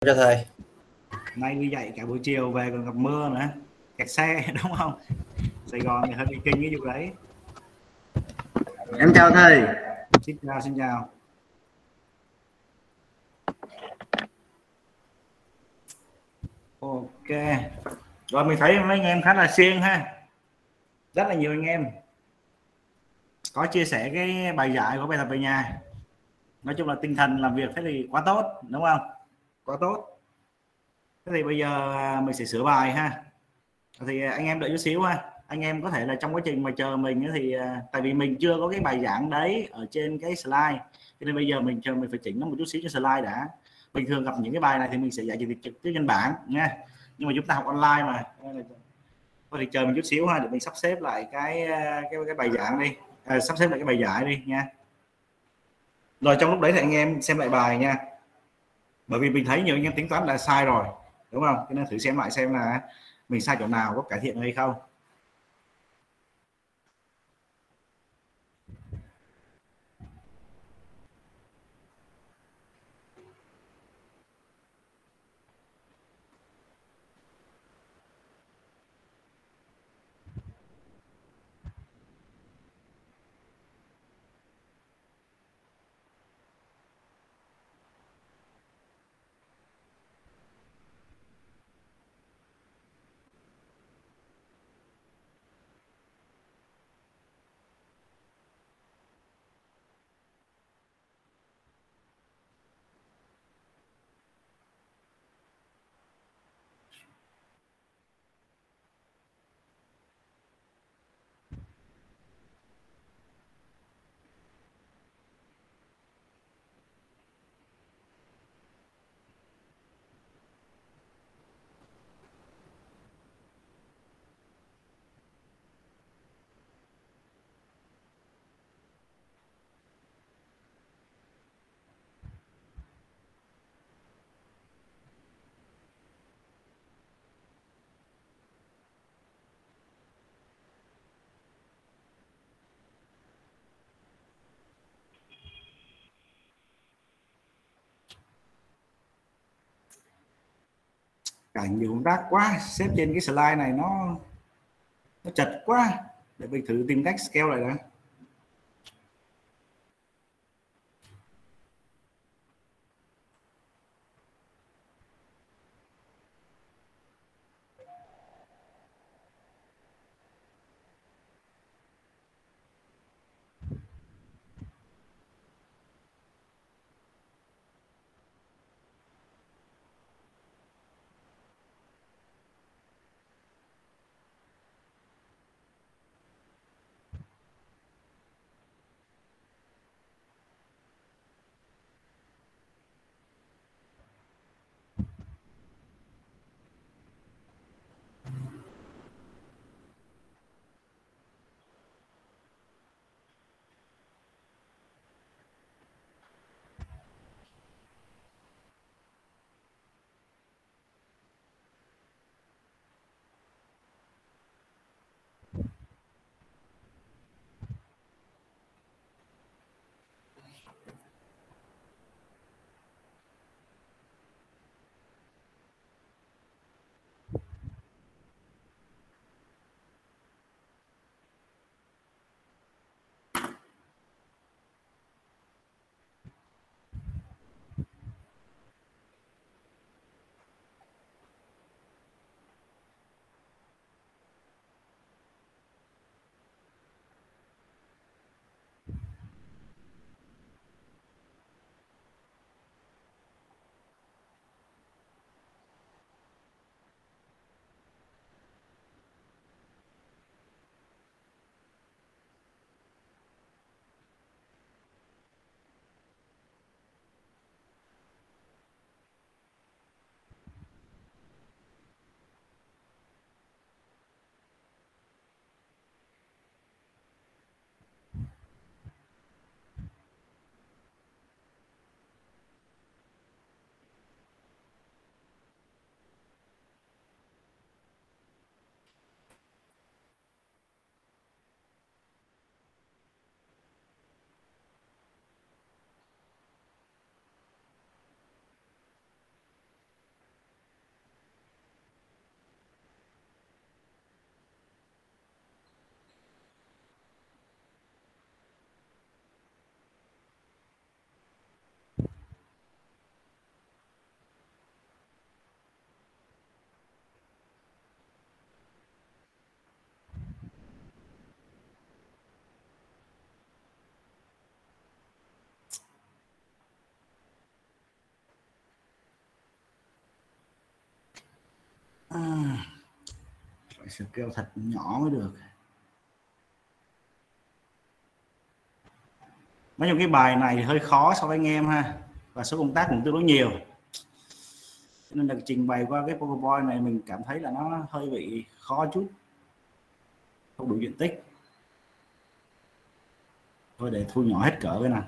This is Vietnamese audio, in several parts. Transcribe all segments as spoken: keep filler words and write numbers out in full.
cho thầy. Nay đi dạy cả buổi chiều về còn gặp mưa nữa, kẹt xe đúng không? Sài Gòn thì hơi bị kinh cái vụ đấy. Em chào thầy. Xin chào, xin chào. Ok. Rồi mình thấy mấy anh em khá là siêng ha. Rất là nhiều anh em có chia sẻ cái bài giải của bài tập về nhà. Nói chung là tinh thần làm việc thế thì quá tốt, đúng không? Quá tốt. Thế thì bây giờ mình sẽ sửa bài ha. Thì anh em đợi chút xíu ha. Anh em có thể là trong quá trình mà chờ mình thì tại vì mình chưa có cái bài giảng đấy ở trên cái slide, cho nên bây giờ mình chờ mình phải chỉnh nó một chút xíu trên slide đã. Bình thường gặp những cái bài này thì mình sẽ dạy trực tiếp trên bảng nha, nhưng mà chúng ta học online mà, có thể chờ một chút xíu ha để mình sắp xếp lại cái cái, cái bài giảng đi, à, sắp xếp lại cái bài giải đi nha. Rồi trong lúc đấy thì anh em xem lại bài nha, bởi vì mình thấy nhiều anh em tính toán là sai rồi, đúng không? Cho nên thử xem lại xem là mình sai chỗ nào, có cải thiện hay không. Cả nhiều công tác quá, xếp trên cái slide này nó nó chật quá, để mình thử tìm cách scale lại đã. scale thật nhỏ mới được. Nói chung cái bài này thì hơi khó so với anh em ha, và số công tác cũng tương đối nhiều, nên là trình bày qua cái PowerPoint này mình cảm thấy là nó hơi bị khó chút, không đủ diện tích. Thôi để thu nhỏ hết cỡ cái nào.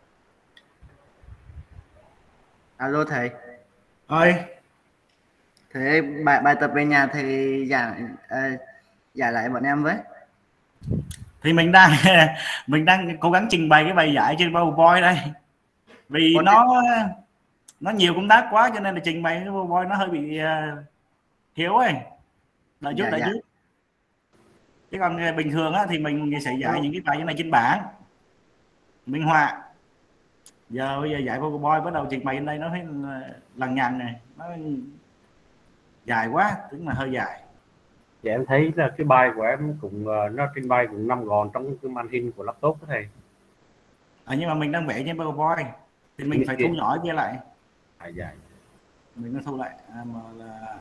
Alo thầy. Ơi, Thế bài bài tập về nhà thì giải uh, giải lại bọn em với. Thì mình đang mình đang cố gắng trình bày cái bài giải trên PowerPoint đây, vì Ủa, nó nó nhiều công tác quá cho nên là trình bày cái PowerPoint nó hơi bị uh, thiếu ấy, đợi chút dạ đợi dạ. chút. Chứ còn bình thường á, thì mình sẽ giải những cái bài như này trên bảng minh họa. Giờ bây giờ giải PowerPoint bắt đầu trình bày lên đây nó thấy lằng nhằng này, nó dài quá, tức là hơi dài. Dạ em thấy là cái bài của em cũng nó trình bày cũng nằm gọn trong cái màn hình của laptop đó thầy. À, nhưng mà mình đang vẽ trên PowerPoint thì mình phải thu nhỏ kia lại. À, dạ. Mình nó thu lại à, mà là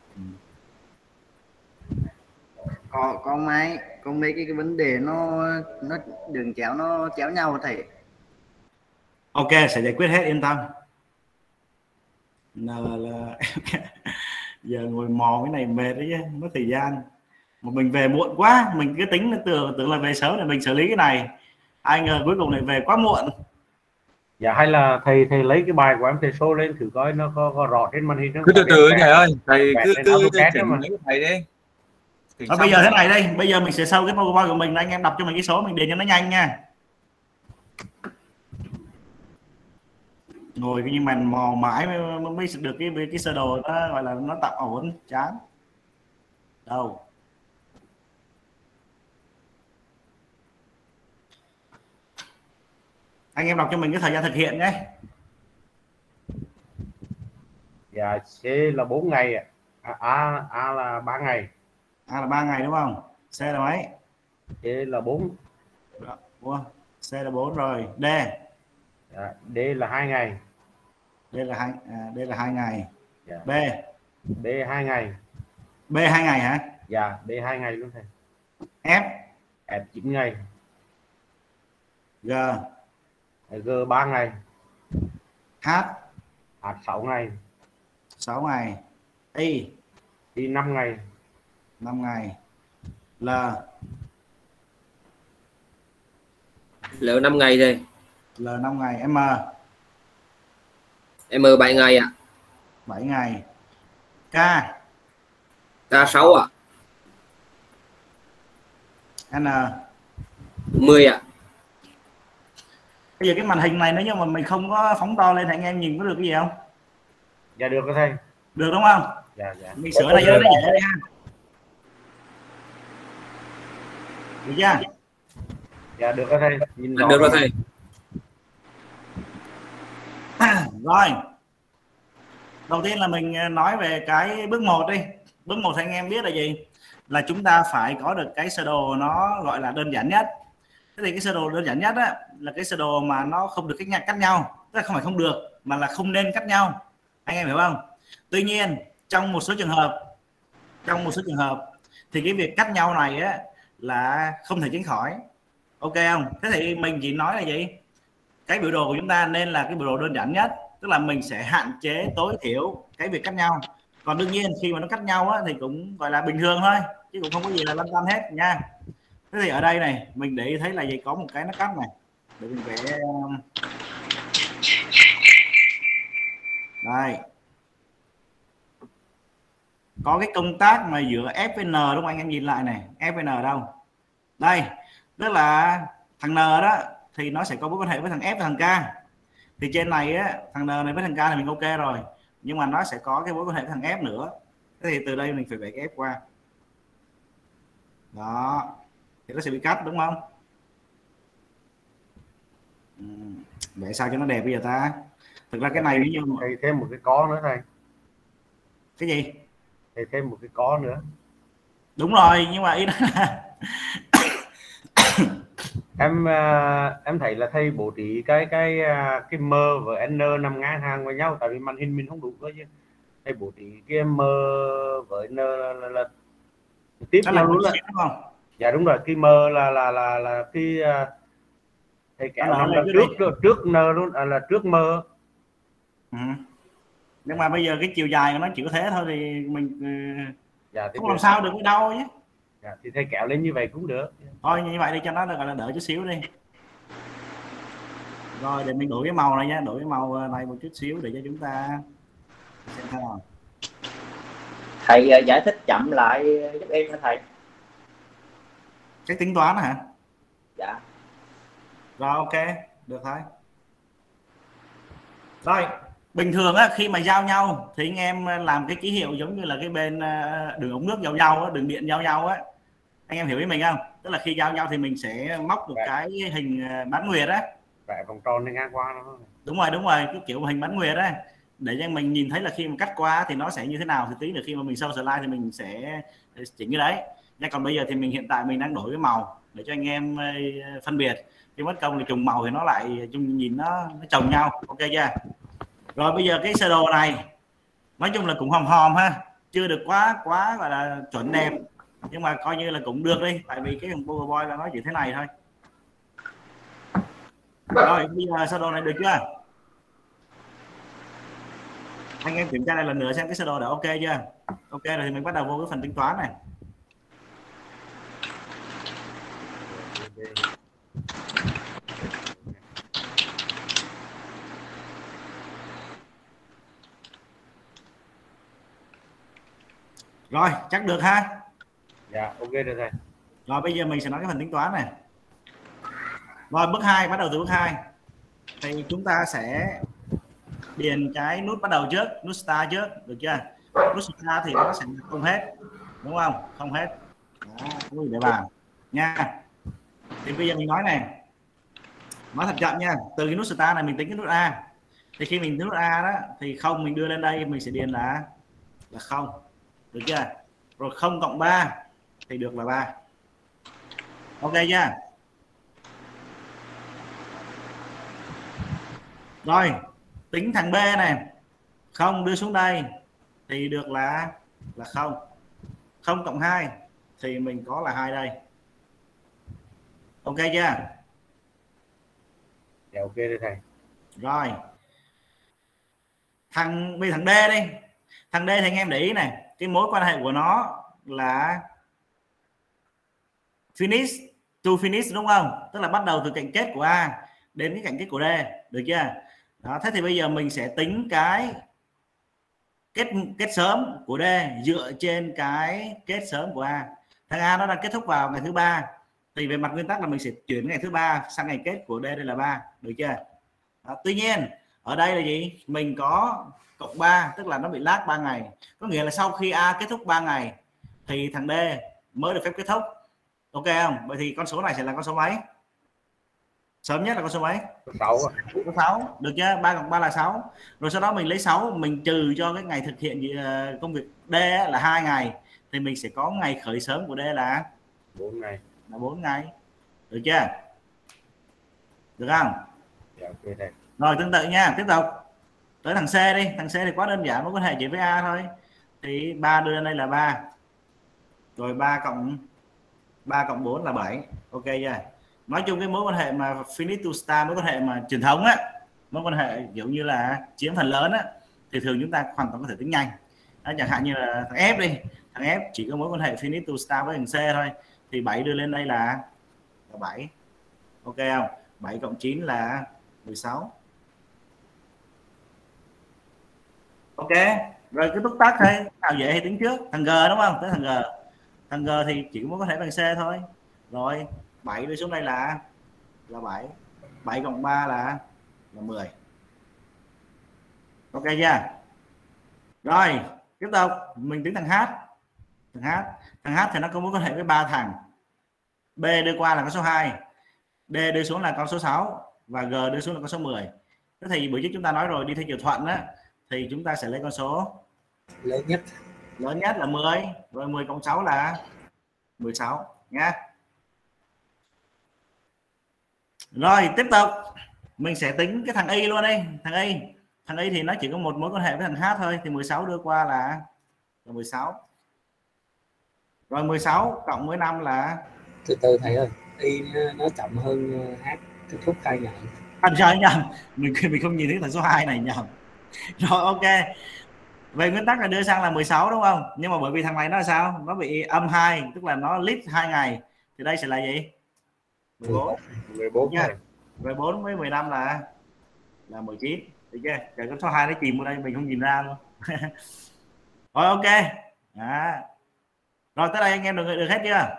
có có mấy có mấy cái, cái vấn đề nó nó đường chéo nó chéo nhau thầy. Ok, sẽ giải quyết hết, yên tâm. Là, là... giờ ngồi mò cái này mệt đấy chứ, mất thời gian. Mà mình về muộn quá, mình cứ tính tưởng tưởng là về sớm để mình xử lý cái này, ai ngờ cuối cùng lại về quá muộn. Dạ, hay là thầy thầy lấy cái bài của em thầy show lên thử coi nó có, có rõ trên màn hình. Cứ từ từ thầy ơi, thầy cứ cứ chỉnh mà. lấy của thầy đi. À, bây giờ thế này đây, bây giờ mình sẽ sâu cái PowerPoint của mình, anh em đọc cho mình cái số mình điền cho nó nhanh nha. Ngồi cái như mình mò mãi mới, mới được cái cái sơ đồ nó gọi là nó tạm ổn, chán đâu. Anh em đọc cho mình cái thời gian thực hiện nhé. Dạ, C là bốn ngày, à, A, A là ba ngày. A là ba ngày đúng không? C là mấy? C là bốn. Ủa, C là bốn rồi. D. Dạ, D là hai ngày. D là hai à, D là hai ngày. Dạ. B. B hai ngày. B hai ngày hả? Dạ, B hai ngày luôn thầy. F. F chín ngày. G. G ba ngày. H. H sáu ngày. sáu ngày. Y. Y năm ngày. năm ngày. L. L năm ngày thôi. L năm ngày. M. M bảy ngày ạ. À. bảy ngày. K. K sáu ạ. À. N. mười ạ. À. Bây giờ cái màn hình này nếu như mà mình không có phóng to lên thì anh em nhìn có được cái gì không? Dạ được thầy. Được đúng không? Dạ dạ. Mình sửa này cho nó dễ đi ha. Được chưa? Dạ được rồi thầy. Nhìn rõ được rồi thầy. Rồi. Đầu tiên là mình nói về cái bước một đi. Bước một anh em biết là gì? Là chúng ta phải có được cái sơ đồ nó gọi là đơn giản nhất. Thế thì cái sơ đồ đơn giản nhất á, là cái sơ đồ mà nó không được cách nhau, cắt nhau. Tức là không phải không được mà là không nên cắt nhau. Anh em hiểu không? Tuy nhiên trong một số trường hợp trong một số trường hợp thì cái việc cắt nhau này á là không thể tránh khỏi. Ok không? Thế thì mình chỉ nói là gì? Cái biểu đồ của chúng ta nên là cái biểu đồ đơn giản nhất, tức là mình sẽ hạn chế tối thiểu cái việc cắt nhau. Còn đương nhiên khi mà nó cắt nhau á, thì cũng gọi là bình thường thôi, chứ cũng không có gì là lăn tăn hết nha. Thế thì ở đây này mình để ý thấy là gì, có một cái nó cắt này để mình vẽ đây, có cái công tác mà giữa F với N đúng không anh em, nhìn lại này, F với N đâu đây, tức là thằng N đó thì nó sẽ có mối quan hệ với thằng F và thằng K. Thì trên này á, thằng N này với thằng K thì mình ok rồi, nhưng mà nó sẽ có cái mối quan hệ với thằng F nữa. Thế thì từ đây mình phải vẽ cái F qua đó thì nó sẽ bị cắt đúng không? Ừ. Vẽ sao cho nó đẹp bây giờ ta? Thực ra cái này nếu như thầy thêm một cái có nữa thầy. Cái gì? Thầy thêm một cái có nữa. Đúng rồi, nhưng mà ý đó là em em thấy là thầy bố trí cái cái cái M và N nằm ngang hàng với nhau, tại vì màn hình mình không đủ cơ chứ. Thầy bố trí cái M với N là, là, là tiếp đó nhau là luôn là đúng không? Dạ đúng rồi, cái M là là là là cái thầy kéo nó là trước đi. Trước N luôn, à, là trước M. Ừ. Nhưng mà bây giờ cái chiều dài của nó chỉ có thế thôi thì mình dạ, không làm sao được cái đâu nhé. Dạ, thì thầy kéo lên như vậy cũng được. Thôi như vậy đi cho nó gọi là đỡ chút xíu đi. Rồi để mình đổi cái màu này nha, đổi cái màu này một chút xíu để cho chúng ta xem thế nào. Thầy uh, giải thích chậm lại giúp em nha thầy. Cách tính toán hả? Dạ. Rồi ok, được thôi. Rồi, bình thường á, khi mà giao nhau thì anh em làm cái ký hiệu giống như là cái bên đường ống nước giao nhau á, đường điện giao nhau á. Anh em hiểu ý mình không? Tức là khi giao nhau thì mình sẽ móc một cái hình bán nguyệt á. Vẽ vòng tròn đi ngang qua đó. Đúng rồi, đúng rồi, cái kiểu hình bán nguyệt á. Để cho mình nhìn thấy là khi mà cắt qua thì nó sẽ như thế nào, thì tí nữa khi mà mình show slide thì mình sẽ chỉnh cái đấy. Nhưng còn bây giờ thì mình hiện tại mình đang đổi cái màu để cho anh em phân biệt. Khi mất công thì trùng màu thì nó lại chung nhìn nó, nó chồng nhau, ok chưa? Rồi bây giờ cái sơ đồ này nói chung là cũng hòm hòm ha, chưa được quá quá gọi là chuẩn đẹp, nhưng mà coi như là cũng được đi, tại vì cái thằng PowerPoint là nó chỉ thế này thôi. Rồi bây giờ sơ đồ này được chưa? Anh em kiểm tra lại lần nữa xem cái sơ đồ đã ok chưa? Ok rồi thì mình bắt đầu vô cái phần tính toán này. Rồi chắc được ha? Dạ ok được thầy. Rồi bây giờ mình sẽ nói cái phần tính toán này. Rồi bước hai, bắt đầu từ bước hai thì chúng ta sẽ điền cái nút bắt đầu trước, nút start trước, được chưa? Nút start thì nó sẽ không hết, đúng không? Không hết. Đó, cái gì để vào nha. Thì bây giờ mình nói này, nói thật chậm nha. Từ cái nút start này mình tính cái nút A. Thì khi mình nút A đó thì không, mình đưa lên đây mình sẽ điền là là không, được chưa? Rồi không cộng ba thì được là ba. Ok chưa? Rồi tính thằng B này, không đưa xuống đây thì được là là không. Không cộng hai thì mình có là hai đây. Ok chưa? Dạ ok đây thầy. Rồi thằng bây thằng D đi. Thằng D thì anh em để ý này, cái mối quan hệ của nó là finish to finish, đúng không? Tức là bắt đầu từ cạnh kết của A đến cái cạnh kết của D, được chưa? Đó, thế thì bây giờ mình sẽ tính cái kết kết sớm của D dựa trên cái kết sớm của A. Thằng A nó đang kết thúc vào ngày thứ ba thì về mặt nguyên tắc là mình sẽ chuyển ngày thứ ba sang ngày kết của D, đây là ba, được chưa? Đó, tuy nhiên ở đây là gì? Mình có cộng ba, tức là nó bị lag ba ngày. Có nghĩa là sau khi A kết thúc ba ngày thì thằng D mới được phép kết thúc. Ok không? Vậy thì con số này sẽ là con số mấy? Sớm nhất là con số mấy? sáu. Số sáu, được chưa? ba cộng ba là sáu. Rồi sau đó mình lấy sáu, mình trừ cho cái ngày thực hiện công việc D là hai ngày thì mình sẽ có ngày khởi sớm của D là bốn ngày. Là bốn ngày. Được chưa? Được không? Dạ ok thầy. Rồi tương tự nha, tiếp tục. Tới thằng C đi, thằng C thì quá đơn giản, mối quan hệ chỉ với A thôi. Thì ba đưa lên đây là ba. Rồi ba cộng ba cộng bốn là bảy. Ok chưa? Nói chung cái mối quan hệ mà finish to start, mối quan hệ mà truyền thống á, mối quan hệ kiểu như là chiếm phần lớn á, thì thường chúng ta hoàn toàn có thể tính nhanh. Đó, chẳng hạn như là thằng F đi, thằng F chỉ có mối quan hệ finish to start với thằng C thôi, thì bảy đưa lên đây là, là bảy. Ok không? bảy cộng chín là mười sáu. Ok, rồi cứ túc tắc thôi, nào dễ thì tính trước. Thằng G đúng không? Tới thằng G. Thằng G thì chỉ có mối quan hệ bằng C thôi. Rồi bảy đưa xuống đây là là bảy. bảy cộng ba là là mười. Ok chưa? Rồi tiếp tục mình tính thằng H. Thằng H, thằng H thì nó có mối quan hệ với ba thằng. B đưa qua là con số hai, D đưa xuống là con số sáu và G đưa xuống là con số mười. Thế thì bữa trước chúng ta nói rồi, đi theo chiều thuận á thì chúng ta sẽ lấy con số lớn nhất. Lớn nhất là mười, rồi mười cộng sáu là mười sáu nhá. Rồi tiếp tục mình sẽ tính cái thằng Y luôn đi. Thằng Y, thằng Y thì nó chỉ có một mối quan hệ với thằng H thôi, thì mười sáu đưa qua là, là mười sáu. Rồi mười sáu cộng với năm là, Từ từ thầy ơi, Y nó chậm hơn H, kết thúc hai ngày. anh trời nhầm, mình mình không nhìn thấy thằng số hai này nhầm. Rồi ok, về nguyên tắc là đưa sang là mười sáu đúng không? Nhưng mà bởi vì thằng này nó là sao? Nó bị âm hai, tức là nó lít hai ngày, thì đây sẽ là gì? mười bốn. mười bốn nha. mười bốn với mười lăm là là mười chín. Được chưa? Rồi con số hai nó chìm ở đây mình không nhìn ra luôn. Rồi ok. Đó. Rồi tới đây anh em được được hết chưa?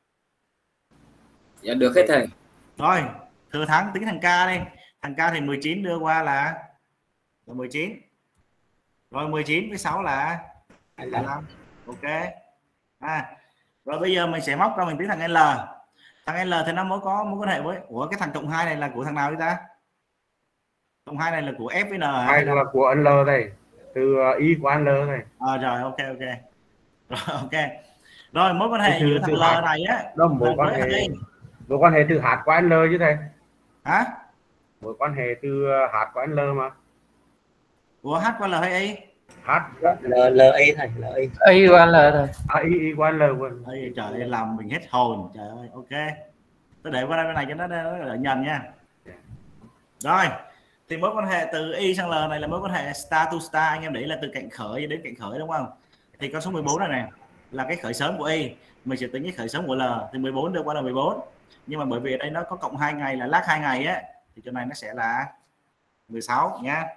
Dạ được hết thầy. Rồi thừa thắng tính thằng K đi. Thằng K thì mười chín đưa qua là, là mười chín. Rồi mười chín với sáu là hai mươi lăm. Ok. À, rồi bây giờ mình sẽ móc ra mình tính thằng L. Thằng L thì nó mới có mối quan hệ với, ủa cái thằng cộng hai này là của thằng nào vậy ta? Cộng hai này là của F với N hả? Hay là của anh L đây, từ y của anh L này. À, rồi ok ok. Rồi ok. Rồi mối quan hệ từ, giữa thằng L hạt này á, đó mối quan hệ mối quan hệ từ hạt của anh L chứ thầy. Hả? Mối quan hệ từ hạt của anh L mà. Của H qua L hay Y? H L L Y thầy, L Y. Y qua L thầy. à, y, y của anh L quên. Ê, trời ơi làm mình hết hồn, trời ơi. Ok. Tôi để qua đây bên này cho nó đỡ nhầm nha. Rồi thì mối quan hệ từ Y sang L này là mối quan hệ star to star, anh em để ý là từ cạnh khởi đến cạnh khởi đúng không? Thì con số mười bốn này này là cái khởi sớm của Y, mình sẽ tính cái khởi sớm của L thì mười bốn đưa qua là mười bốn, nhưng mà bởi vì ở đây nó có cộng hai ngày là lag hai ngày á thì chỗ này nó sẽ là mười sáu nha.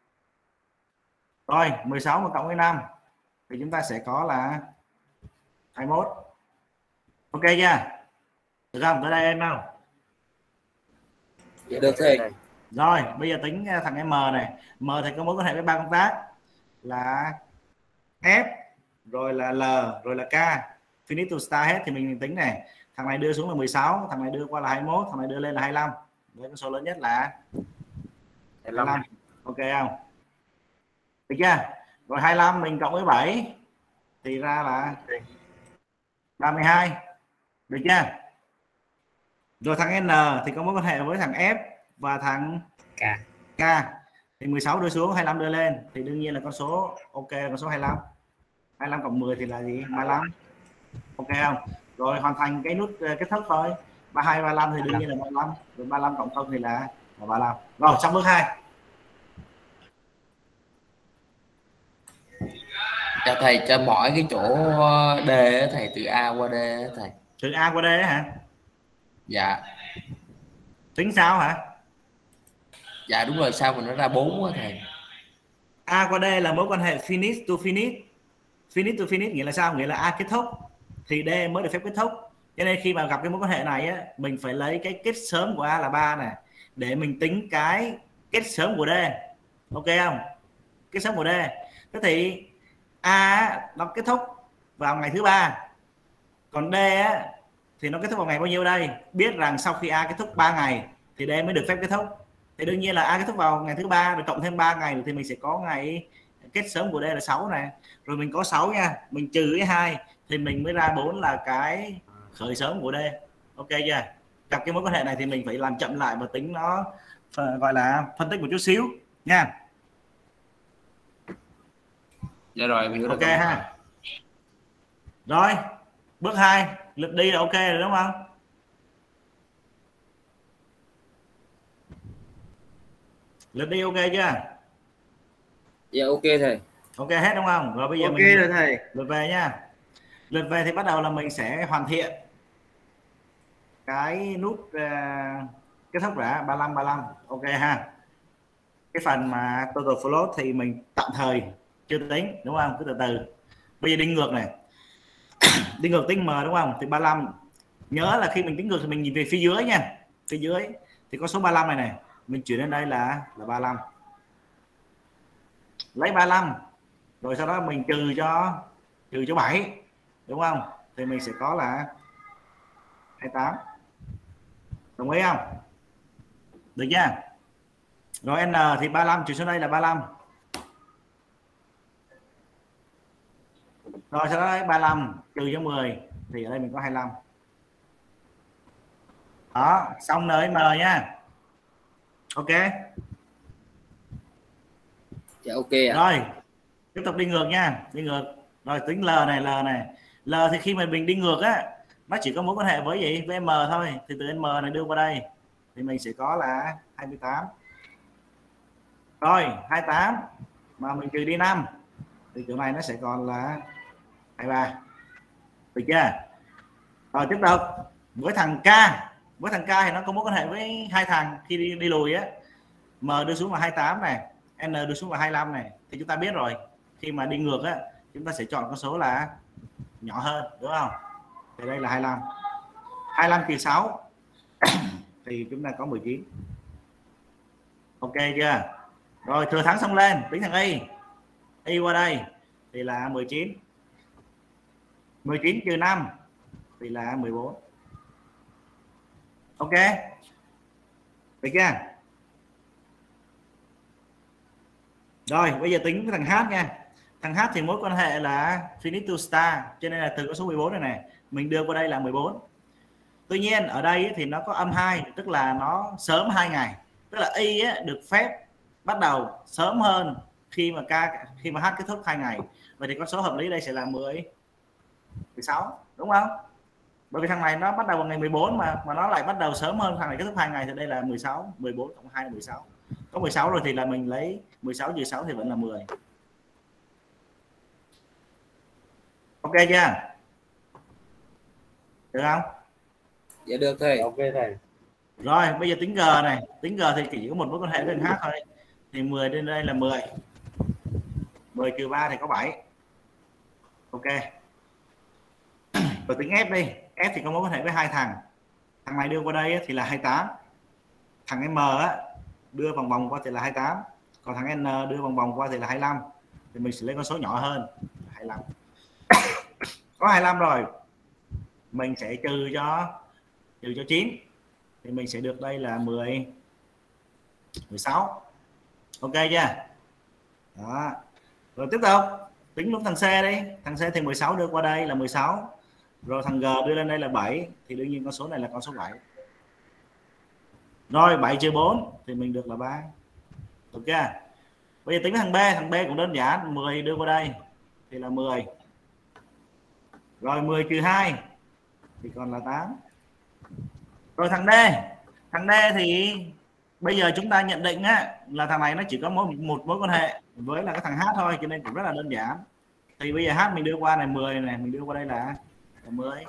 Rồi mười sáu mà cộng với năm thì chúng ta sẽ có là hai mươi mốt. Ok chưa? Được không? Tới đây em nào. Dạ được thầy. Rồi bây giờ tính thằng M này. M thì có mối quan hệ với ba công tác là F rồi là L rồi là K, finish to star hết thì mình tính này. Thằng này đưa xuống là mười sáu, thằng này đưa qua là hai mươi mốt, thằng này đưa lên là hai mươi lăm. Đấy, con số lớn nhất là hai mươi lăm. Ok không? Được chưa? Rồi hai mươi lăm mình cộng với bảy thì ra là ba mươi hai. Được chưa? Rồi thằng N thì có mối quan hệ với thằng F và thằng K. K thì mười sáu đưa xuống, hai mươi lăm đưa lên thì đương nhiên là con số ok, con số hai mươi lăm. hai mươi lăm cộng mười thì là gì? hai mươi lăm. Ok không? Rồi hoàn thành cái nút kết thúc thôi. ba mươi hai ba mươi lăm thì đương nhiên là ba mươi lăm, rồi ba mươi lăm cộng không thì là, là ba mươi lăm. Rồi xong bước hai. Cho thầy cho mỗi cái chỗ D thầy, từ A qua D thầy. Từ A qua D hả? Dạ. Tính sao hả? Dạ đúng rồi, sao mà nó ra bốn quá thầy? A qua D là mối quan hệ finish to finish. Finish to finish nghĩa là sao? Nghĩa là A kết thúc thì D mới được phép kết thúc. Cho nên khi mà gặp cái mối quan hệ này á, mình phải lấy cái kết sớm của A là ba này để mình tính cái kết sớm của D. Ok không? Kết sớm của D. Thế thì A nó kết thúc vào ngày thứ ba, còn D á, thì nó kết thúc vào ngày bao nhiêu đây? Biết rằng sau khi A kết thúc ba ngày thì D mới được phép kết thúc. Thì đương nhiên là A kết thúc vào ngày thứ ba rồi cộng thêm ba ngày thì mình sẽ có ngày kết sớm của D là sáu này. Rồi mình có sáu nha, mình trừ cái hai thì mình mới ra bốn là cái khởi sớm của D. Ok chưa? Gặp cái mối quan hệ này thì mình phải làm chậm lại và tính nó, gọi là phân tích một chút xíu nha. Dạ rồi, mình ok ha. Rồi bước hai, lượt đi là ok rồi đúng không? Lượt đi ok chưa? Dạ ok thầy. Ok hết đúng không? Rồi bây giờ ok mình rồi thầy. lượt về nha. Lượt về thì bắt đầu là mình sẽ hoàn thiện cái nút uh, kết thúc đã ba mươi lăm ba mươi lăm. Ok ha. Cái phần mà total float thì mình tạm thời chưa tính đúng không? Cứ từ từ. Bây giờ đi ngược này. Đi ngược tính M đúng không? Thì ba mươi lăm. Nhớ là khi mình tính ngược thì mình nhìn về phía dưới nha. Phía dưới thì có số ba mươi lăm này này, mình chuyển lên đây là là ba mươi lăm. Lấy ba mươi lăm rồi sau đó mình trừ cho trừ cho bảy đúng không? Thì mình sẽ có là hai mươi tám. Đồng ý không? Được chưa? Rồi N thì ba mươi lăm trừ xuống đây là ba mươi lăm. Rồi sau đó ba mươi lăm trừ cho mười thì ở đây mình có hai mươi lăm. Đó, xong nơi M nha. Ok. Dạ ok ạ. Rồi, tiếp tục đi ngược nha, đi ngược. Rồi tính L này, L này. L thì khi mà mình đi ngược á, nó chỉ có mối quan hệ với gì? Với M thôi. Thì từ M này đưa qua đây thì mình sẽ có là hai mươi tám. Rồi, hai mươi tám mà mình trừ đi năm thì chỗ này nó sẽ còn là hai mươi ba. Được chưa? Rồi tiếp tục với thằng K. Với thằng K thì nó có mối quan hệ với hai thằng khi đi, đi lùi á. M đưa xuống là hai mươi tám này, N đưa xuống là hai mươi lăm này. Thì chúng ta biết rồi, khi mà đi ngược á chúng ta sẽ chọn con số là nhỏ hơn, đúng không? Thì đây là hai mươi lăm. hai mươi lăm trừ sáu thì chúng ta có mười chín. Ok chưa? Rồi thừa thắng xong lên, tính thằng Y. Y qua đây thì là mười chín. mười chín trừ năm thì là mười bốn. Ok. Được chưa? Rồi bây giờ tính cái thằng H nha. Thằng H thì mối quan hệ là finite to star, cho nên là từ con số mười bốn này này mình đưa qua đây là mười bốn. Tuy nhiên ở đây thì nó có âm hai, tức là nó sớm hai ngày, tức là Y được phép bắt đầu sớm hơn khi mà K khi mà H kết thúc hai ngày. Vậy thì con số hợp lý đây sẽ là mười, mười sáu, đúng không? Bởi vì thằng này nó bắt đầu vào ngày mười bốn mà mà nó lại bắt đầu sớm hơn thằng này kết thúc hai ngày, thì đây là mười sáu, mười bốn cộng hai là mười sáu. Có mười sáu rồi thì là mình lấy mười sáu trừ sáu thì vẫn là mười. Ok chưa? Được không? Dạ được thầy. Ok thầy. Rồi bây giờ tính G này, tính G thì chỉ có một mối quan hệ với thằng H thôi. Thì mười trên đây là mười. mười trừ ba thì có bảy. Ok. Rồi tính F đi. F thì có mối quan hệ với hai thằng. Thằng này đưa qua đây thì là hai mươi tám. Thằng M á, đưa vòng vòng qua thì là hai mươi tám. Còn thằng N đưa vòng vòng qua thì là hai mươi lăm. Thì mình sẽ lấy con số nhỏ hơn, hai mươi lăm. Có hai mươi lăm rồi. Mình sẽ trừ cho trừ cho chín. Thì mình sẽ được đây là mười, mười sáu. Ok chưa? Đó. Rồi tiếp tục tính lúc thằng C đi. Thằng C thì mười sáu đưa qua đây là mười sáu. Rồi thằng G đưa lên đây là bảy. Thì đương nhiên con số này là con số bảy. Rồi bảy trừ bốn thì mình được là ba. Ok. Bây giờ tính thằng B. Thằng B cũng đơn giản, mười đưa qua đây thì là mười. Rồi mười trừ hai thì còn là tám. Rồi thằng D. Thằng D thì bây giờ chúng ta nhận định á, là thằng này nó chỉ có mỗi một mối quan hệ với là cái thằng H thôi, cho nên cũng rất là đơn giản. Thì bây giờ H mình đưa qua này mười này, mình đưa qua đây là, là mười.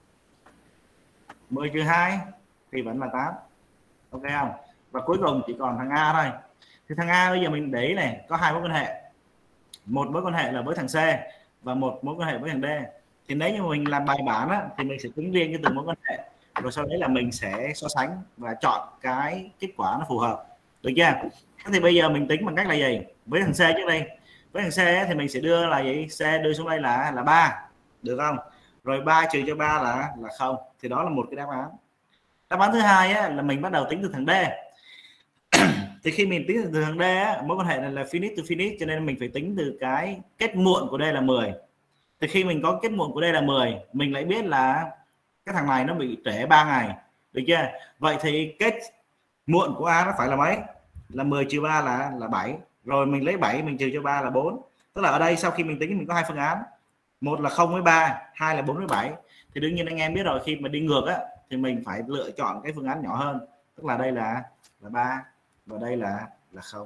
mười trừ hai thì vẫn là tám. Ok không? Và cuối cùng chỉ còn thằng A thôi. Thì thằng A bây giờ mình để ý này, có hai mối quan hệ. Một mối quan hệ là với thằng C và một mối quan hệ với thằng D. Thì nếu như mình làm bài bản á, thì mình sẽ tính riêng cái từng mối quan hệ. Rồi sau đấy là mình sẽ so sánh và chọn cái kết quả nó phù hợp. Được chưa? Thế thì bây giờ mình tính bằng cách là gì? Với thằng C trước đây. Với thằng C thì mình sẽ đưa là gì? C đưa xuống đây là là ba. Được không? Rồi ba trừ cho ba là là không. Thì đó là một cái đáp án. Đáp án thứ hai á, là mình bắt đầu tính từ thằng D. Thì khi mình tính từ thằng D á, mối quan hệ này là finite to finite, cho nên mình phải tính từ cái kết muộn của đây là mười. Thì khi mình có kết muộn của đây là mười, mình lại biết là cái thằng này nó bị trễ ba ngày. Được chưa? Vậy thì kết muộn của A nó phải là mấy? Là mười trừ ba là là bảy. Rồi mình lấy bảy mình trừ cho ba là bốn. Tức là ở đây sau khi mình tính mình có hai phương án. Một là không với ba, hai là bốn với bảy. Thì đương nhiên anh em biết rồi, khi mà đi ngược á thì mình phải lựa chọn cái phương án nhỏ hơn. Tức là đây là là ba và đây là là không.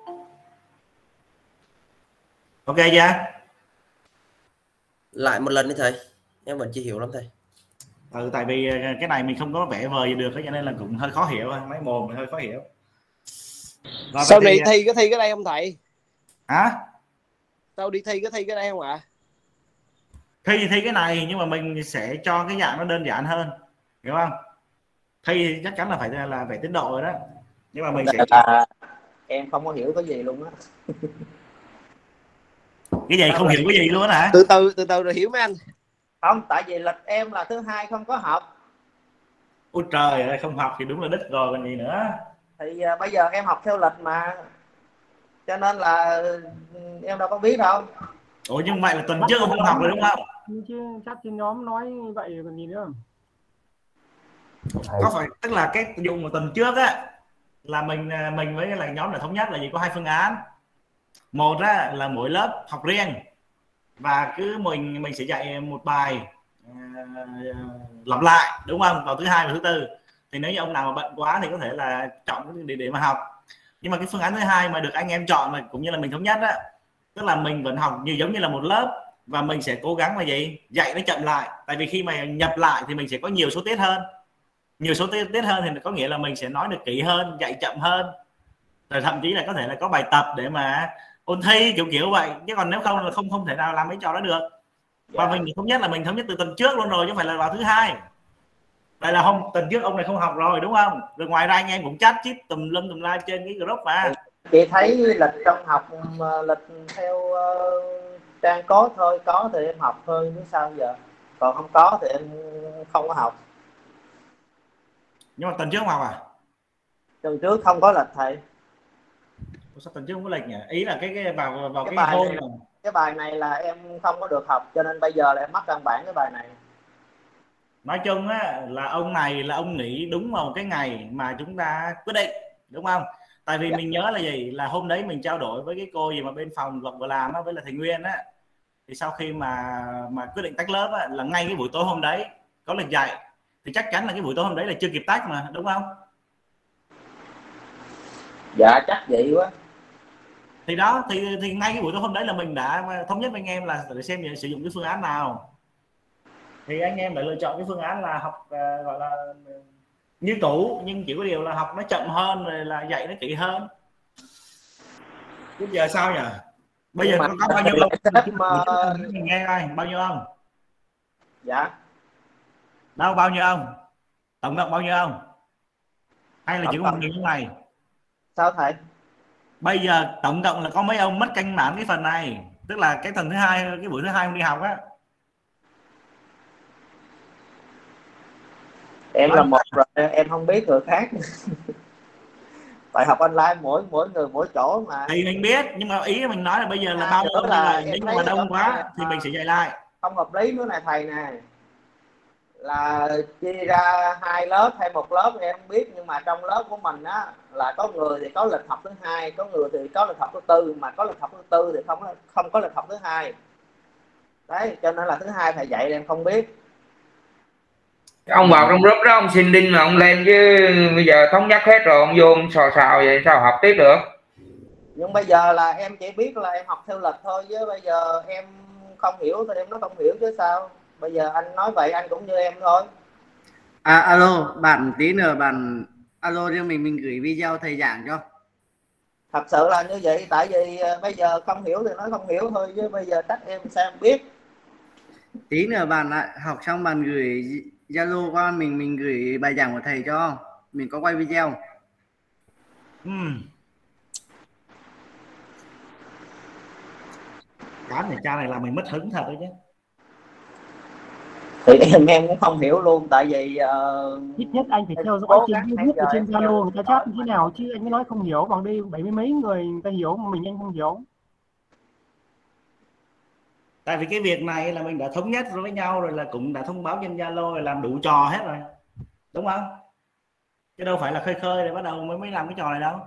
Ok chưa? Lại một lần đi thầy, em vẫn chưa hiểu lắm thầy. Ừ, tại vì cái này mình không có vẽ vời gì được, cho nên là cũng hơi khó hiểu, mấy mồm mình hơi khó hiểu. Rồi, sau này thi có thi cái đây không thầy? Hả? Sau đi thi có thi cái đây không ạ? À? Thi thi cái này nhưng mà mình sẽ cho cái dạng nó đơn giản hơn, hiểu không? Thi chắc chắn là phải là phải tiến độ rồi đó, nhưng mà mình sẽ là em không có hiểu cái gì luôn á. Cái gì không hiểu cái gì luôn hả? Từ từ từ từ rồi hiểu mấy anh. Không, tại vì lịch em là thứ hai không có học. Ôi trời ơi, không học thì đúng là đứt rồi còn gì nữa. Thì uh, bây giờ em học theo lịch mà, cho nên là em đâu có biết đâu. Ủa nhưng vậy là tuần trước không học rồi đúng không? Chứ chắc trên nhóm nói như vậy còn gì nữa. Có phải tức là cái dụng một tuần trước á là mình mình với là nhóm là thống nhất là gì, có hai phương án. Một á, là mỗi lớp học riêng và cứ mình mình sẽ dạy một bài uh, lặp lại, đúng không, vào thứ hai và thứ tư. Thì nếu như ông nào mà bận quá thì có thể là chọn để để mà học. Nhưng mà cái phương án thứ hai mà được anh em chọn là cũng như là mình thống nhất á, tức là mình vẫn học như giống như là một lớp và mình sẽ cố gắng là gì, dạy nó chậm lại. Tại vì khi mà nhập lại thì mình sẽ có nhiều số tiết hơn, nhiều số tiết, tiết hơn thì có nghĩa là mình sẽ nói được kỹ hơn, dạy chậm hơn, rồi thậm chí là có thể là có bài tập để mà ôn thi kiểu kiểu vậy, chứ còn nếu không là không không thể nào làm mấy trò đó được. Và mình thống nhất là mình thống nhất từ tuần trước luôn rồi chứ không phải là vào thứ hai. Đây là hôm tuần trước ông này không học rồi đúng không? Rồi ngoài ra anh em cũng chat chít tùm lum tùm la trên cái group mà. Chị thấy lịch trong học lịch theo uh, trang có thôi, có thì em học thôi chứ sao giờ, còn không có thì em không có học. Nhưng mà tuần trước không học à? Tuần trước không có lịch thầy. Sao tuần trước không có lịch nhỉ? Ý là cái, cái vào vào cái, cái bài hôm này, cái bài này là em không có được học, cho nên bây giờ là em mất căn bản cái bài này. Nói chung á, là ông này là ông nghỉ đúng vào cái ngày mà chúng ta quyết định đúng không? Tại vì dạ. mình nhớ là gì, là hôm đấy mình trao đổi với cái cô gì mà bên phòng Lộc vừa làm á, với là thầy Nguyên á, thì sau khi mà mà quyết định tách lớp á, là ngay cái buổi tối hôm đấy có lịch dạy, thì chắc chắn là cái buổi tối hôm đấy là chưa kịp tách mà đúng không? Dạ chắc vậy quá. Thì đó thì thì ngay cái buổi tối hôm đấy là mình đã thống nhất với anh em là để xem sử dụng cái phương án nào, thì anh em đã lựa chọn cái phương án là học uh, gọi là như cũ, nhưng chỉ có điều là học nó chậm hơn, rồi là dạy nó kỹ hơn. Bây giờ sao nhỉ? Bây giờ có, có bao nhiêu không? Mà... mình nghe coi bao nhiêu không? Dạ. Đâu bao nhiêu không? Tổng cộng bao nhiêu không? Hay là chỉ có một mình như này? Sao thầy? Bây giờ tổng cộng là có mấy ông mất canh mãn cái phần này, tức là cái tuần thứ hai, cái buổi thứ hai ông đi học á. Em là một rồi, em không biết người khác. Tại học online mỗi mỗi người mỗi chỗ mà. Thì mình biết, nhưng mà ý mình nói là bây giờ là bao nhiêu là nếu mà đông quá thì mình sẽ dạy lại. Không hợp lý nữa này thầy nè, là chia ra hai lớp hay một lớp thì em không biết, nhưng mà trong lớp của mình á là có người thì có lịch học thứ hai, có người thì có lịch học thứ tư, mà có lịch học thứ tư thì không không có lịch học thứ hai. Đấy, cho nên là thứ hai thầy dạy thì em không biết. Ông vào trong group đó ông xin đinh mà ông lên, chứ bây giờ thống nhất hết rồi ông vô ông xào xào vậy sao học tiếp được? Nhưng bây giờ là em chỉ biết là em học theo lịch thôi, chứ bây giờ em không hiểu thì em nói không hiểu chứ sao. Bây giờ anh nói vậy anh cũng như em thôi. À alo, bạn tí nữa bạn alo cho mình mình gửi video thầy giảng cho. Thật sự là như vậy, tại vì bây giờ không hiểu thì nói không hiểu thôi, chứ bây giờ trách em sao em biết. Tí nữa bạn học xong bạn gửi Zalo qua mình mình gửi bài giảng của thầy cho, mình có quay video. uhm. Cái này cha này làm mình mất hứng thật đấy chứ. Thì em em cũng không hiểu luôn, tại vì uh, ít nhất anh phải theo dõi trên YouTube và trên Zalo người ta chat như thế nào chứ, anh mới nói không hiểu, bằng đi bảy mươi mấy người người ta hiểu mà mình anh không hiểu. Tại vì cái việc này là mình đã thống nhất với nhau rồi, là cũng đã thông báo trên Zalo rồi, làm đủ trò hết rồi đúng không? Chứ đâu phải là khơi khơi để bắt đầu mới mới làm cái trò này đâu.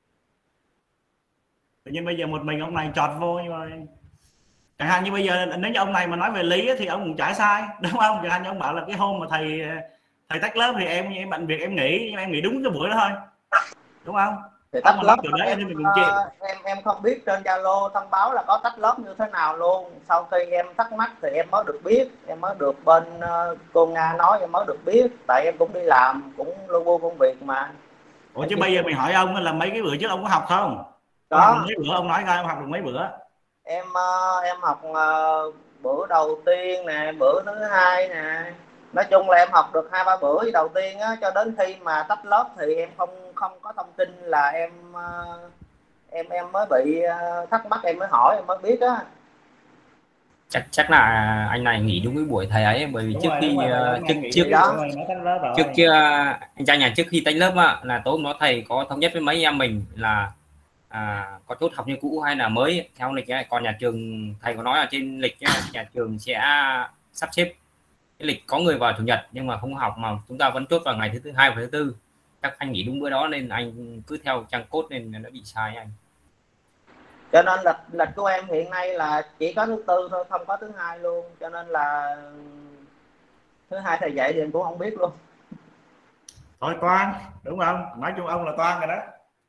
Tự nhiên bây giờ một mình ông này chọt vô, nhưng mà chẳng hạn như bây giờ nếu như ông này mà nói về lý thì ông cũng chả sai đúng không? Chẳng hạn như ông bảo là cái hôm mà thầy thầy tách lớp thì em em bận việc em nghỉ, nhưng em nghỉ đúng cái buổi đó thôi đúng không? Thì tách lớp đấy, em, thì mình cũng em em không biết trên Zalo thông báo là có tách lớp như thế nào luôn. Sau khi em thắc mắc thì em mới được biết, em mới được bên uh, cô Nga nói em mới được biết, tại em cũng đi làm cũng lu bu công việc mà. Ủa chứ bây giờ mình hỏi ông là mấy cái bữa trước ông có học không? Có. Mấy bữa ông nói coi ông học được mấy bữa? Em uh, em học uh, bữa đầu tiên nè, bữa thứ hai nè. Nói chung là em học được hai ba bữa đầu tiên á, cho đến khi mà tách lớp thì em không không có thông tin là em uh, em em mới bị uh, thắc mắc, em mới hỏi em mới biết á. Chắc chắc là anh này nghỉ đúng cái buổi thầy ấy, bởi vì đúng trước rồi, khi rồi, trước trước rồi, trước kia anh Trang nhà trước khi tách lớp á, là tối hôm đó thầy có thống nhất với mấy em mình là à, có chốt học như cũ hay là mới theo lịch ấy. Còn nhà trường thầy có nói ở trên lịch ấy, nhà trường sẽ sắp xếp cái lịch có người vào chủ nhật nhưng mà không học, mà chúng ta vẫn chốt vào ngày thứ thứ hai và thứ tư. Chắc anh nghỉ đúng bữa đó nên anh cứ theo trang cốt nên nó bị sai anh. Cho nên lịch lịch của em hiện nay là chỉ có thứ tư thôi, không có thứ hai luôn, cho nên là thứ hai thầy dạy thì em cũng không biết luôn. Thôi toan đúng không? Nói chung ông là toan rồi đó.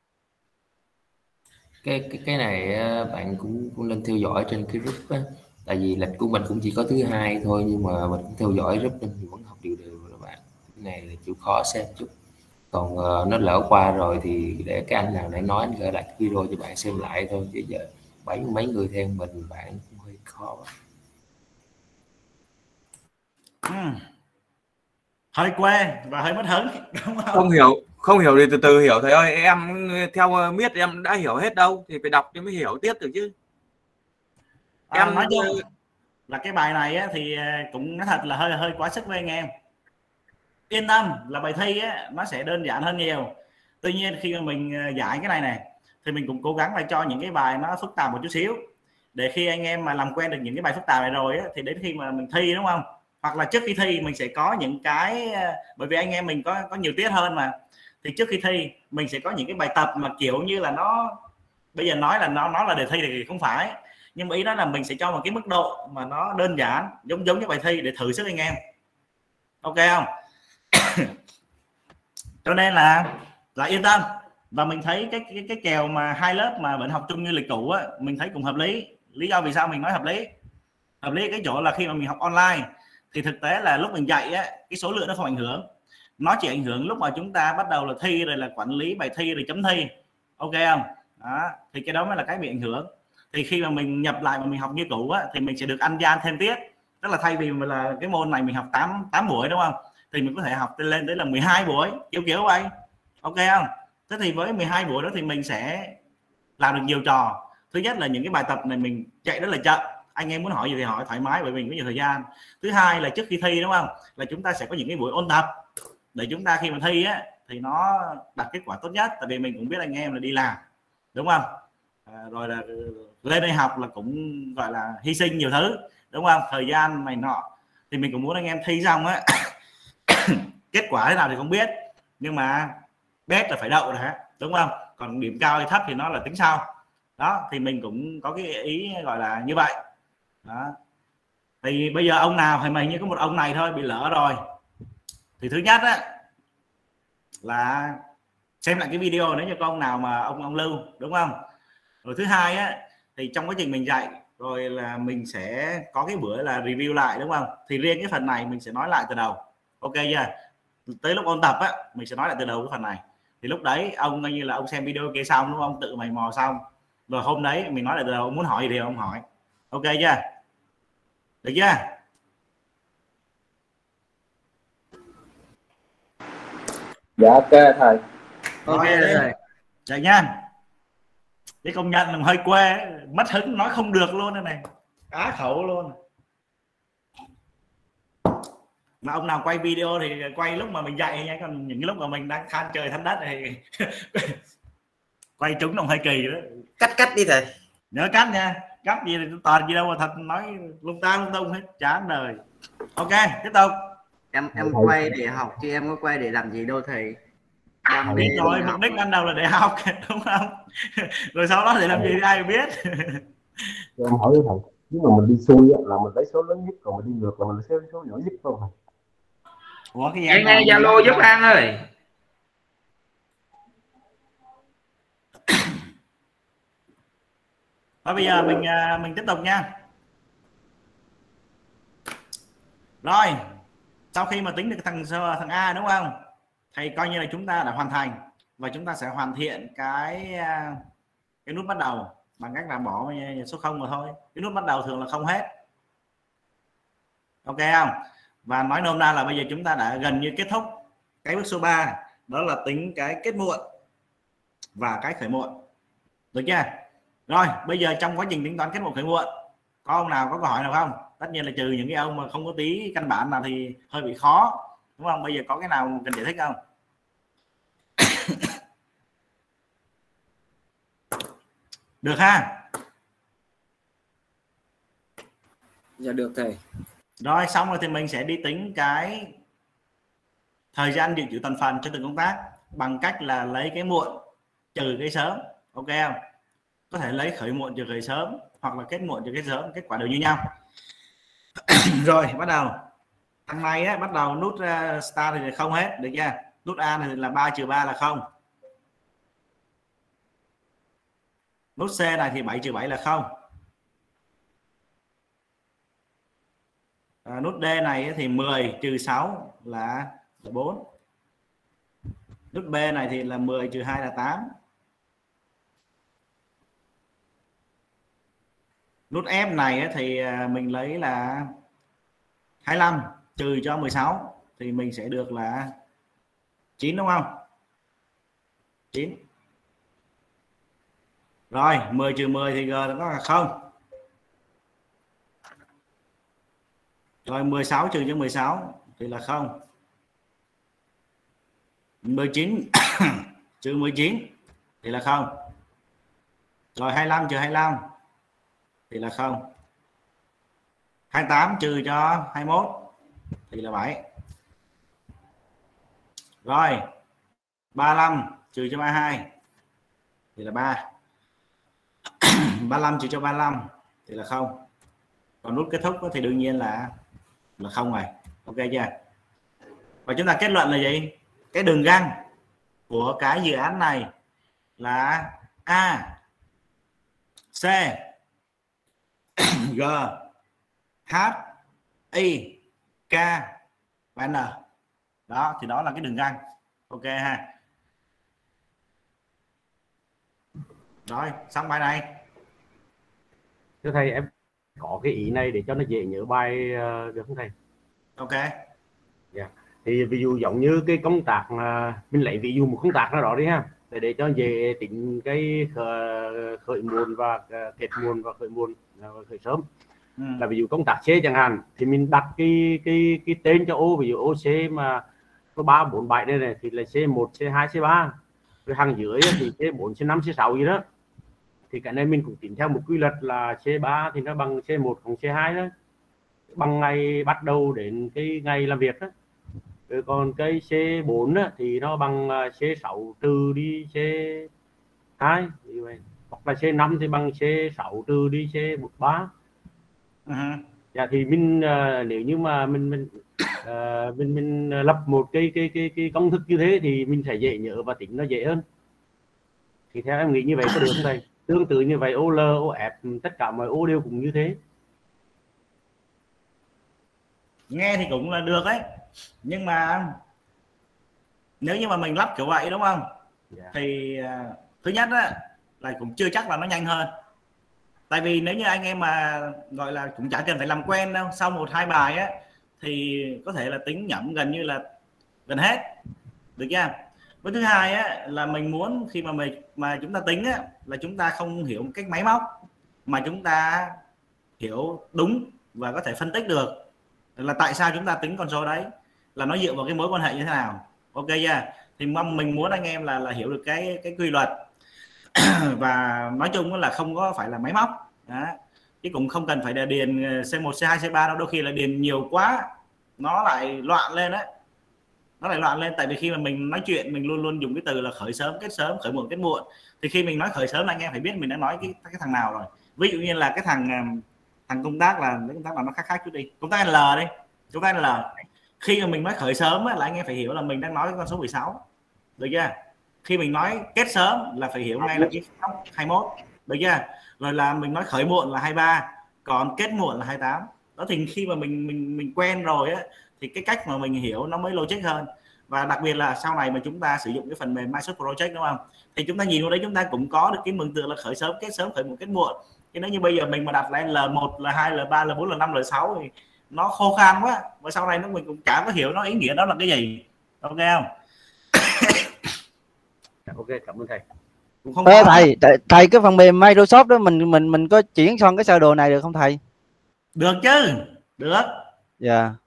Cái cái cái này bạn cũng cũng nên theo dõi trên cái group á, tại vì lịch của mình cũng chỉ có thứ hai thôi, nhưng mà mình cũng theo dõi group nên vẫn học đều đều các bạn. Cái này là chịu khó xem chút, còn uh, nó lỡ qua rồi thì để cái anh nào để nói anh gửi lại video cho bạn xem lại thôi, chứ giờ bảy mấy người theo mình bạn cũng hơi khó. Ừ. Hơi quê và hơi mất hứng, đúng không? Không hiểu, không hiểu thì từ từ hiểu thầy ơi. Em theo miết em đã hiểu hết đâu, thì phải đọc thì mới hiểu tiếp được chứ. À, Em nói chung là cái bài này á, thì cũng nói thật là hơi hơi quá sức với anh em. Yên tâm là bài thi á, nó sẽ đơn giản hơn nhiều. Tuy nhiên khi mà mình giải cái này này thì mình cũng cố gắng là cho những cái bài nó phức tạp một chút xíu, để khi anh em mà làm quen được những cái bài phức tạp này rồi á, thì đến khi mà mình thi, đúng không, hoặc là trước khi thi mình sẽ có những cái, bởi vì anh em mình có có nhiều tiết hơn mà, thì trước khi thi mình sẽ có những cái bài tập mà kiểu như là nó, bây giờ nói là nó nó là đề thi thì không phải, nhưng mà ý đó là mình sẽ cho một cái mức độ mà nó đơn giản giống giống như bài thi để thử sức anh em, ok không? Cho nên là là yên tâm. Và mình thấy cái cái, cái kèo mà hai lớp mà vẫn học chung như lịch cũ á, mình thấy cũng hợp lý. Lý do vì sao mình nói hợp lý? Hợp lý cái chỗ là khi mà mình học online thì thực tế là lúc mình dạy á, cái số lượng nó không ảnh hưởng, nó chỉ ảnh hưởng lúc mà chúng ta bắt đầu là thi rồi là quản lý bài thi rồi chấm thi, ok không? Đó, thì cái đó mới là cái bị ảnh hưởng. Thì khi mà mình nhập lại mà mình học như cũ á, thì mình sẽ được ăn gian thêm tiết, tức là thay vì mà là cái môn này mình học tám tám buổi, đúng không, thì mình có thể học lên tới là mười hai buổi, kiểu kiểu vậy, ok không? Thế thì với mười hai buổi đó thì mình sẽ làm được nhiều trò. Thứ nhất là những cái bài tập này mình chạy rất là chậm, anh em muốn hỏi gì thì hỏi thoải mái bởi vì mình có nhiều thời gian. Thứ hai là trước khi thi, đúng không, là chúng ta sẽ có những cái buổi ôn tập để chúng ta khi mà thi á thì nó đạt kết quả tốt nhất, tại vì mình cũng biết anh em là đi làm, đúng không, à, rồi là lên đây học là cũng gọi là hy sinh nhiều thứ, đúng không, thời gian này nọ, thì mình cũng muốn anh em thi xong á kết quả thế nào thì không biết, nhưng mà bét là phải đậu rồi, đúng không, còn điểm cao hay thấp thì nó là tính sau. Đó thì mình cũng có cái ý gọi là như vậy đó. Thì bây giờ ông nào hay mình như có một ông này thôi bị lỡ rồi, thì thứ nhất á là xem lại cái video nếu như có ông nào mà ông ông lưu, đúng không. Rồi thứ hai á thì trong quá trình mình dạy rồi là mình sẽ có cái bữa là review lại, đúng không, thì riêng cái phần này mình sẽ nói lại từ đầu, ok chưa? Tới lúc ôn tập á mình sẽ nói lại từ đầu cái phần này, thì lúc đấy ông coi như là ông xem video kia xong, đúng không, tự mày mò xong rồi hôm đấy mình nói lại từ đầu, ông muốn hỏi gì thì ông hỏi, ok chưa, được chưa? Dạ ok thầy. Ok rồi, chạy nha. Cái công nhận là hơi quê, mất hứng nói không được luôn đây này, á khẩu luôn. Mà ông nào quay video thì quay lúc mà mình dạy nha, còn những lúc mà mình đang than trời than đất thì quay trúng đồng hơi kỳ đó. Cắt cắt đi thầy. Nhớ cắt nha, cắt gì thì toàn gì đâu mà thật nói lung ta lung tung hết, chán đời. Ok tiếp tục. Em em quay để học chứ em có quay để làm gì đâu thầy. Đam mê rồi mục đích ban đầu là để học, đúng không? Rồi sau đó để làm gì thì ai biết. Em hỏi với thầy, nếu mà mình đi xuôi là mình lấy số lớn nhất, còn mình đi ngược là mình lấy số, số nhỏ nhất không thầy? Ủa cái gì em nghe Zalo giúp An ơi. Thôi bây giờ mình mình tiếp tục nha. Rồi sau khi mà tính được thằng thằng A, đúng không, thầy coi như là chúng ta đã hoàn thành, và chúng ta sẽ hoàn thiện cái cái nút bắt đầu bằng cách là bỏ số không mà thôi. Cái nút bắt đầu thường là không hết, ok không? Và nói nôm na là bây giờ chúng ta đã gần như kết thúc cái bước số ba, đó là tính cái kết muộn và cái khởi muộn, được chưa? Rồi bây giờ trong quá trình tính toán kết muộn khởi muộn, có ông nào có câu hỏi nào không? Tất nhiên là trừ những cái ông mà không có tí căn bản nào thì hơi bị khó, đúng không? Bây giờ có cái nào cần giải thích không? Được ha? Dạ được thầy. Rồi xong rồi thì mình sẽ đi tính cái thời gian dự trữ toàn phần cho từng công tác bằng cách là lấy cái muộn trừ cái sớm, ok không? Có thể lấy khởi muộn trừ khởi sớm hoặc là kết muộn trừ kết sớm, kết quả đều như nhau. Rồi bắt đầu. Thằng này á, bắt đầu nút uh, start thì không hết, được chưa? Nút A thì là ba trừ ba là không. Nút C này thì bảy trừ bảy là không. À, nút D này thì mười trừ sáu là bốn. Nút B này thì là mười trừ hai là tám. Nút F này á, thì mình lấy là hai mươi lăm trừ cho mười sáu thì mình sẽ được là chín đúng không? chín. Rồi mười trừ mười thì G nó là không. Rồi mười sáu trừ cho mười sáu thì là không. mười chín trừ mười chín thì là không. Rồi hai mươi lăm trừ hai mươi lăm thì là không. hai mươi tám trừ cho hai mươi mốt thì là bảy. Rồi ba mươi lăm trừ cho ba mươi hai thì là ba. ba mươi lăm trừ cho ba mươi lăm thì là không. Còn nút kết thúc thì đương nhiên là là không rồi. Ok chưa? Và chúng ta kết luận là gì? Cái đường găng của cái dự án này là A, C, G, H, I, K và N. Đó thì đó là cái đường găng. Ok ha. Rồi xong bài này. Thưa thầy, em có cái ý này để cho nó dễ nhớ bài uh, được không thầy? Ok. Yeah. Thì ví dụ giống như cái công tác uh, mình lấy ví dụ một công tác nào đó đi ha, để để cho dễ tính cái khởi, khởi nguồn và uh, kết nguồn và khởi nguồn uh, khởi sớm. Ừ. Là ví dụ công tác C chẳng hạn thì mình đặt cái cái cái tên cho ô, ví dụ ô C mà có ba bốn bảy đây này thì là C một, C hai, C ba. Rồi hàng dưới thì C bốn, C năm, C sáu gì đó. Thì cái này mình cũng tính theo một quy luật là C ba thì nó bằng C một cộng C hai đó, bằng ngày bắt đầu đến cái ngày làm việc đó. Rồi còn cái C bốn đó, thì nó bằng C sáu trừ đi C hai như vậy. Hoặc là C năm thì bằng C sáu trừ đi C ba. Uh-huh. Dạ thì mình uh, nếu như mà mình mình uh, mình mình lập một cái cái cái cái công thức như thế thì mình sẽ dễ nhớ và tính nó dễ hơn. Thì theo em nghĩ như vậy có được không thầy? Tương tự như vậy ô lờ, ô ép, tất cả mọi ô đều cũng như thế. Nghe thì cũng là được đấy, nhưng mà nếu như mà mình lắp kiểu vậy đúng không? Yeah. Thì uh, thứ nhất á, là cũng chưa chắc là nó nhanh hơn. Tại vì nếu như anh em mà gọi là cũng chả cần phải làm quen đâu, sau một hai bài á thì có thể là tính nhẩm gần như là gần hết, được chưa? Với thứ hai á, là mình muốn khi mà mình mà chúng ta tính á, là chúng ta không hiểu một cách máy móc mà chúng ta hiểu đúng và có thể phân tích được là tại sao chúng ta tính con số đấy, là nó dựa vào cái mối quan hệ như thế nào. Ok chưa? Thì mong mình muốn anh em là là hiểu được cái cái quy luật và nói chung là không có phải là máy móc đó. Chứ cũng không cần phải là điền C một, C hai, C ba đâu, đôi khi là điền nhiều quá nó lại loạn lên đấy, nó lại loạn lên. Tại vì khi mà mình nói chuyện mình luôn luôn dùng cái từ là khởi sớm, kết sớm, khởi muộn, kết muộn. Thì khi mình nói khởi sớm là anh em phải biết mình đã nói cái cái thằng nào rồi. Ví dụ như là cái thằng thằng công tác là cái công tác là nó khác khác chút đi, công tác L đi, công tác L. Khi mà mình nói khởi sớm á, là anh em phải hiểu là mình đang nói cái con số mười sáu, được chưa? Khi mình nói kết sớm là phải hiểu ngay là cái hai mươi mốt, được chưa? Rồi là mình nói khởi muộn là hai mươi ba, còn kết muộn là hai mươi tám. Đó thì khi mà mình mình mình quen rồi á thì cái cách mà mình hiểu nó mới logic hơn. Và đặc biệt là sau này mà chúng ta sử dụng cái phần mềm MySup Project đúng không? Thì chúng ta nhìn vào đấy chúng ta cũng có được cái mường tượng là khởi sớm, kết sớm, khởi muộn, kết muộn. Chứ nếu như bây giờ mình mà đặt lên L một, L hai, L ba, L bốn, L năm, L sáu thì nó khô khan quá. Và sau này nó mình cũng chả có hiểu nó ý nghĩa đó là cái gì. Ok không? Ok, cảm ơn thầy. Cũng không Ê, thầy, thầy thầy cái phần mềm Microsoft đó mình mình mình có chuyển sang cái sơ đồ này được không thầy? Được chứ, được. Dạ. Yeah.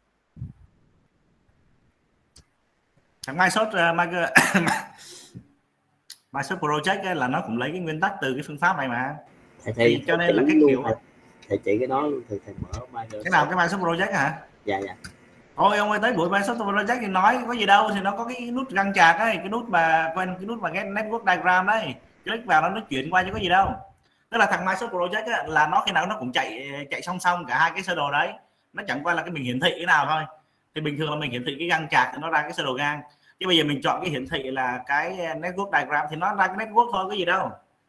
Thằng Microsoft uh, Microsoft Project ấy, là nó cũng lấy cái nguyên tắc từ cái phương pháp này mà. Thầy, thầy, thì cho nên là cái kiểu thầy, thầy chỉ cái đó luôn, thầy, thầy mở Microsoft. Cái nào cái Microsoft Project hả? Dạ dạ. Ôi ông ơi, tới buổi Microsoft Project thì nói có gì đâu, thì nó có cái nút găng chạc ấy, cái nút mà quên cái nút mà cái network diagram đấy, click vào nó nó chuyển qua chứ có gì đâu. Tức là thằng Microsoft Project ấy, là nó khi nào nó cũng chạy chạy song song cả hai cái sơ đồ đấy, nó chẳng qua là cái mình hiển thị cái nào thôi. Thì bình thường là mình hiển thị cái găng chạc thì nó ra cái sơ đồ gang, chứ bây giờ mình chọn cái hiển thị là cái network diagram thì nó ra cái network thôi, có gì đâu.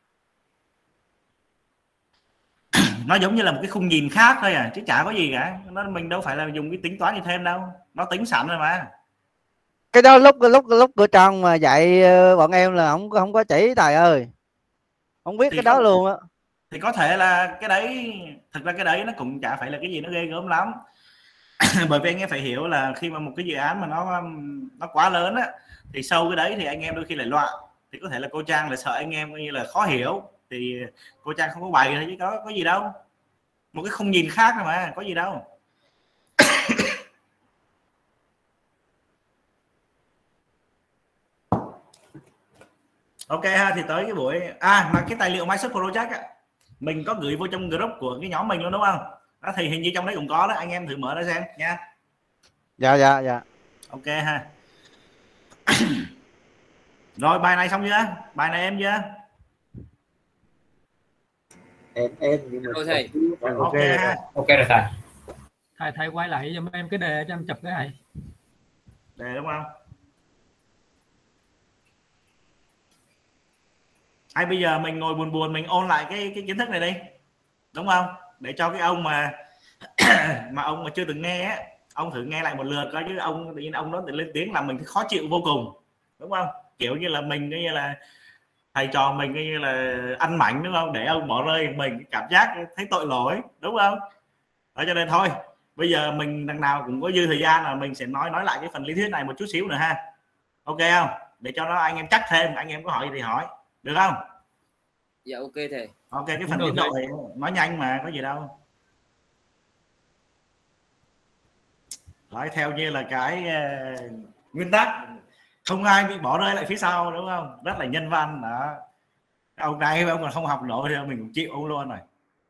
Nó giống như là một cái khung nhìn khác thôi à, chứ chả có gì cả. Nó mình đâu phải là dùng cái tính toán gì thêm đâu, nó tính sẵn rồi mà. Cái đó lúc lúc lúc cửa trong mà dạy bọn em là không không có chỉ thầy ơi, không biết thì cái không, đó luôn á. thì có thể là cái đấy, thực ra cái đấy nó cũng chả phải là cái gì nó ghê gớm lắm. Bởi vì anh em phải hiểu là khi mà một cái dự án mà nó nó quá lớn á, thì sau cái đấy thì anh em đôi khi lại loạn. Thì có thể là cô Trang là sợ anh em như là khó hiểu, thì cô Trang không có bày thôi chứ có có gì đâu, một cái không nhìn khác mà có gì đâu. Ok ha, thì tới cái buổi à mà cái tài liệu My Shop Project á, mình có gửi vô trong group của cái nhóm mình luôn đúng không? Đó, thì hình như trong đấy cũng có đó, anh em thử mở ra xem nha. Dạ dạ dạ. Ok ha. Rồi bài này xong chưa? Bài này em chưa? em em nhưng mà Rồi thầy. Ok, Ok ha. Ok rồi thầy. Thầy thầy quay lại cho em cái đề cho em chụp cái này. Đề đúng không? Hay bây giờ mình ngồi buồn buồn mình ôn lại cái cái kiến thức này đi, đúng không? Để cho cái ông mà mà ông mà chưa từng nghe á, ông thử nghe lại một lượt coi, chứ ông tự nhiên ông nói lên tiếng làm mình khó chịu vô cùng, đúng không? Kiểu như là mình như là thầy trò mình như là ăn mảnh, đúng không? Để ông bỏ rơi mình, cảm giác thấy tội lỗi, đúng không? Đó, cho nên thôi bây giờ mình đằng nào cũng có dư thời gian là mình sẽ nói nói lại cái phần lý thuyết này một chút xíu nữa ha. Ok không? Để cho nó anh em chắc thêm, anh em có hỏi gì thì hỏi, được không? Dạ ok thầy. Ok, cái phần tiến độ thì nói nhanh mà có gì đâu. Nói theo như là cái uh, nguyên tắc không ai bị bỏ rơi lại phía sau, đúng không? Rất là nhân văn đó. Ông này ông còn không học nổi thì mình cũng chịu ông luôn rồi.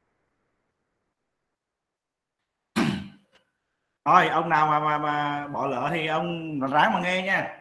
Thôi ông nào mà, mà, mà bỏ lỡ thì ông ráng mà nghe nha.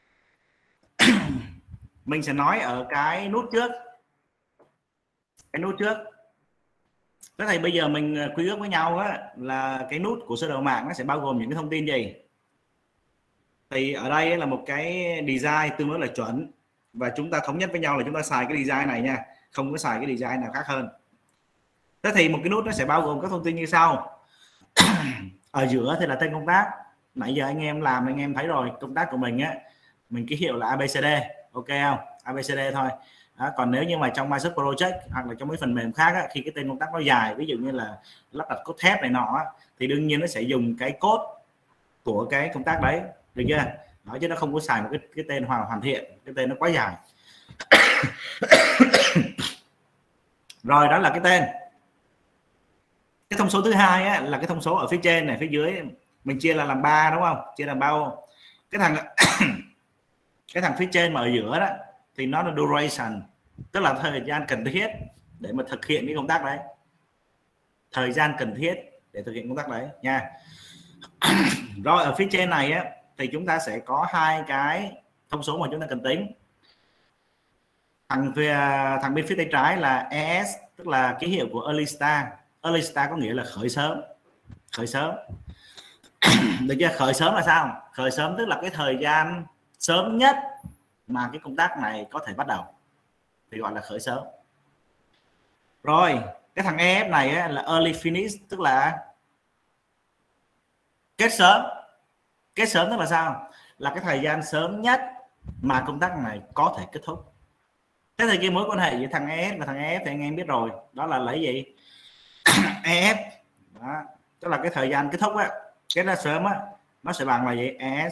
Mình sẽ nói ở cái nút trước. Cái nút trước. Thế thì bây giờ mình quy ước với nhau á, là cái nút của sơ đồ mạng nó sẽ bao gồm những cái thông tin gì? Thì ở đây là một cái design tương đối là chuẩn, và chúng ta thống nhất với nhau là chúng ta xài cái design này nha, không có xài cái design nào khác hơn. Thế thì một cái nút nó sẽ bao gồm các thông tin như sau. Ở giữa thì là tên công tác. Nãy giờ anh em làm anh em thấy rồi, công tác của mình á, mình ký hiệu là a bê xê đê, ok không? a bê xê đê thôi. Đó, còn nếu như mà trong My Shop Project hoặc là trong mấy phần mềm khác á, khi cái tên công tác nó dài, ví dụ như là lắp đặt cốt thép này nọ á, thì đương nhiên nó sẽ dùng cái code của cái công tác đấy, được chưa? Đó, chứ nó không có xài một cái, cái tên hoàn hoàn thiện, cái tên nó quá dài. Rồi đó là cái tên. Cái thông số thứ hai á, là cái thông số ở phía trên này, phía dưới mình chia là làm ba, đúng không? Chia làm bao. Cái thằng cái thằng phía trên mà ở giữa đó thì nó là duration, tức là thời gian cần thiết để mà thực hiện cái công tác đấy. Thời gian cần thiết để thực hiện công tác đấy nha. Rồi ở phía trên này á, thì chúng ta sẽ có hai cái thông số mà chúng ta cần tính. Thằng thằng bên phía tay trái là e ét, tức là ký hiệu của early start. Early start có nghĩa là khởi sớm. Khởi sớm. Được chưa? Khởi sớm là sao? Khởi sớm tức là cái thời gian sớm nhất mà cái công tác này có thể bắt đầu, thì gọi là khởi sớm. Rồi cái thằng e ép này á, là early finish, tức là kết sớm. Kết sớm tức là sao? Là cái thời gian sớm nhất mà công tác này có thể kết thúc. Thế thì cái mối quan hệ giữa thằng e ét và thằng e ép thì anh em biết rồi, đó là lấy gì? e ép đó, tức là cái thời gian kết thúc á, kết ra sớm á, nó sẽ bằng là gì? e ét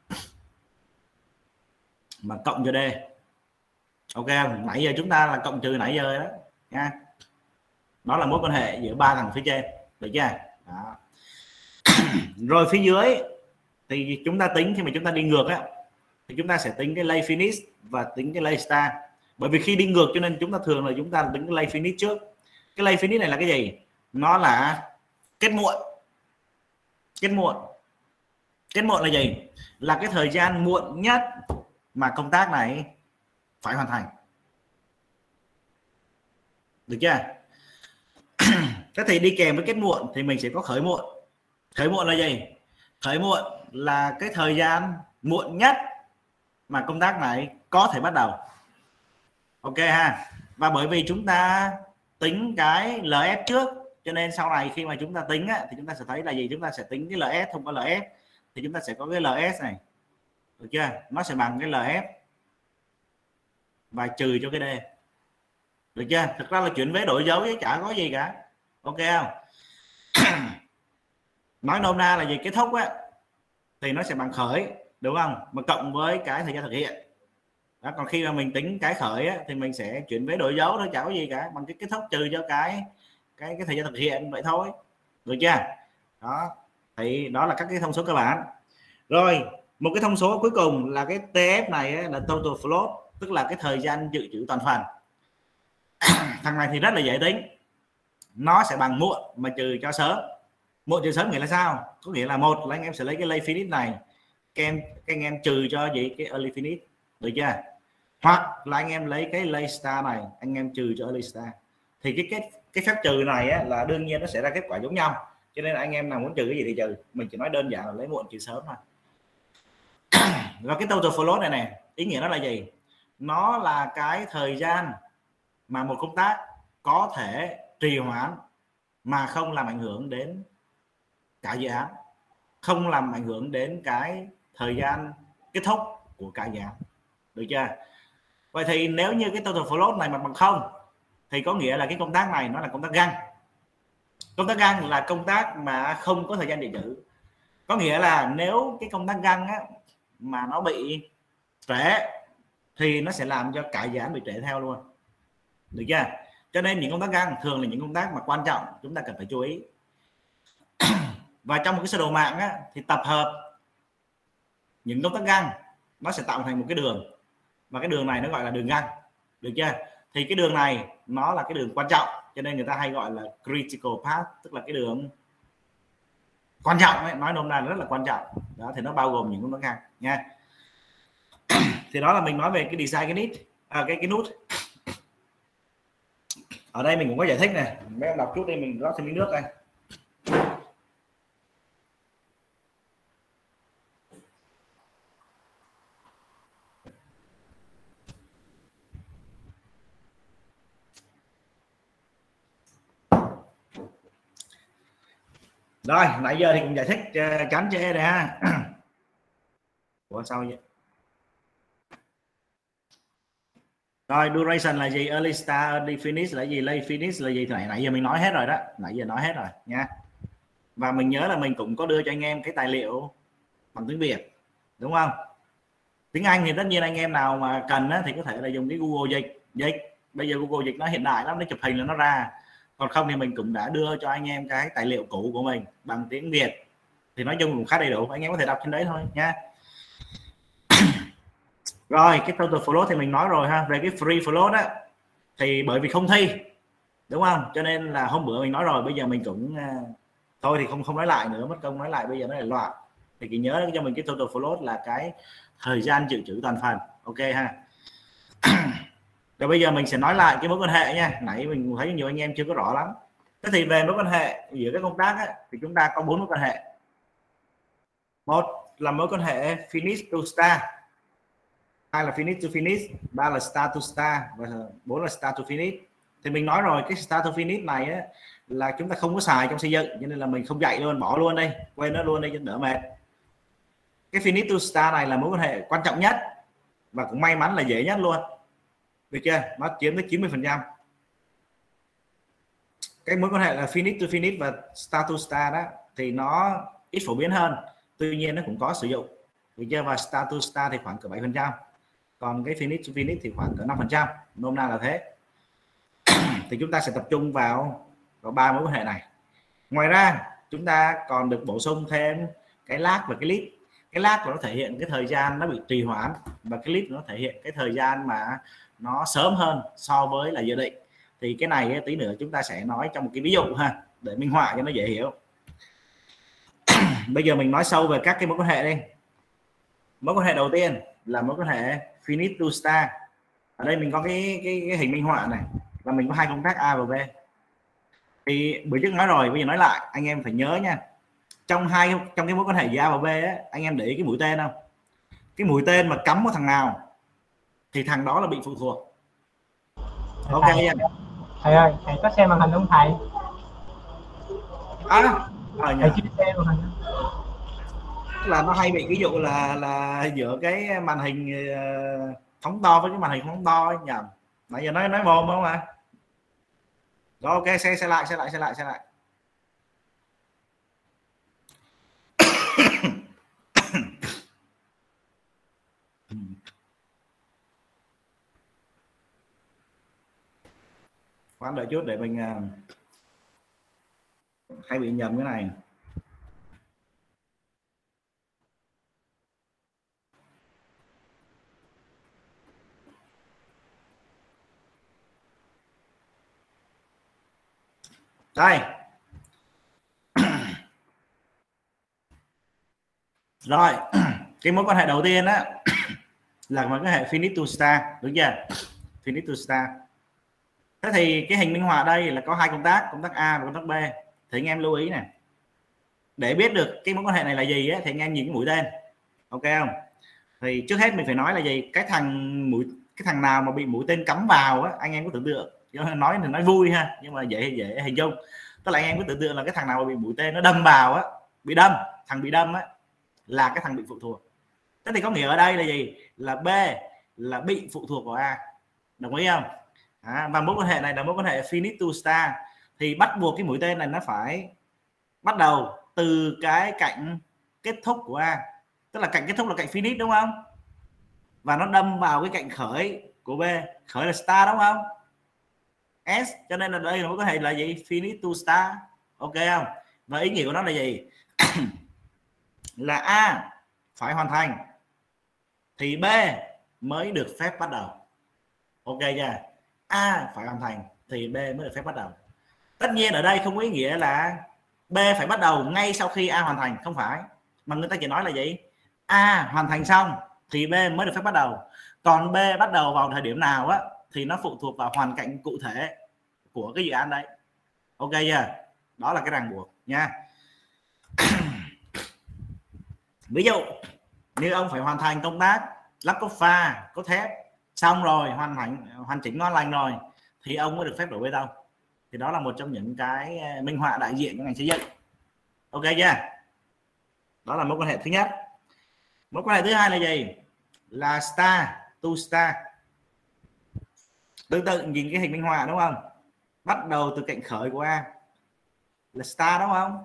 mà cộng cho D. Ok không? Nãy giờ chúng ta là cộng trừ nãy giờ đó nha. Đó là mối quan hệ giữa ba thằng phía trên, được chưa? Đó. Rồi phía dưới thì chúng ta tính, khi mà chúng ta đi ngược á, thì chúng ta sẽ tính cái lay finish và tính cái lay start. Bởi vì khi đi ngược cho nên chúng ta thường là chúng ta tính cái lay finish trước. Cái lay finish này là cái gì? Nó là kết muộn. Kết muộn. Kết muộn là gì? Là cái thời gian muộn nhất mà công tác này phải hoàn thành. Được chưa? Thế thì đi kèm với kết muộn thì mình sẽ có khởi muộn. Khởi muộn là gì? Khởi muộn là cái thời gian muộn nhất mà công tác này có thể bắt đầu. Ok ha. Và bởi vì chúng ta tính cái lờ ép trước, cho nên sau này khi mà chúng ta tính á, thì chúng ta sẽ thấy là gì? Chúng ta sẽ tính cái lờ ét không có lờ ép, thì chúng ta sẽ có cái lờ ét này, được chưa? Nó sẽ bằng cái lờ ép và trừ cho cái D. Được chưa? Thực ra là chuyển vế đổi dấu chứ chả có gì cả. Ok không? Nói nôm na là gì, kết thúc á thì nó sẽ bằng khởi, đúng không, mà cộng với cái thời gian thực hiện đó. Còn khi mà mình tính cái khởi á, thì mình sẽ chuyển vế đổi dấu thôi, chả có gì cả, bằng cái kết thúc trừ cho cái cái cái thời gian thực hiện vậy thôi. Được chưa? Đó thì đó là các cái thông số cơ bản. Rồi một cái thông số cuối cùng là cái tê ép này ấy, là total float, tức là cái thời gian dự trữ toàn phần. Thằng này thì rất là dễ tính, nó sẽ bằng muộn mà trừ cho sớm. Muộn trừ sớm nghĩa là sao? Có nghĩa là một là anh em sẽ lấy cái late finish này, các em các anh em trừ cho gì cái early finish, được chưa? Hoặc là anh em lấy cái late start này, anh em trừ cho early start. Thì cái cái cái phép trừ này á, là đương nhiên nó sẽ ra kết quả giống nhau, cho nên là anh em nào muốn trừ cái gì thì trừ, mình chỉ nói đơn giản là lấy muộn trừ sớm thôi. Và cái total float này này, ý nghĩa nó là gì? Nó là cái thời gian mà một công tác có thể trì hoãn mà không làm ảnh hưởng đến cả dự án, không làm ảnh hưởng đến cái thời gian kết thúc của cả dự án. Được chưa? Vậy thì nếu như cái total float này mà bằng không thì có nghĩa là cái công tác này nó là công tác găng. Công tác găng là công tác mà không có thời gian dự trữ. Có nghĩa là nếu cái công tác găng á, mà nó bị trễ thì nó sẽ làm cho cả dự án bị trễ theo luôn. Được chưa? Cho nên những công tác găng thường là những công tác mà quan trọng chúng ta cần phải chú ý. Và trong một cái sơ đồ mạng á, thì tập hợp những công tác găng nó sẽ tạo thành một cái đường, và cái đường này nó gọi là đường găng. Được chưa? Thì cái đường này nó là cái đường quan trọng, cho nên người ta hay gọi là critical path, tức là cái đường quan trọng ấy, nói nôm na rất là quan trọng đó. Thì nó bao gồm những công tác găng nha. Thì đó là mình nói về cái design cái nít à, cái cái nút. Ở đây mình cũng có giải thích này, mấy em đọc chút đi, mình rót thêm miếng nước đây. Rồi nãy giờ thì cũng giải thích uh, chán chê rồi ha. Ủa sao vậy? Rồi duration là gì, early start, early finish là gì, late finish là gì, nãy nãy giờ mình nói hết rồi đó, nãy giờ nói hết rồi nha. Và mình nhớ là mình cũng có đưa cho anh em cái tài liệu bằng tiếng Việt, đúng không? Tiếng Anh thì tất nhiên anh em nào mà cần á, thì có thể là dùng cái Google dịch dịch bây giờ Google dịch nó hiện đại lắm, nó chụp hình là nó ra. Còn không thì mình cũng đã đưa cho anh em cái tài liệu cũ của mình bằng tiếng Việt, thì nói chung cũng khá đầy đủ, anh em có thể đọc trên đấy thôi nha. Rồi cái total float thì mình nói rồi ha. Về cái free float á thì bởi vì không thi, đúng không, cho nên là hôm bữa mình nói rồi, bây giờ mình cũng uh, thôi thì không không nói lại nữa, mất công nói lại bây giờ nó lại loạn. Thì chỉ nhớ cho mình cái total float là cái thời gian dự trữ toàn phần. Ok ha. Rồi bây giờ mình sẽ nói lại cái mối quan hệ nha, nãy mình thấy nhiều anh em chưa có rõ lắm. Thế thì về mối quan hệ giữa các công tác á, thì chúng ta có bốn mối quan hệ. Một là mối quan hệ finish to start, hai là finish to finish, ba là start to start, và bốn là start to finish. Thì mình nói rồi, cái start to finish này á, là chúng ta không có xài trong xây dựng, cho nên là mình không dạy luôn, bỏ luôn đây, quên nó luôn đây cho đỡ mệt. Cái finish to start này là mối quan hệ quan trọng nhất và cũng may mắn là dễ nhất luôn. Được chưa? Nó chiếm tới chín mươi phần trăm. Cái mối quan hệ là finish to finish và start to start đó thì nó ít phổ biến hơn, tuy nhiên nó cũng có sử dụng. Được chưa? Và start to start thì khoảng cỡ bảy phần trăm, còn cái finish to finish thì khoảng cỡ năm phần trăm, nôm na là thế. Thì chúng ta sẽ tập trung vào vào ba mối quan hệ này. Ngoài ra chúng ta còn được bổ sung thêm cái lag và cái lead. Cái lag của nó thể hiện cái thời gian nó bị trì hoãn, và cái lead nó thể hiện cái thời gian mà nó sớm hơn so với là dự định. Thì cái này tí nữa chúng ta sẽ nói trong một cái ví dụ ha, để minh họa cho nó dễ hiểu. Bây giờ mình nói sâu về các cái mối quan hệ đi. Mối quan hệ đầu tiên là mối quan hệ finish to start. Ở đây mình có cái, cái, cái hình minh họa này, và mình có hai công tác A và B. Thì bữa trước nói rồi, bây giờ nói lại, anh em phải nhớ nha. Trong hai trong cái mối quan hệ giữa A và B á, anh em để ý cái mũi tên không? Cái mũi tên mà cắm vào thằng nào thì thằng đó là bị phụ thuộc. Ok thầy, thầy ơi, thầy có xem màn hình không thầy? À, thầy chưa xem màn hình. Là nó hay bị cái vụ là là giữa cái màn hình phóng to với cái màn hình phóng to ấy, nhầm. Nãy giờ nói nói mồm không ạ? Rồi ok, xe xe lại xe lại xe lại xe lại khoan đợi chút để mình uh, hay bị nhầm cái này. Đây rồi cái mối quan hệ đầu tiên á là mối quan hệ finite to star, đúng chưa? Finite to star. Thế thì cái hình minh họa đây là có hai công tác, công tác A và công tác B. Thì anh em lưu ý này, để biết được cái mối quan hệ này là gì á, thì anh em nhìn cái mũi tên, ok không? Thì trước hết mình phải nói là gì, cái thằng mũi cái thằng nào mà bị mũi tên cắm vào á, anh em có tưởng tượng, nói thì nói vui ha, nhưng mà dễ dễ hình dung. Tức là anh em có tưởng tượng là cái thằng nào mà bị mũi tên nó đâm vào á, bị đâm, thằng bị đâm á là cái thằng bị phụ thuộc. Thế thì có nghĩa ở đây là gì, là B là bị phụ thuộc vào A, đồng ý không? À, và mối quan hệ này là mối quan hệ finite to star, thì bắt buộc cái mũi tên này nó phải bắt đầu từ cái cạnh kết thúc của A, tức là cạnh kết thúc là cạnh finite, đúng không? Và nó đâm vào cái cạnh khởi của B, khởi là star, đúng không? S, cho nên là đây là mối quan hệ là gì, finite to star, ok không? Và ý nghĩa của nó là gì? Là A phải hoàn thành thì B mới được phép bắt đầu, ok chưa? A phải hoàn thành thì B mới được phép bắt đầu. Tất nhiên ở đây không có ý nghĩa là B phải bắt đầu ngay sau khi A hoàn thành, không phải, mà người ta chỉ nói là gì, A hoàn thành xong thì B mới được phép bắt đầu. Còn B bắt đầu vào thời điểm nào á thì nó phụ thuộc vào hoàn cảnh cụ thể của cái dự án đấy, ok chưa? Đó là cái ràng buộc nha. Ví dụ như ông phải hoàn thành công tác lắp cốt pha, cốt thép xong rồi, hoàn thành hoàn chỉnh ngon lành rồi thì ông mới được phép đổ bê tông. Thì đó là một trong những cái minh họa đại diện của ngành xây dựng, ok chưa? Đó là mối quan hệ thứ nhất. Mối quan hệ thứ hai là gì? Là star to star. Tương tự nhìn cái hình minh họa, đúng không? Bắt đầu từ cạnh khởi của A là star, đúng không?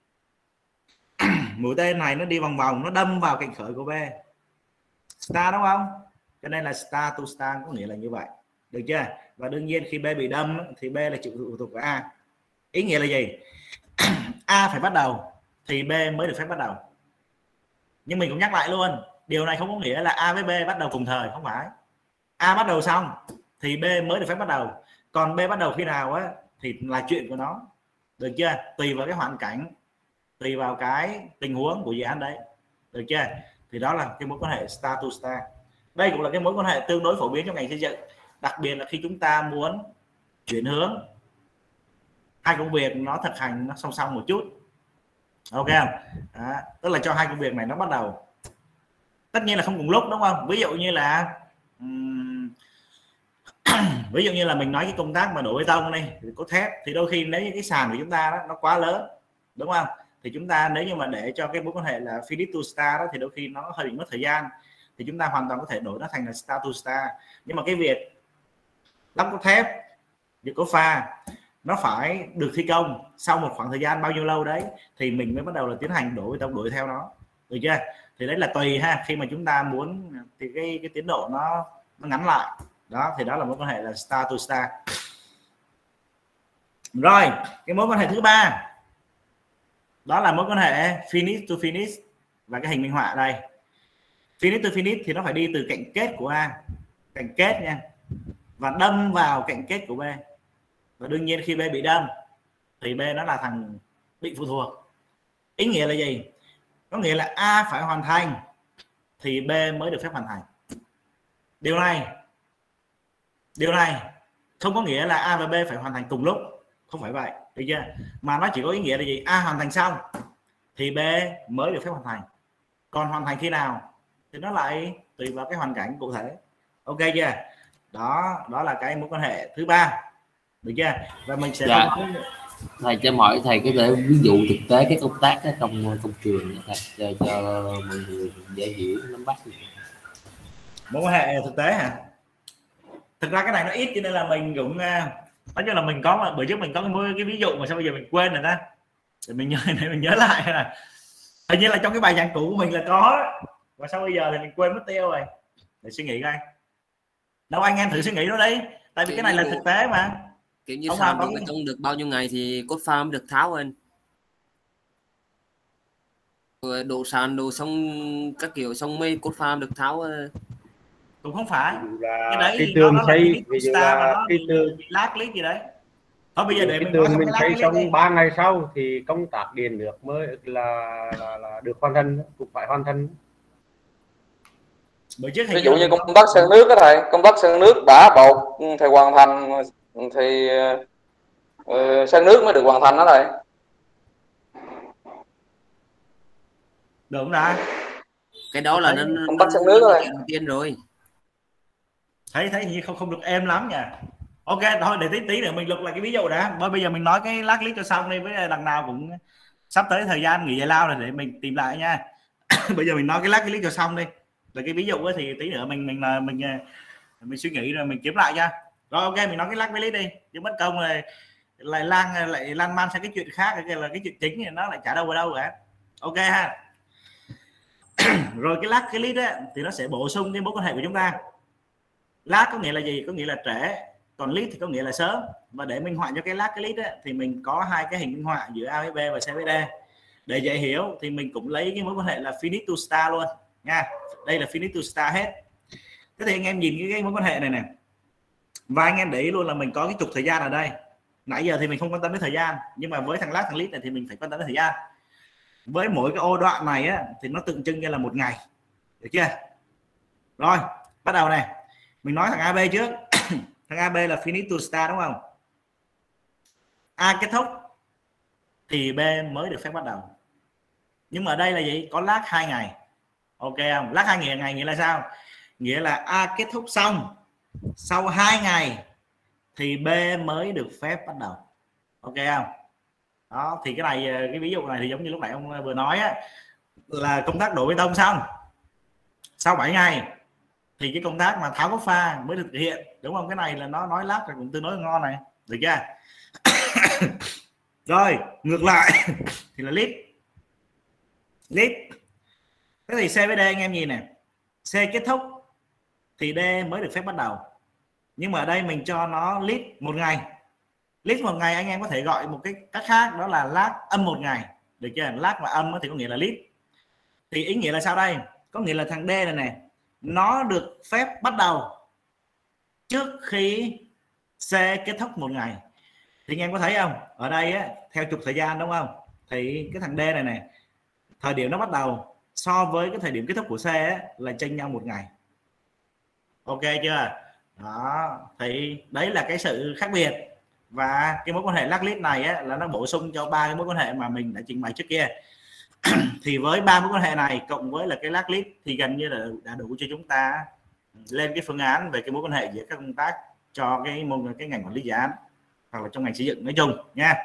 Mũi tên này nó đi vòng vòng, nó đâm vào cạnh khởi của B, star, đúng không? Cho nên là star to star có nghĩa là như vậy, được chưa? Và đương nhiên khi B bị đâm thì B là chịu phụ thuộc của A. Ý nghĩa là gì? A phải bắt đầu thì B mới được phép bắt đầu. Nhưng mình cũng nhắc lại luôn, điều này không có nghĩa là A với B bắt đầu cùng thời, không phải. A bắt đầu xong thì B mới được phép bắt đầu, còn B bắt đầu khi nào á thì là chuyện của nó, được chưa? Tùy vào cái hoàn cảnh, tùy vào cái tình huống của dự án đấy, được chưa? Thì đó là cái mối quan hệ star to star. Đây cũng là cái mối quan hệ tương đối phổ biến trong ngành xây dựng, đặc biệt là khi chúng ta muốn chuyển hướng hai công việc nó thực hành nó song song một chút, ok không? Đó, tức là cho hai công việc này nó bắt đầu, tất nhiên là không cùng lúc, đúng không? Ví dụ như là um, ví dụ như là mình nói cái công tác mà đổ bê tông này, cốt thép, thì đôi khi nếu như cái sàn của chúng ta đó, nó quá lớn, đúng không? Thì chúng ta nếu như mà để cho cái mối quan hệ là finite to star đó, thì đôi khi nó hơi bị mất thời gian, thì chúng ta hoàn toàn có thể đổi nó thành là star to star. Nhưng mà cái việc lắp cốt thép, việc cốt pha nó phải được thi công sau một khoảng thời gian bao nhiêu lâu đấy thì mình mới bắt đầu là tiến hành đổ bê tông đuổi theo nó, được chưa? Thì đấy là tùy ha, khi mà chúng ta muốn thì cái cái tiến độ nó nó ngắn lại đó, thì đó là mối quan hệ là star to star. Rồi cái mối quan hệ thứ ba đó là mối quan hệ finish to finish, và cái hình minh họa đây, finish to finish thì nó phải đi từ cạnh kết của A, cạnh kết nha, và đâm vào cạnh kết của B. Và đương nhiên khi B bị đâm thì B nó là thằng bị phụ thuộc. Ý nghĩa là gì? Có nghĩa là A phải hoàn thành thì B mới được phép hoàn thành. Điều này điều này không có nghĩa là A và B phải hoàn thành cùng lúc, không phải vậy, được chưa? Mà nó chỉ có ý nghĩa là gì? A hoàn thành xong thì B mới được phép hoàn thành. Còn hoàn thành khi nào thì nó lại tùy vào cái hoàn cảnh cụ thể, ok chưa? Đó đó là cái mối quan hệ thứ ba, được chưa? Và mình sẽ dạ. Thầy cho hỏi thầy có thể ví dụ thực tế cái công tác trong công trường thầy, cho, cho mọi người dễ hiểu nắm bắt. Mối quan hệ thực tế hả? Thực ra cái này nó ít cho nên là mình cũng nói chung là mình có bữa trước mình có cái, cái ví dụ mà sao bây giờ mình quên rồi đó, để mình nhớ để mình nhớ lại là hình như là trong cái bài giảng cũ của mình là có, và sao bây giờ thì mình quên mất tiêu rồi, để suy nghĩ coi. Đâu anh em thử suy nghĩ đó đấy, tại vì Kiểu cái này như- là thực tế mà. Kiểu như Ông sàn làm đường có- bê tông được bao nhiêu ngày thì cốt pha mới được tháo anh. Rồi đổ sàn đồ xong các kiểu xong mây cốt pha được tháo. ờ, Cũng không phải là cái đấy cái thì tường nó, nó là xây, Finito ví dụ Star mà là nó cái bị, tường bị lag clip gì đấy. Thôi bây giờ để cái mình nói tường xong mình cái lag xây clip xong đi. ba ngày sau thì công tác điện nước mới là là, là được hoàn thành, cũng phải hoàn thành. Bữa trước Ví dụ như công tác sơn nước đó thầy, công tác sơn nước đã bột thầy hoàn thành thì uh, sơn nước mới được hoàn thành đó thầy. Đúng rồi. Cái đó là nó công tác sơn nước nó- rồi. nó đầu tiên rồi. thấy thấy như không không được êm lắm nha. Ok thôi để tí tí nữa mình lục lại cái ví dụ đã, bởi bây giờ mình nói cái lát clip cho xong đi, với đằng nào cũng sắp tới thời gian nghỉ giải lao rồi để mình tìm lại nha. Bây giờ mình nói cái lát clip cho xong đi, rồi cái ví dụ ấy thì tí nữa mình mình mình mình, mình suy nghĩ rồi mình kiếm lại nha. Rồi ok mình nói cái lát clip đi, chứ mất công rồi lại lan lại lan man sang cái chuyện khác, cái là cái chuyện chính thì nó lại chả đâu vào đâu cả. Ok ha. Rồi cái lát clip ấy, thì nó sẽ bổ sung cái mối quan hệ của chúng ta. Lát có nghĩa là gì? Có nghĩa là trễ, còn lead thì có nghĩa là sớm. Và để minh họa cho cái lát cái lead ấy, thì mình có hai cái hình minh họa giữa A với B và C với D. Để dễ hiểu thì mình cũng lấy cái mối quan hệ là finish to start luôn nha. Đây là finish to start hết. Thế thì anh em nhìn cái, cái mối quan hệ này nè, và anh em để ý luôn là mình có cái trục thời gian ở đây. Nãy giờ thì mình không quan tâm đến thời gian, nhưng mà với thằng lát thằng lead này thì mình phải quan tâm đến thời gian. Với mỗi cái ô đoạn này á, thì nó tượng trưng như là một ngày, được chưa? Rồi bắt đầu này, mình nói thằng a bê trước. Thằng a bê là finish to start đúng không? A kết thúc thì B mới được phép bắt đầu. Nhưng mà ở đây là gì? Có lag hai ngày. Ok không? Lag hai ngày, ngày nghĩa là sao? Nghĩa là A kết thúc xong sau hai ngày thì B mới được phép bắt đầu. Ok không? Đó thì cái này, cái ví dụ này thì giống như lúc nãy ông vừa nói á, là công tác đổ bê tông xong sau bảy ngày thì cái công tác mà tháo cốt pha mới được thực hiện, đúng không? Cái này là nó nói lát rồi cũng tương đối ngon này, được chưa? Rồi ngược lại thì là lead lead thế thì C với D anh em nhìn này, C kết thúc thì D mới được phép bắt đầu, nhưng mà ở đây mình cho nó lead một ngày. Lead một ngày anh em có thể gọi một cái cách khác, đó là lag âm một ngày, được chưa? Lag và âm thì có nghĩa là lead. Thì ý nghĩa là sao đây? Có nghĩa là thằng D này này nó được phép bắt đầu trước khi C kết thúc một ngày. Thì anh em có thấy không? Ở đây á, theo trục thời gian đúng không? Thì cái thằng D này này, thời điểm nó bắt đầu so với cái thời điểm kết thúc của C á, là chênh nhau một ngày. Ok chưa? Đó, thì đấy là cái sự khác biệt. Và cái mối quan hệ lag lead này á, là nó bổ sung cho ba cái mối quan hệ mà mình đã trình bày trước kia. Thì với ba mối quan hệ này cộng với là cái lag lead thì gần như là đã đủ cho chúng ta lên cái phương án về cái mối quan hệ giữa các công tác cho cái môn cái ngành quản lý dự án hoặc là trong ngành xây dựng nói chung nha.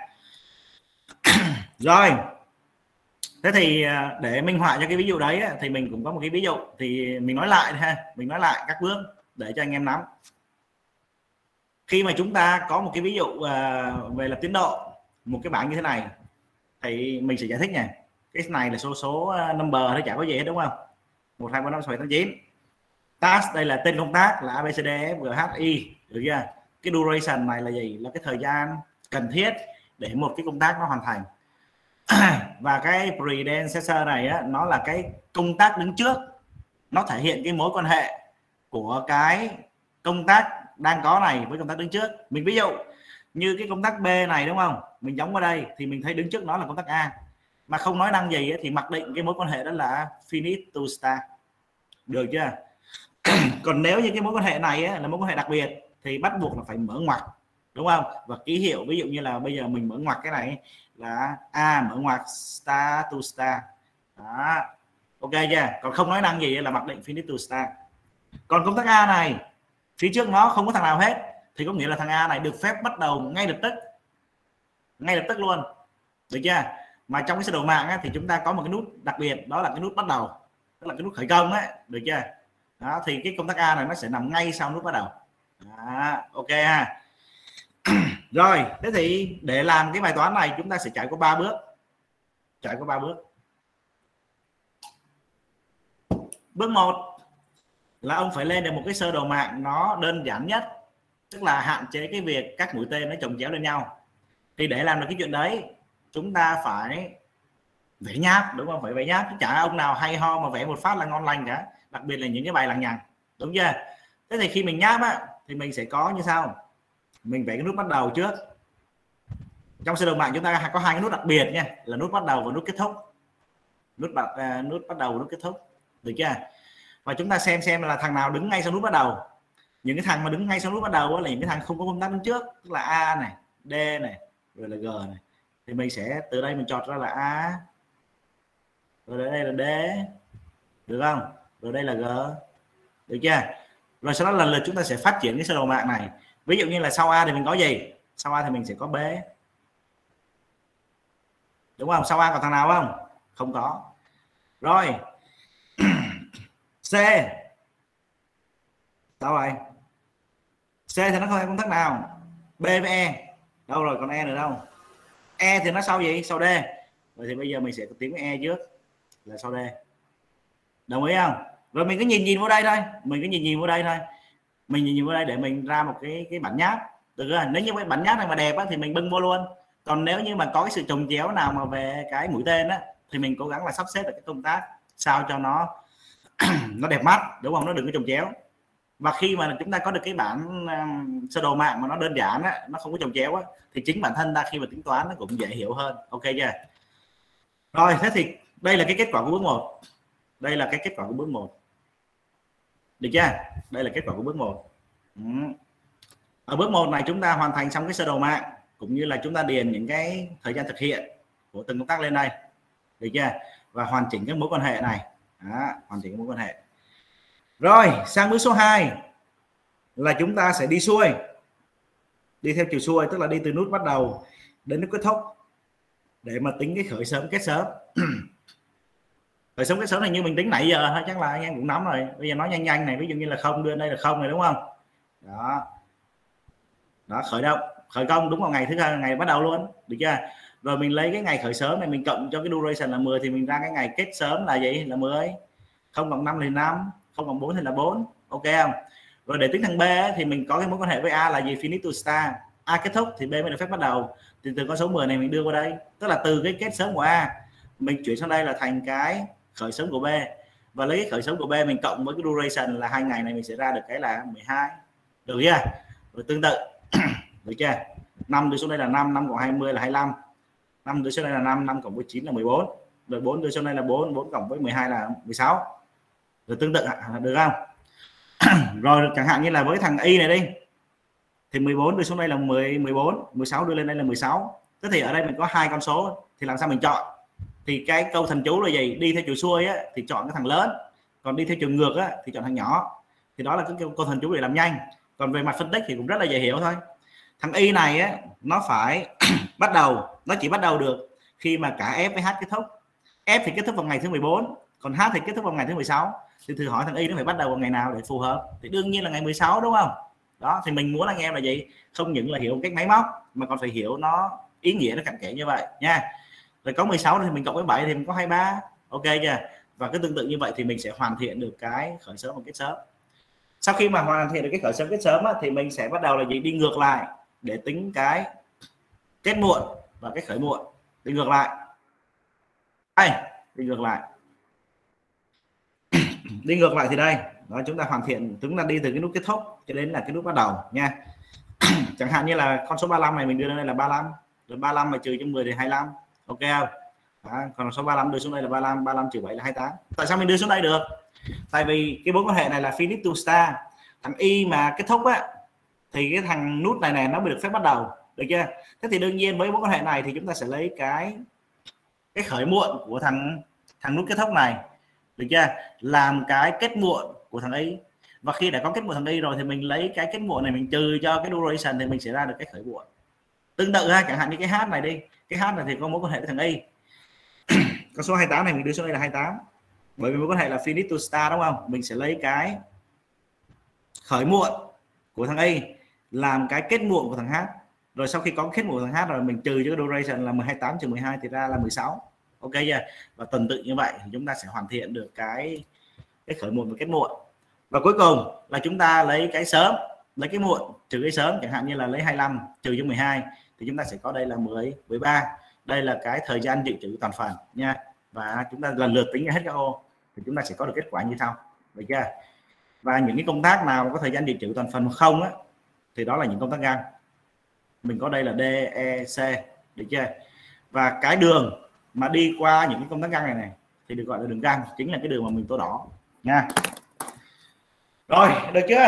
Rồi thế thì để minh họa cho cái ví dụ đấy thì mình cũng có một cái ví dụ, thì mình nói lại ha, mình nói lại các bước để cho anh em nắm. Khi mà chúng ta có một cái ví dụ về lập tiến độ, một cái bảng như thế này thì mình sẽ giải thích nha. Cái này là số số number nó chả có gì hết đúng không? một hai ba năm sáu bảy tám chín. Task đây là tên công tác là a bê xê đê e ép giê hát i, được chưa? Cái duration này là gì? Là cái thời gian cần thiết để một cái công tác nó hoàn thành. Và cái predecessor này á, nó là cái công tác đứng trước, nó thể hiện cái mối quan hệ của cái công tác đang có này với công tác đứng trước. Mình ví dụ như cái công tác B này đúng không? Mình giống ở đây thì mình thấy đứng trước nó là công tác A, mà không nói năng gì ấy, thì mặc định cái mối quan hệ đó là finish to start, được chưa? Còn nếu như cái mối quan hệ này ấy, là mối quan hệ đặc biệt thì bắt buộc là phải mở ngoặc, đúng không? Và ký hiệu ví dụ như là bây giờ mình mở ngoặc cái này là A, mở ngoặc start to start. Đó. Ok chưa? Còn không nói năng gì là mặc định finish to start. Còn công tác A này phía trước nó không có thằng nào hết thì có nghĩa là thằng A này được phép bắt đầu ngay lập tức, ngay lập tức luôn, được chưa? Mà trong cái sơ đồ mạng á, thì chúng ta có một cái nút đặc biệt, đó là cái nút bắt đầu, tức là cái nút khởi công á, được chưa? Đó, thì cái công tác A này nó sẽ nằm ngay sau nút bắt đầu. Đó, ok ha. Rồi thế thì để làm cái bài toán này chúng ta sẽ trải qua ba bước, trải qua ba bước. Bước một là ông phải lên được một cái sơ đồ mạng nó đơn giản nhất, tức là hạn chế cái việc các mũi tên nó chồng chéo lên nhau. Thì để làm được cái chuyện đấy chúng ta phải vẽ nháp, đúng không? Phải vẽ nháp, chứ chả ông nào hay ho mà vẽ một phát là ngon lành cả, đặc biệt là những cái bài lằng nhằng, đúng chưa? Thế thì khi mình nháp á thì mình sẽ có như sau. Mình vẽ cái nút bắt đầu trước. Trong sơ đồ mạng chúng ta có hai cái nút đặc biệt nha, là nút bắt đầu và nút kết thúc. Nút bắt uh, nút bắt đầu và nút kết thúc, được chưa? Và chúng ta xem xem là thằng nào đứng ngay sau nút bắt đầu. Những cái thằng mà đứng ngay sau nút bắt đầu là những cái thằng không có công tắc đứng trước, tức là A này, D này, rồi là G này. Thì mình sẽ từ đây mình chọn ra là A, rồi đây là D, được không? Rồi đây là G, được chưa? Rồi sau đó lần lượt chúng ta sẽ phát triển cái sơ đồ mạng này. Ví dụ như là sau A thì mình có gì? Sau A thì mình sẽ có B, đúng không? Sau A còn thằng nào không? Không có. Rồi C đâu rồi? C thì nó không có công tắc nào. B với E đâu rồi? Còn E nữa đâu? E thì nó sau gì? Sau D. Vậy thì bây giờ mình sẽ tiến với E trước là sau D, đồng ý không? Rồi mình cứ nhìn nhìn vào đây thôi, mình cứ nhìn nhìn vào đây thôi, mình nhìn nhìn vào đây để mình ra một cái cái bản nháp, được rồi. Nếu như cái bản nháp này mà đẹp á, thì mình bưng vô luôn. Còn nếu như mà có cái sự chồng chéo nào mà về cái mũi tên á, thì mình cố gắng là sắp xếp được cái công tác sao cho nó nó đẹp mắt, đúng không? Nó đừng có chồng chéo. Và khi mà chúng ta có được cái bản um, sơ đồ mạng mà nó đơn giản á, nó không có chồng chéo á, thì chính bản thân ta khi mà tính toán nó cũng dễ hiểu hơn. Ok chưa? Rồi thế thì đây là cái kết quả của bước một. Đây là cái kết quả của bước một. Được chưa? Đây là kết quả của bước một. Ừ. Ở bước một này chúng ta hoàn thành xong cái sơ đồ mạng, cũng như là chúng ta điền những cái thời gian thực hiện của từng công tác lên đây, được chưa? Và hoàn chỉnh các mối quan hệ này. Đó, hoàn chỉnh các mối quan hệ. Rồi sang bước số hai là chúng ta sẽ đi xuôi, đi theo chiều xuôi, tức là đi từ nút bắt đầu đến nút kết thúc để mà tính cái khởi sớm kết sớm. Khởi sớm kết sớm này như mình tính nãy giờ thôi, chắc là anh em cũng nắm rồi. Bây giờ nói nhanh nhanh này, ví dụ như là không đưa đây là không này, đúng không? Đó, đó khởi động, khởi công đúng vào ngày thứ hai, ngày bắt đầu luôn, được chưa? Rồi mình lấy cái ngày khởi sớm này mình cộng cho cái duration là mười thì mình ra cái ngày kết sớm là gì? Là mười. Không cộng năm thì năm, không cộng bốn thì là bốn. Ok không? Rồi để tính thằng B thì mình có cái mối quan hệ với A là gì? Finish to start. A kết thúc thì B mới được phép bắt đầu. Thì từ con số mười này mình đưa qua đây, tức là từ cái kết sớm của A mình chuyển sang đây là thành cái khởi sớm của B, và lấy cái khởi sớm của B mình cộng với cái duration là hai ngày này mình sẽ ra được cái là mười hai, được chưa? Rồi tương tự được chưa? năm đưa xuống đây là năm, năm cộng hai mươi là hai mươi lăm, năm đưa xuống đây là năm, năm cộng với chín là mười bốn, rồi bốn đưa xuống đây là bốn, bốn cộng với mười hai là mười sáu, rồi tương tự được không? Rồi chẳng hạn như là với thằng Y này đi thì mười bốn đưa xuống đây là mười, mười bốn, mười sáu đưa lên đây là mười sáu. Thế thì ở đây mình có hai con số thì làm sao mình chọn? Thì cái câu thần chú là gì? Đi theo chiều xuôi á, thì chọn cái thằng lớn, còn đi theo chiều ngược á, thì chọn thằng nhỏ. Thì đó là cái câu thần chú để làm nhanh. Còn về mặt phân tích thì cũng rất là dễ hiểu thôi. Thằng Y này á, nó phải bắt đầu, nó chỉ bắt đầu được khi mà cả F với H kết thúc. F thì kết thúc vào ngày thứ mười bốn, còn H thì kết thúc vào ngày thứ mười sáu. Thì thử hỏi thằng Y nó phải bắt đầu vào ngày nào để phù hợp? Thì đương nhiên là ngày mười sáu, đúng không? Đó, thì mình muốn anh em là gì? Không những là hiểu cách máy móc mà còn phải hiểu nó ý nghĩa nó cặn kẽ như vậy nha. Rồi có mười sáu thì mình cộng với bảy thì mình có hai mươi ba. Ok chưa? Và cái tương tự như vậy thì mình sẽ hoàn thiện được cái khởi sớm và kết sớm. Sau khi mà hoàn thiện được cái khởi sớm kết sớm á, thì mình sẽ bắt đầu là gì? Đi ngược lại để tính cái kết muộn và cái khởi muộn. Đi ngược lại. Đây, đi ngược lại. Đi ngược lại thì đây, đó, chúng ta hoàn thiện, chúng ta đi từ cái nút kết thúc cho đến là cái nút bắt đầu nha. Chẳng hạn như là con số ba mươi lăm này mình đưa lên đây là ba mươi lăm, rồi ba mươi lăm mà trừ cho mười thì hai mươi lăm. Ok không? Đó, còn số ba mươi lăm đưa xuống đây là ba mươi lăm, ba mươi lăm trừ bảy là hai mươi tám. Tại sao mình đưa xuống đây được? Tại vì cái mối quan hệ này là finish to start. Thằng Y mà kết thúc á thì cái thằng nút này này nó mới được phép bắt đầu, được chưa? Thế thì đương nhiên với mối quan hệ này thì chúng ta sẽ lấy cái cái khởi muộn của thằng thằng nút kết thúc này, được chưa? Làm cái kết muộn của thằng Y. Và khi đã có kết muộn thằng Y rồi thì mình lấy cái kết muộn này mình trừ cho cái duration thì mình sẽ ra được cái khởi muộn. Tương tự ha, chẳng hạn như cái H này đi, cái H này thì có mối quan hệ với thằng Y. Con số hai mươi tám này mình đưa xuống đây là hai mươi tám. Bởi vì mối quan hệ là finish to start, đúng không? Mình sẽ lấy cái khởi muộn của thằng Y làm cái kết muộn của thằng H. Rồi sau khi có kết một thằng H rồi mình trừ cho cái duration là mười hai tám trừ mười hai thì ra là mười sáu. Ok chưa? Và tuần tự như vậy thì chúng ta sẽ hoàn thiện được cái cái khởi muộn và kết muộn. Và cuối cùng là chúng ta lấy cái sớm, lấy cái muộn trừ cái sớm, chẳng hạn như là lấy hai mươi lăm trừ cho mười hai thì chúng ta sẽ có đây là mười, mười ba. Đây là cái thời gian dự trữ toàn phần nha. Và chúng ta lần lượt tính ra hết các ô thì chúng ta sẽ có được kết quả như sau. Được chưa? Và những cái công tác nào có thời gian dự trữ toàn phần không á thì đó là những công tác gan. Mình có đây là D, E, C, được chưa? Và cái đường mà đi qua những cái công tác gan này này thì được gọi là đường gan, chính là cái đường mà mình tô đỏ nha. Rồi, được chưa?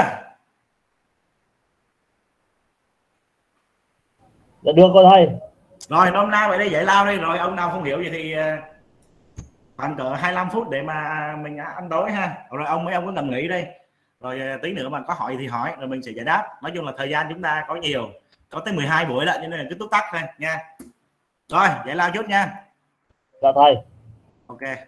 Dạ được rồi thầy. Rồi, nôm na vậy đây giải lao đi. Rồi ông nào không hiểu vậy thì khoảng cỡ hai mươi lăm phút để mà mình ăn tối ha. Rồi ông mấy ông cứ nằm nghỉ đi. Rồi tí nữa mà có hỏi thì hỏi rồi mình sẽ giải đáp. Nói chung là thời gian chúng ta có nhiều, có tới mười hai buổi lận, cho nên là cứ túc tắc thôi nha. Rồi, giải lao chút nha. Dạ thầy. Ok.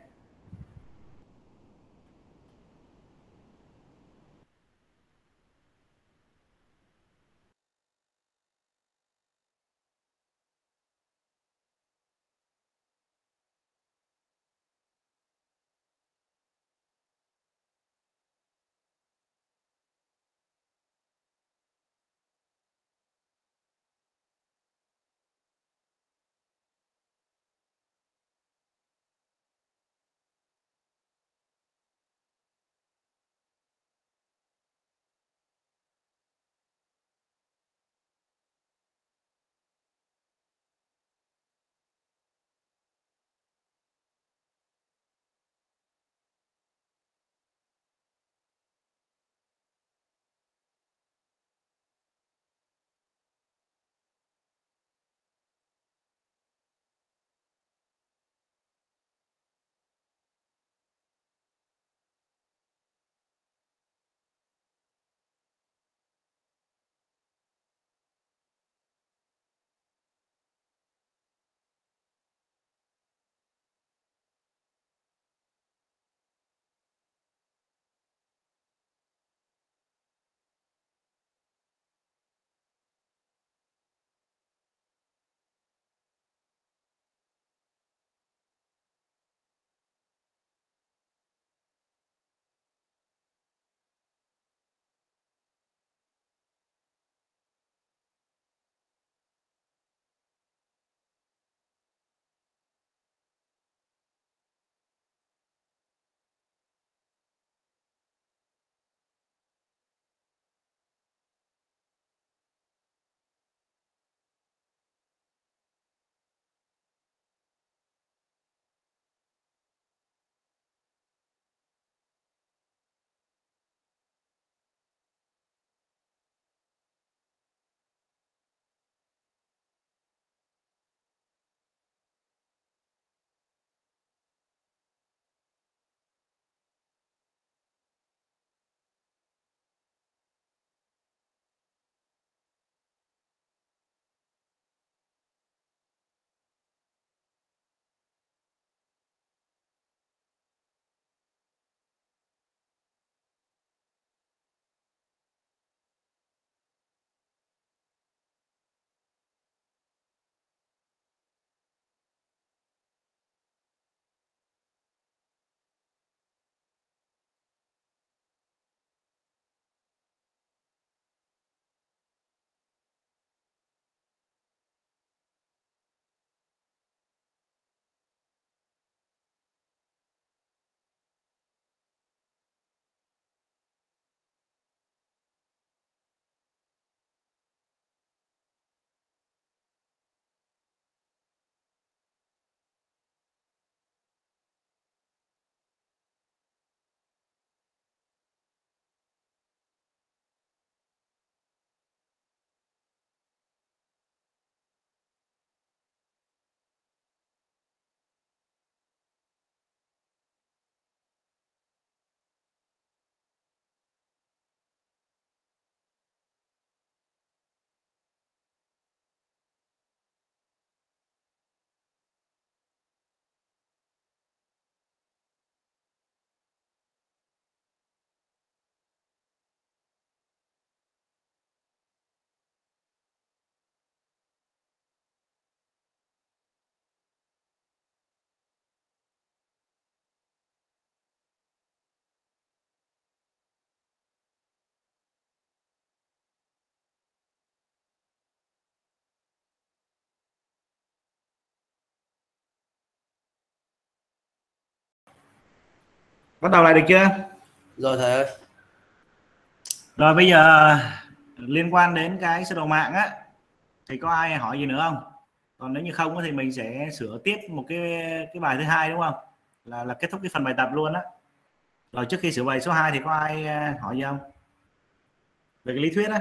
Bắt đầu lại được chưa? Rồi thầy ơi. Rồi bây giờ liên quan đến cái sơ đồ mạng á thì có ai hỏi gì nữa không? Còn nếu như không thì mình sẽ sửa tiếp một cái cái bài thứ hai đúng không? Là là kết thúc cái phần bài tập luôn á. Rồi trước khi sửa bài số hai thì có ai hỏi gì không? Về cái lý thuyết á.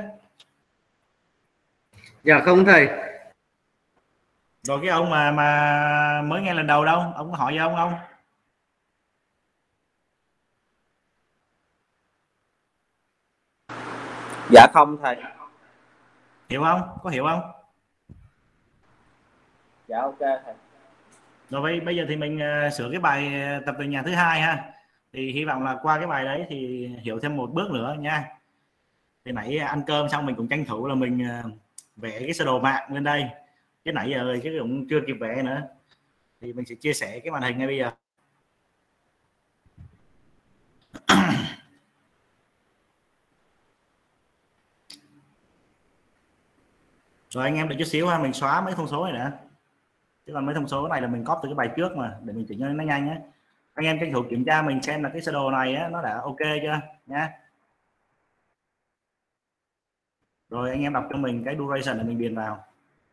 Dạ không thầy. Rồi cái ông mà mà mới nghe lần đầu đâu, ông có hỏi gì không không? Dạ không thầy. Hiểu không? Có hiểu không? Dạ ok thầy. Rồi bây, bây giờ thì mình uh, sửa cái bài tập về nhà thứ hai ha. Thì hy vọng là qua cái bài đấy thì hiểu thêm một bước nữa nha. Thì nãy ăn cơm xong mình cũng tranh thủ là mình uh, vẽ cái sơ đồ mạng lên đây. Cái nãy giờ cái cũng chưa kịp vẽ nữa. Thì mình sẽ chia sẻ cái màn hình ngay bây giờ. Rồi anh em đợi chút xíu ha, mình xóa mấy thông số này nữa. Chứ còn mấy thông số này là mình copy từ cái bài trước mà, để mình chỉnh cho nó nhanh nhé. Anh em tranh thủ kiểm tra mình xem là cái sơ đồ này á, nó đã ok chưa nhá. Rồi anh em đọc cho mình cái duration để mình điền vào.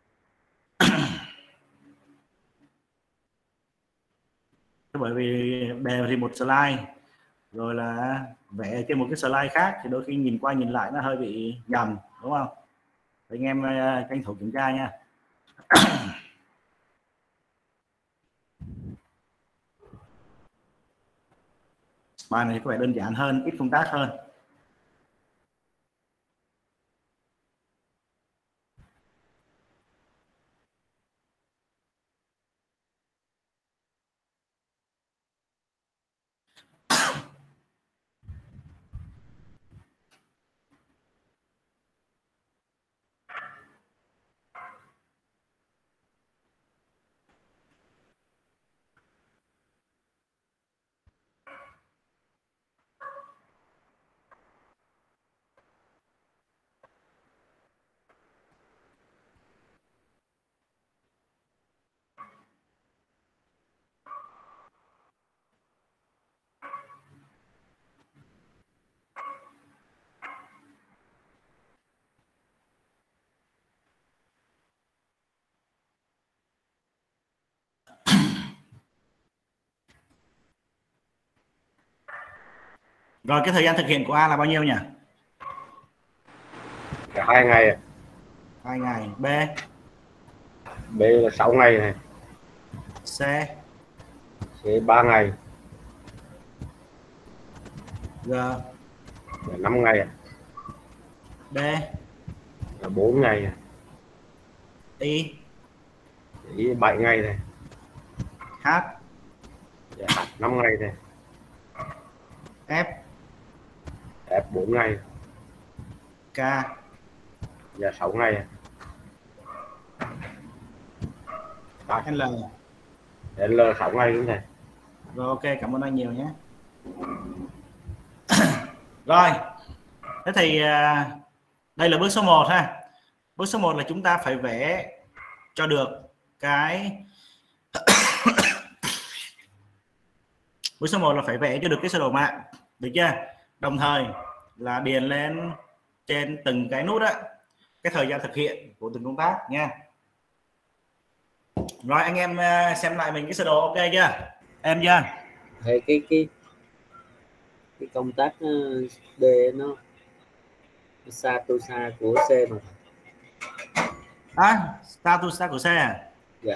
Bởi vì đề thì một slide rồi là vẽ trên một cái slide khác thì đôi khi nhìn qua nhìn lại nó hơi bị nhầm đúng không? Anh em tranh thủ kiểm tra nha. Bài này có vẻ đơn giản hơn, ít công tác hơn. Rồi cái thời gian thực hiện của A là bao nhiêu nhỉ? Cả hai ngày. Hai ngày. B. B là sáu ngày này. C. C ba ngày. G. Là năm ngày. D. Là bốn ngày. Y. Y bảy ngày này. H. Dạ, năm ngày này. F. F bốn ngày. K. Dạ sáu ngày. L. L sáu ngày đúng này. Rồi ok, cảm ơn anh nhiều nhé. Rồi. Thế thì đây là bước số một ha. Bước số một là chúng ta phải vẽ cho được cái bước số một là phải vẽ cho được cái sơ đồ mạng, được chưa? Đồng thời là điền lên trên từng cái nút á cái thời gian thực hiện của từng công tác nha. Rồi anh em xem lại mình cái sơ đồ ok chưa? Em chưa? Thì cái cái cái công tác D nó status của C mà. À, status của C à? Dạ.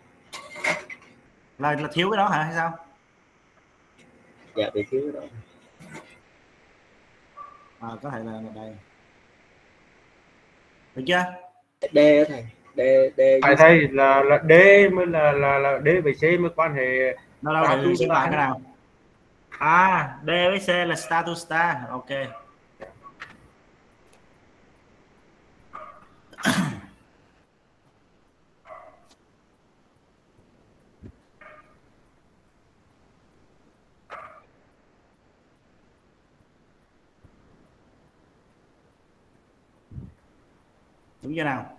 Là, là thiếu cái đó hả hay sao? Dạ bị thiếu cái đó. À, có thể là đây. Được chưa? D đó thầy. D D phải thầy là là D mới là là là D với C mới quan hệ. Nó đâu để xem lại cái nào. À, D với C là status star. Ok. Đúng chưa nào?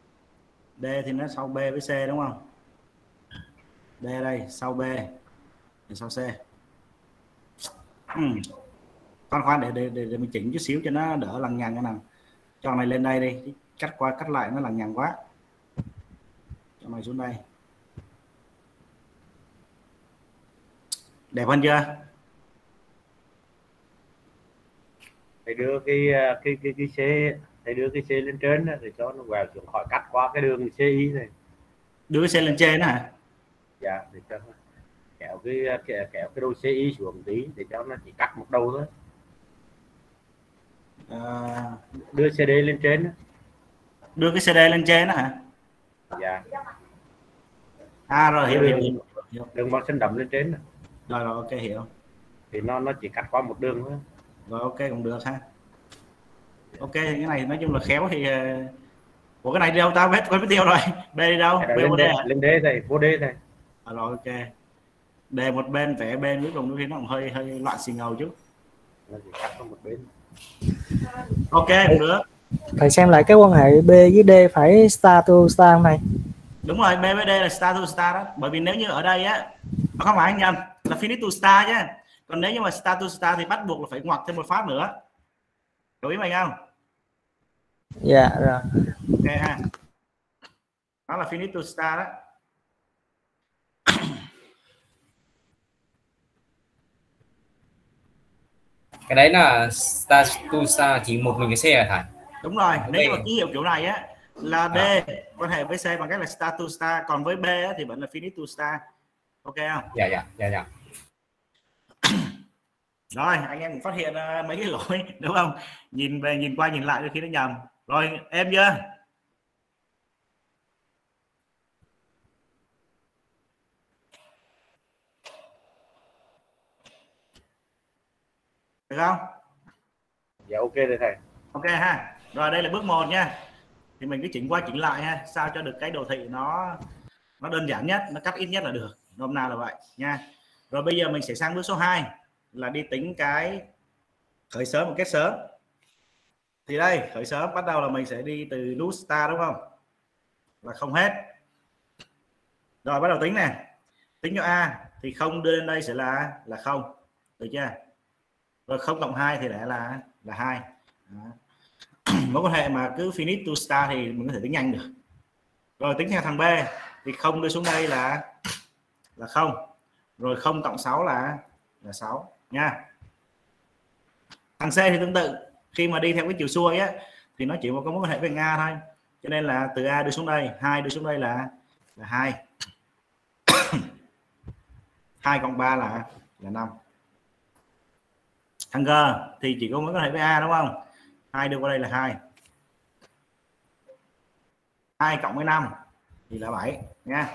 D thì nó sau B với C đúng không? D đây sau B. để sau C. Ừ. Khoan khoan để, để để để mình chỉnh chút xíu cho nó đỡ lằng nhằng cái nào. Cho này lên đây đi, cắt qua cắt lại nó lằng nhằng quá. Cho này xuống đây. Đẹp hơn chưa? Thầy đưa cái cái cái cái C, thầy đưa cái C lên trên đó, để cho nó vào xuống khỏi cắt qua cái đường C I này. Đưa cái C lên trên hả? Dạ, để cho nó kéo cái kéo, kéo cái đầu C I xuống tí để cho nó chỉ cắt một đầu thôi. À, đưa C D lên trên đó. Đưa cái C D lên trên đó hả? Dạ. À rồi, hiểu, hiểu, đường, hiểu. Đường màu xanh đậm lên trên đó. Rồi rồi, ok, hiểu. Thì nó nó chỉ cắt qua một đường thôi. Rồi ok, cũng được ha. Ok, cái này nói chung là khéo thì của cái này đi đâu tao biết quên mất tiêu rồi. B đi đâu? B lên, D, D, lên D thầy, vô D thầy. À, rồi ok. Đề một bên vẽ bên cuối cùng đôi khi nó cũng hơi hơi loạn xì ngầu chút. Nó chỉ cắt qua một bên. Ok, cũng được. Thầy xem lại cái quan hệ B với D phải star to star này. Đúng rồi, B với D là star to star đó. Bởi vì nếu như ở đây á, không phải anh nhầm, là finish to star chứ. Còn nếu như mà star to star thì bắt buộc là phải ngoặc thêm một phát nữa. Hiểu ý mày không? Dạ rồi. Ok ha. Đó là finish to star đó. Cái đấy là star to star chỉ một mình cái xe hả thầy? Đúng rồi, okay. Nếu mà ký hiệu kiểu này á là D à. quan hệ với C bằng cách là star to star, còn với B á, thì vẫn là finish to star. Ok không? Dạ dạ dạ dạ. Rồi, anh em cũng phát hiện uh, mấy cái lỗi đúng không? Nhìn về nhìn qua nhìn lại đôi khi nó nhầm. Rồi, em chưa? Được không? Dạ ok rồi thầy. Ok ha. Rồi đây là bước một nha. Thì mình cứ chỉnh qua chỉnh lại ha, sao cho được cái đồ thị nó nó đơn giản nhất, nó cắt ít nhất là được. Hôm nào là vậy nha. Rồi bây giờ mình sẽ sang bước số hai là đi tính cái khởi sớm và kết sớm. Thì đây, khởi sớm bắt đầu là mình sẽ đi từ nút start đúng không? Là không hết. Rồi bắt đầu tính nè. Tính cho A thì không đưa lên đây sẽ là là không. Được chưa? Rồi không cộng hai thì lại là là hai. Mối quan hệ mà cứ finish to start thì mình có thể tính nhanh được. Rồi tính theo thằng B thì không đưa xuống đây là là không. Rồi không cộng sáu là là sáu nha. Thằng C thì tương tự, khi mà đi theo cái chiều xuôi á thì nó chỉ có mối quan hệ với A thôi. Cho nên là từ A đưa xuống đây, hai đưa xuống đây là là hai. hai cộng ba là là năm. Thằng G thì chỉ có mối quan hệ với A đúng không? hai đưa qua đây là hai. hai cộng với năm thì là bảy nha.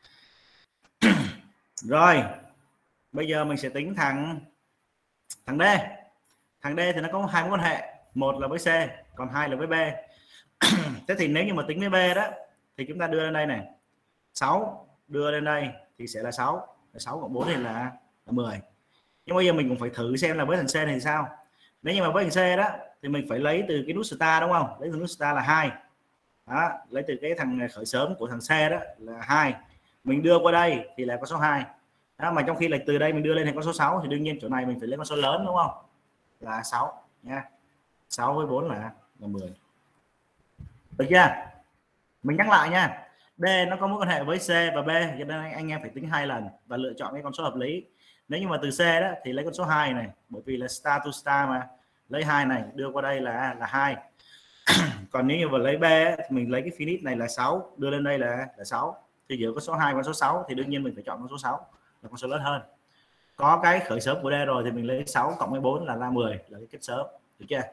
Rồi, bây giờ mình sẽ tính thằng thằng D. Thằng D thì nó có hai mối quan hệ, một là với C, còn hai là với B. Thế thì nếu như mà tính với B đó thì chúng ta đưa lên đây này. sáu đưa lên đây thì sẽ là sáu, sáu cộng bốn thì là, là mười. Nhưng bây giờ mình cũng phải thử xem là với thằng C này thì sao. Nếu như mà với thằng C đó thì mình phải lấy từ cái nút star đúng không? Lấy từ nút star là hai. Đó, lấy từ cái thằng khởi sớm của thằng C đó là hai. Mình đưa qua đây thì là con số hai. Đó, mà trong khi là từ đây mình đưa lên thành con số sáu thì đương nhiên chỗ này mình phải lấy con số lớn đúng không? Là sáu nha. sáu với bốn là là mười. Được chưa? Mình nhắc lại nha. D nó có mối quan hệ với C và B, cho nên anh em phải tính hai lần và lựa chọn cái con số hợp lý. Nếu như mà từ C đó thì lấy con số hai này, bởi vì là star to star mà, lấy hai này đưa qua đây là là hai. Còn nếu như mà lấy B thì mình lấy cái finish này là sáu, đưa lên đây là là sáu. Thì giữa con số hai và con số sáu thì đương nhiên mình phải chọn con số sáu là con số lớn hơn. Có cái khởi sớm của D rồi thì mình lấy sáu cộng với bốn là ra mười là cái kết sớm. Được chưa?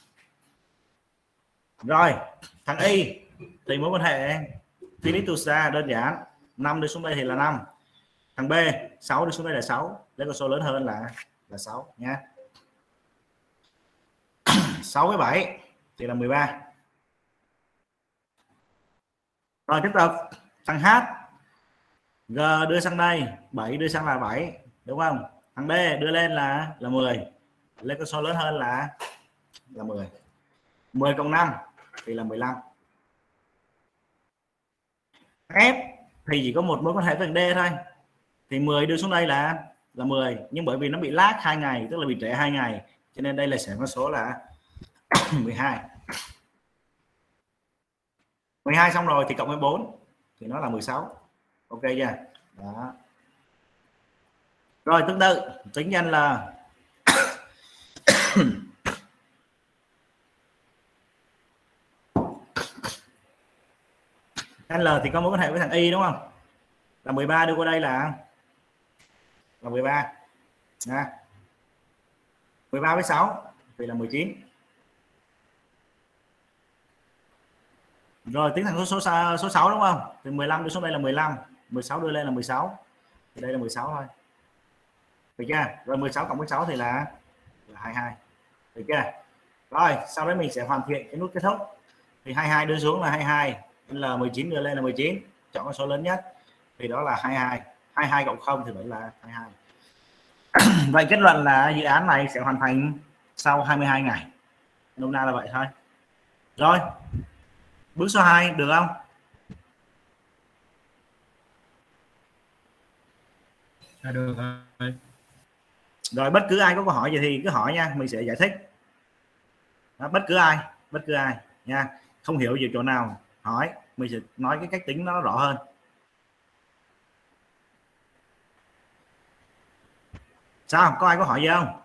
Rồi, thằng Y thì mối quan hệ finish to star đơn giản, năm đưa xuống đây thì là năm. Thằng B sáu đưa xuống đây là sáu, lấy con số lớn hơn là là sáu nha. sáu với bảy thì là mười ba. Rồi tiếp tục, thằng H G đưa sang đây, bảy đưa sang là bảy đúng không? Thằng D đưa lên là là mười, lấy con số lớn hơn là là mười. mười cộng năm thì là mười lăm. F thì chỉ có một mối quan hệ với thằng D thôi. Thì mười đưa xuống đây là là mười, nhưng bởi vì nó bị lag hai ngày, tức là bị trễ hai ngày, cho nên đây là sẽ có số là mười hai. mười hai xong rồi thì cộng với bốn thì nó là mười sáu. Ok chưa? Đó. Rồi tương tự tính nhân là L thì có mối quan hệ với thằng Y đúng không? Là mười ba đưa qua đây là là mười ba. Nha. mười ba với sáu thì là mười chín. Rồi tính thằng số số số sáu đúng không? Thì mười lăm đưa xuống đây là mười lăm, mười sáu đưa lên là mười sáu. Thì đây là mười sáu thôi. Được chưa? Rồi mười sáu cộng với sáu thì là là hai mươi hai. Được chưa? Rồi, sau đó mình sẽ hoàn thiện cái nút kết thúc. Thì hai mươi hai đưa xuống là hai mươi hai, L mười chín đưa lên là mười chín, chọn con số lớn nhất thì đó là hai mươi hai. hai mươi hai cộng không thì vẫn là hai mươi hai. Vậy kết luận là dự án này sẽ hoàn thành sau hai mươi hai ngày. Nôm na là vậy thôi. Rồi. Bước số hai được không? À, được rồi. Rồi bất cứ ai có câu hỏi gì thì cứ hỏi nha, mình sẽ giải thích. Đó, bất cứ ai, bất cứ ai nha. Không hiểu gì chỗ nào hỏi, mình sẽ nói cái cách tính nó rõ hơn. Sao? Có ai có hỏi gì không?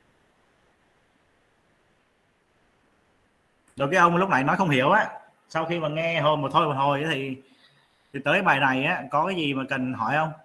Rồi cái ông lúc nãy nói không hiểu á, sau khi mà nghe hồi một thôi một hồi thì thì tới bài này á có cái gì mà cần hỏi không?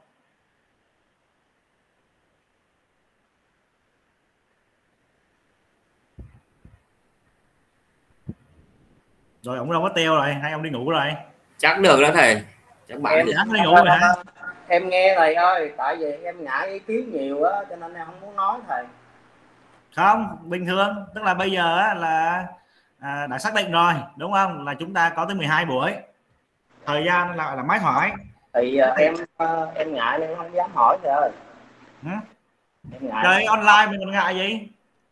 Rồi ông đâu có tiêu rồi, hay ông đi ngủ rồi? Chắc được đó thầy. Chắc bạn em, đi ngủ rồi hả? Em nghe thầy ơi, tại vì em ngại ý kiến nhiều á cho nên em không muốn nói thầy. Không, bình thường, tức là bây giờ á, là à, đã xác định rồi đúng không, là chúng ta có tới mười hai buổi, thời gian là là máy hỏi thì uh, em uh, em ngại nên không dám hỏi thầy ơi. Ừ? Em ngại. Chơi online mình còn ngại gì?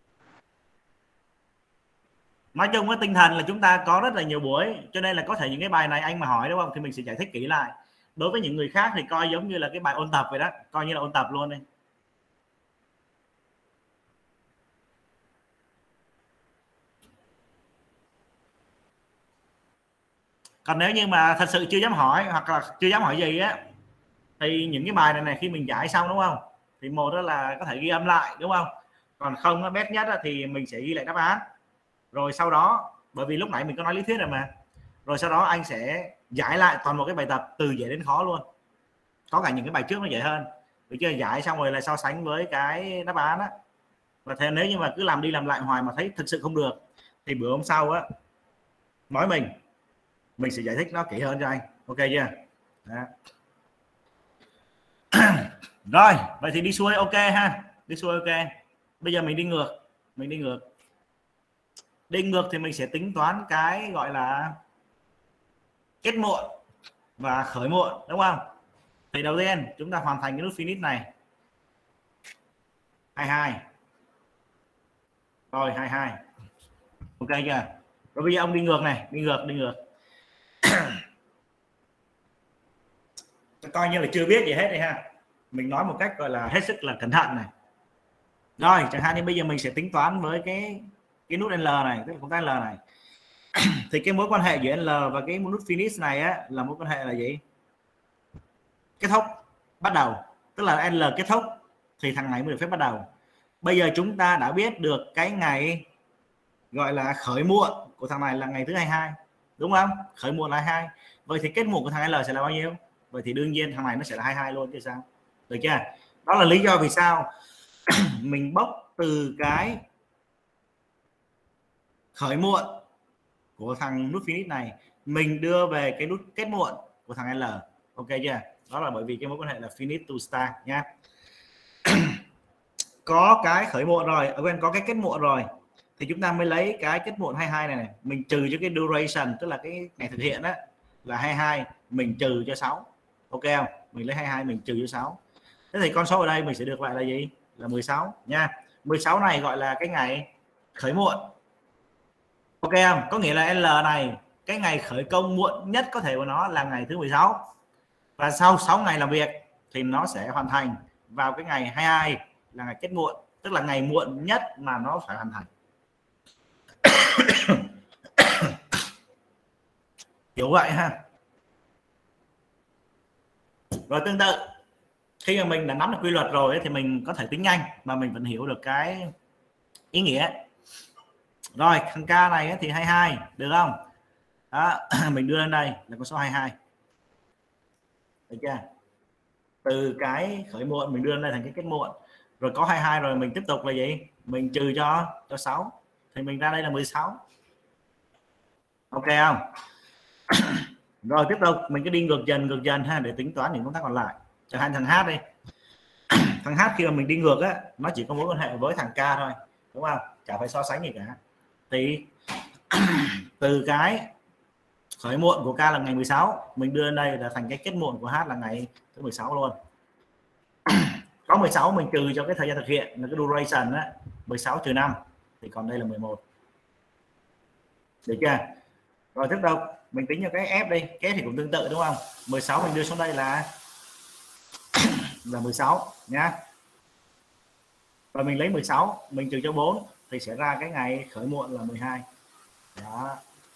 Nói chung với tinh thần là chúng ta có rất là nhiều buổi, cho nên là có thể những cái bài này anh mà hỏi đúng không thì mình sẽ giải thích kỹ lại. Đối với những người khác thì coi giống như là cái bài ôn tập vậy đó, coi như là ôn tập luôn đi. Còn nếu như mà thật sự chưa dám hỏi hoặc là chưa dám hỏi gì á thì những cái bài này này khi mình giải xong đúng không thì một đó là có thể ghi âm lại đúng không, còn không nó best nhất thì mình sẽ ghi lại đáp án, rồi sau đó bởi vì lúc nãy mình có nói lý thuyết rồi mà, rồi sau đó anh sẽ giải lại toàn bộ cái bài tập từ dễ đến khó luôn, có cả những cái bài trước nó dễ hơn, được chưa? Giải xong rồi là so sánh với cái đáp án á, và thêm nếu như mà cứ làm đi làm lại hoài mà thấy thực sự không được thì bữa hôm sau á nói mình mình sẽ giải thích nó kỹ hơn cho anh. Ok chưa? Đó. Rồi vậy thì đi xuôi ok ha, đi xuôi ok. Bây giờ mình đi ngược, mình đi ngược đi ngược thì mình sẽ tính toán cái gọi là kết muộn và khởi muộn đúng không? Thì đầu tiên chúng ta hoàn thành cái nút finish này hai mươi hai, rồi hai mươi hai, ok chưa? Rồi bây giờ ông đi ngược này, đi ngược đi ngược coi như là chưa biết gì hết đây ha, mình nói một cách gọi là hết sức là cẩn thận này. Rồi chẳng hạn như bây giờ mình sẽ tính toán với cái cái nút L này, tức là công tắc L này thì cái mối quan hệ giữa L và cái nút finish này á là mối quan hệ là gì? Kết thúc, bắt đầu, tức là L kết thúc thì thằng này mới được phép bắt đầu. Bây giờ chúng ta đã biết được cái ngày gọi là khởi muộn của thằng này là ngày thứ hai mươi hai đúng không? Khởi muộn là hai mươi hai, vậy thì kết muộn của thằng L sẽ là bao nhiêu? Vậy thì đương nhiên thằng này nó sẽ là hai mươi hai luôn chứ sao, được chưa? Đó là lý do vì sao mình bốc từ cái khởi muộn của thằng nút finish này mình đưa về cái nút kết muộn của thằng L, ok chưa? Đó là bởi vì cái mối quan hệ là finish to start nhá. Có cái khởi muộn rồi, quên có cái kết muộn rồi thì chúng ta mới lấy cái kết muộn hai mươi hai này, này mình trừ cho cái duration, tức là cái ngày thực hiện đó là hai mươi hai, mình trừ cho sáu, ok không? Mình lấy hai mươi hai mình trừ cho sáu, thế thì con số ở đây mình sẽ được lại là gì? Là mười sáu nha. mười sáu này gọi là cái ngày khởi muộn, ok không? Có nghĩa là L này cái ngày khởi công muộn nhất có thể của nó là ngày thứ mười sáu, và sau sáu ngày làm việc thì nó sẽ hoàn thành vào cái ngày hai mươi hai là ngày kết muộn, tức là ngày muộn nhất mà nó phải hoàn thành. Hiểu vậy ha. Rồi tương tự khi mà mình đã nắm được quy luật rồi ấy, thì mình có thể tính nhanh mà mình vẫn hiểu được cái ý nghĩa. Rồi thằng K này ấy, thì hai mươi hai được không? Đó, mình đưa lên đây là con số hai mươi hai. Được chưa? Từ cái khởi muộn mình đưa lên đây thành cái kết muộn. Rồi có hai mươi hai rồi mình tiếp tục là gì? Mình trừ cho cho sáu thì mình ra đây là mười sáu. Ok không? Rồi tiếp tục mình cứ đi ngược dần ngược dần ha để tính toán những công tác còn lại. Chẳng hạn thằng H đi. Thằng H khi mà mình đi ngược á, nó chỉ có mối quan hệ với thằng K thôi, đúng không? Chả phải so sánh gì cả. Thì từ cái khởi muộn của K là ngày mười sáu, mình đưa lên đây là thành cái kết muộn của H là ngày thứ mười sáu luôn. Có mười sáu mình trừ cho cái thời gian thực hiện là cái duration á, mười sáu trừ năm thì còn đây là mười một. Được chưa? Rồi tiếp tục mình tính cho cái F đi, cái thì cũng tương tự đúng không? mười sáu mình đưa xuống đây là là mười sáu nhá. Rồi mình lấy mười sáu mình trừ cho bốn thì sẽ ra cái ngày khởi muộn là mười hai. Đó.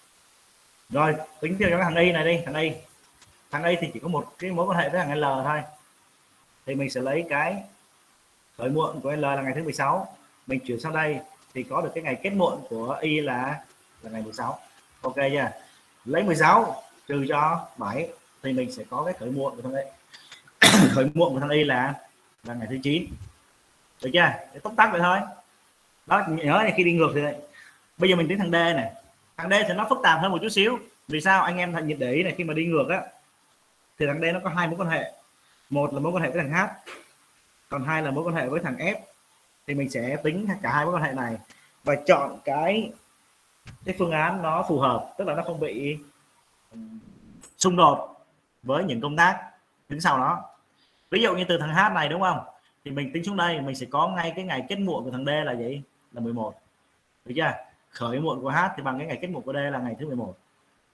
Rồi tính theo cho cái thằng Y này đi, thằng Y. Thằng Y thì chỉ có một cái mối quan hệ với thằng L thôi. Thì mình sẽ lấy cái khởi muộn của L là ngày thứ mười sáu, mình chuyển sang đây thì có được cái ngày kết muộn của Y là là ngày mười sáu. Ok chưa? Lấy mười sáu trừ cho bảy thì mình sẽ có cái khởi muộn của thằng Y. Khởi muộn của thằng Y là là ngày thứ chín. Được chưa? Để tóm tắt vậy thôi. Đó, nhớ này khi đi ngược thì đây. Bây giờ mình tính thằng D này. Thằng D thì nó phức tạp hơn một chút xíu. Vì sao? Anh em thành nhiệt để ý này, khi mà đi ngược á thì thằng D nó có hai mối quan hệ. Một là mối quan hệ với thằng H, còn hai là mối quan hệ với thằng F. Thì mình sẽ tính cả hai mối quan hệ này và chọn cái cái phương án nó phù hợp, tức là nó không bị xung đột với những công tác đứng sau đó. Ví dụ như từ thằng H này đúng không, thì mình tính xuống đây mình sẽ có ngay cái ngày kết muộn của thằng D là gì? Là mười một. Được chưa? Khởi muộn của H thì bằng cái ngày kết muộn của D là ngày thứ mười một.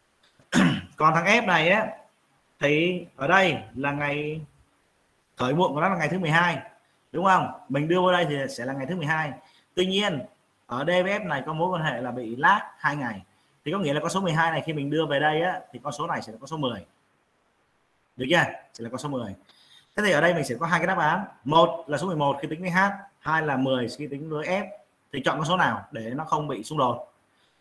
Còn thằng F này á thì ở đây là ngày khởi muộn của nó là ngày thứ mười hai, đúng không? Mình đưa vào đây thì sẽ là ngày thứ mười hai. Tuy nhiên ở D với F này có mối quan hệ là bị lag hai ngày, thì có nghĩa là con số mười hai này khi mình đưa về đây á thì con số này sẽ là con số mười. Được chưa? Sẽ là con số mười. Thế thì ở đây mình sẽ có hai cái đáp án, một là số mười một khi tính với H, hai là mười khi tính với F. Thì chọn con số nào để nó không bị xung đột?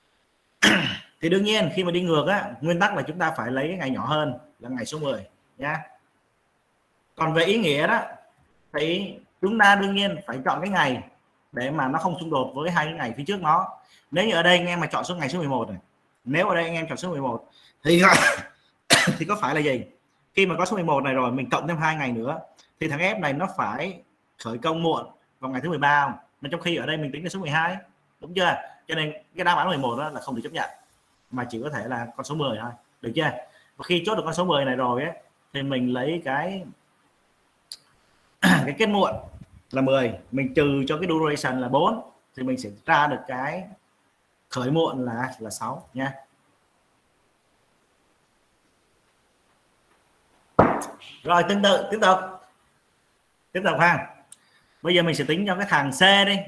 Thì đương nhiên khi mà đi ngược á, nguyên tắc là chúng ta phải lấy cái ngày nhỏ hơn là ngày số mười nhá. Còn về ý nghĩa đó thì chúng ta đương nhiên phải chọn cái ngày để mà nó không xung đột với hai cái ngày phía trước nó. Nếu như ở đây anh em mà chọn số ngày số mười một này, nếu ở đây anh em chọn số mười một thì thì có phải là gì? Khi mà có số mười một này rồi mình cộng thêm hai ngày nữa thì thằng F này nó phải khởi công muộn vào ngày thứ mười ba không? Mà trong khi ở đây mình tính là số mười hai, đúng chưa? Cho nên cái đáp án mười một đó là không được chấp nhận, mà chỉ có thể là con số mười thôi. Được chưa? Và khi chốt được con số mười này rồi ấy, thì mình lấy cái cái kết muộn là mười, mình trừ cho cái duration là bốn thì mình sẽ ra được cái khởi muộn là là sáu nha. Rồi tương tự tiếp tục tiếp tục ha. Bây giờ mình sẽ tính cho cái thằng C đi.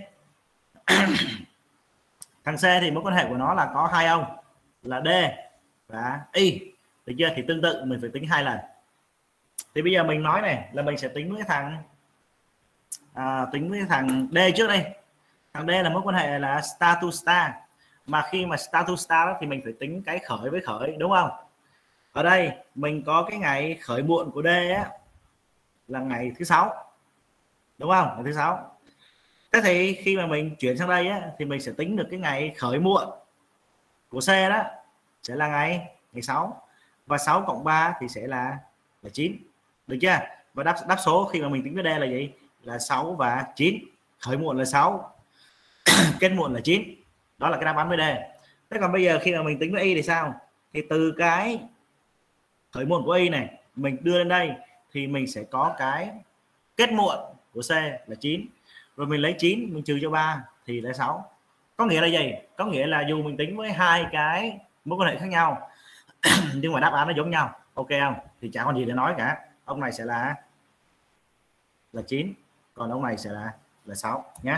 Thằng C thì mối quan hệ của nó là có hai ông là D và Y. Được chưa? Thì tương tự mình phải tính hai lần. Thì bây giờ mình nói này là mình sẽ tính với thằng à, tính với thằng D trước đây. Thằng D là mối quan hệ là star to star, mà khi mà star to star đó, thì mình phải tính cái khởi với khởi, đúng không? Ở đây mình có cái ngày khởi muộn của D á, là ngày thứ sáu, đúng không? Ngày thứ sáu. Thế thì khi mà mình chuyển sang đây á, thì mình sẽ tính được cái ngày khởi muộn của C đó sẽ là ngày ngày sáu, và sáu cộng ba thì sẽ là là chín. Được chưa? Và đáp đáp số khi mà mình tính với D là gì? Là sáu và chín. Khởi muộn là sáu, kết muộn là chín. Đó là cái đáp án với D. Thế còn bây giờ khi mà mình tính với Y thì sao? Thì từ cái khởi muộn của Y này mình đưa lên đây thì mình sẽ có cái kết muộn của C là chín. Rồi mình lấy chín mình trừ cho ba thì là sáu. Có nghĩa là gì? Có nghĩa là dù mình tính với hai cái mối quan hệ khác nhau nhưng mà đáp án nó giống nhau. Ok không? Thì chả còn gì để nói cả. Ông này sẽ là là chín, còn ông này sẽ là là sáu nhé.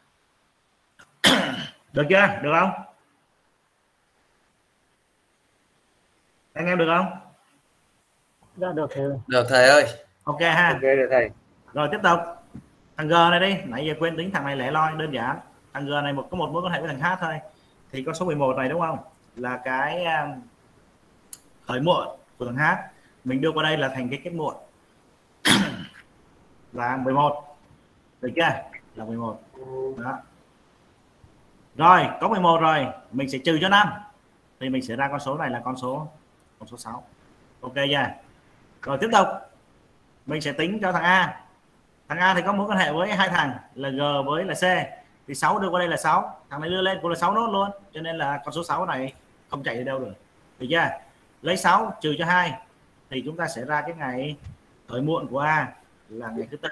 Được chưa? Được không? Anh em được không? Dạ được thầy. Được thầy ơi. Ok ha. Ok được thầy. Rồi tiếp tục. Thằng G này đi, nãy giờ quên tính thằng này lẻ loi đơn giản. Thằng G này một có một mối quan hệ với thằng H thôi. Thì con số mười một này đúng không? Là cái um, khởi muộn của thằng H. Mình đưa qua đây là thành cái kết muộn. Là mười một. Được chưa? Là mười một. Đó. Rồi, có mười một rồi, mình sẽ trừ cho năm. Thì mình sẽ ra con số này là con số con số sáu. Ok chưa? Rồi tiếp tục. Mình sẽ tính cho thằng A. Thằng A thì có mối quan hệ với hai thằng là G với là C. Thì sáu đưa qua đây là sáu, thằng này đưa lên cũng là sáu nốt luôn. Cho nên là con số sáu này không chạy đi đâu được. Được chưa? Lấy sáu trừ cho hai thì chúng ta sẽ ra cái ngày khởi muộn của A là ngày thứ tư.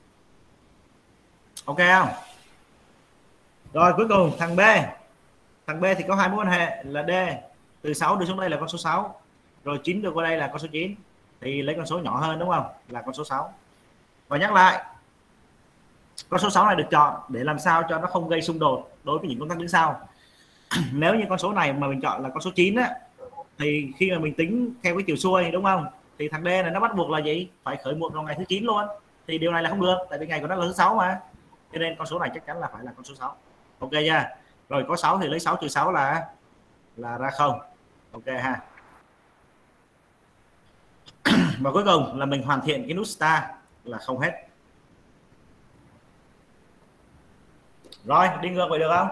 Ok không? Rồi cuối cùng thằng B. Thằng B thì có hai mối quan hệ là D, từ sáu đưa xuống đây là con số sáu, rồi chín đưa qua đây là con số chín. Thì lấy con số nhỏ hơn đúng không? Là con số sáu. Và nhắc lại, con số sáu này được chọn để làm sao cho nó không gây xung đột đối với những con tắc đứng sau. Nếu như con số này mà mình chọn là con số chín á, thì khi mà mình tính theo cái chiều xuôi đúng không? Thì thằng D này nó bắt buộc là gì? Phải khởi muộn vào ngày thứ chín luôn. Thì điều này là không được, tại vì ngày của nó là thứ sáu mà. Cho nên con số này chắc chắn là phải là con số sáu. Ok chưa? Rồi có sáu thì lấy sáu trừ sáu là là ra không. Ok ha. Và cuối cùng là mình hoàn thiện cái nút star là không hết. Rồi đi ngược vậy được không?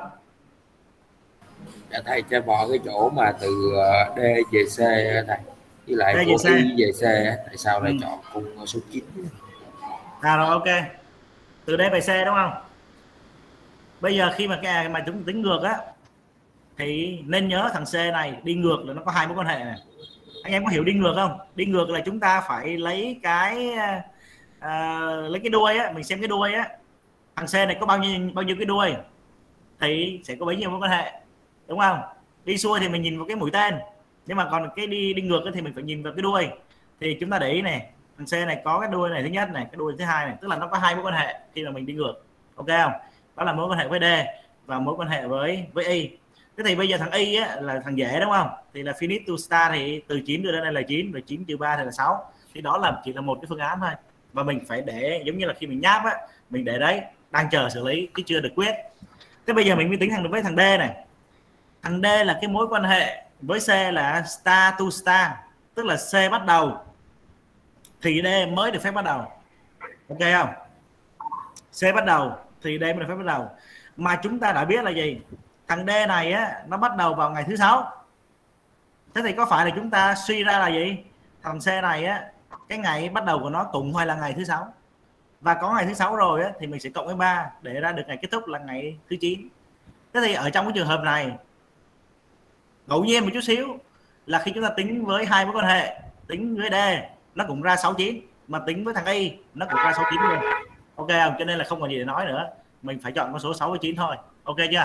Dạ thầy cho bỏ cái chỗ mà từ D về C thầy, với lại D của về C. Y về C tại sao lại Ừ. chọn cung số chín? À rồi ok. Từ D về C đúng không? Bây giờ khi mà cái mà chúng tính ngược á thì nên nhớ thằng C này đi ngược là nó có hai mối quan hệ này. Anh em có hiểu đi ngược không? Đi ngược là chúng ta phải lấy cái à, lấy cái đuôi á, mình xem cái đuôi á. Thằng C này có bao nhiêu bao nhiêu cái đuôi thì sẽ có bấy nhiêu mối quan hệ, đúng không? Đi xuôi thì mình nhìn vào cái mũi tên, nhưng mà còn cái đi đi ngược thì mình phải nhìn vào cái đuôi. Thì chúng ta để ý này, thằng C này có cái đuôi này thứ nhất này, cái đuôi thứ hai này, tức là nó có hai mối quan hệ khi mà mình đi ngược. Ok không? Đó là mối quan hệ với D và mối quan hệ với với Y. Thế thì bây giờ thằng Y á, là thằng dễ đúng không? Thì là finite to star thì từ chín đưa lên đây là chín, rồi chín trừ ba thì là sáu. Thì đó là chỉ là một cái phương án thôi. Và mình phải để giống như là khi mình nháp á, mình để đấy đang chờ xử lý chứ chưa được quyết. Thế bây giờ mình mới tính thằng với thằng D này. Thằng D là cái mối quan hệ với C là star to star, tức là C bắt đầu thì D mới được phép bắt đầu. Ok không? C bắt đầu thì D mới được phép bắt đầu. Mà chúng ta đã biết là gì? Thằng D này á, nó bắt đầu vào ngày thứ sáu. Thế thì có phải là chúng ta suy ra là gì? Thằng C này á, cái ngày bắt đầu của nó cũng phải là ngày thứ sáu. Và có ngày thứ sáu rồi á, thì mình sẽ cộng với ba để ra được ngày kết thúc là ngày thứ chín. Thế thì ở trong cái trường hợp này ngẫu nhiên một chút xíu là khi chúng ta tính với hai mối quan hệ, tính với D nó cũng ra sáu chín, mà tính với thằng Y nó cũng ra sáu chín luôn. Ok không? Cho nên là không còn gì để nói nữa, mình phải chọn con số sáu với chín thôi. Ok chưa?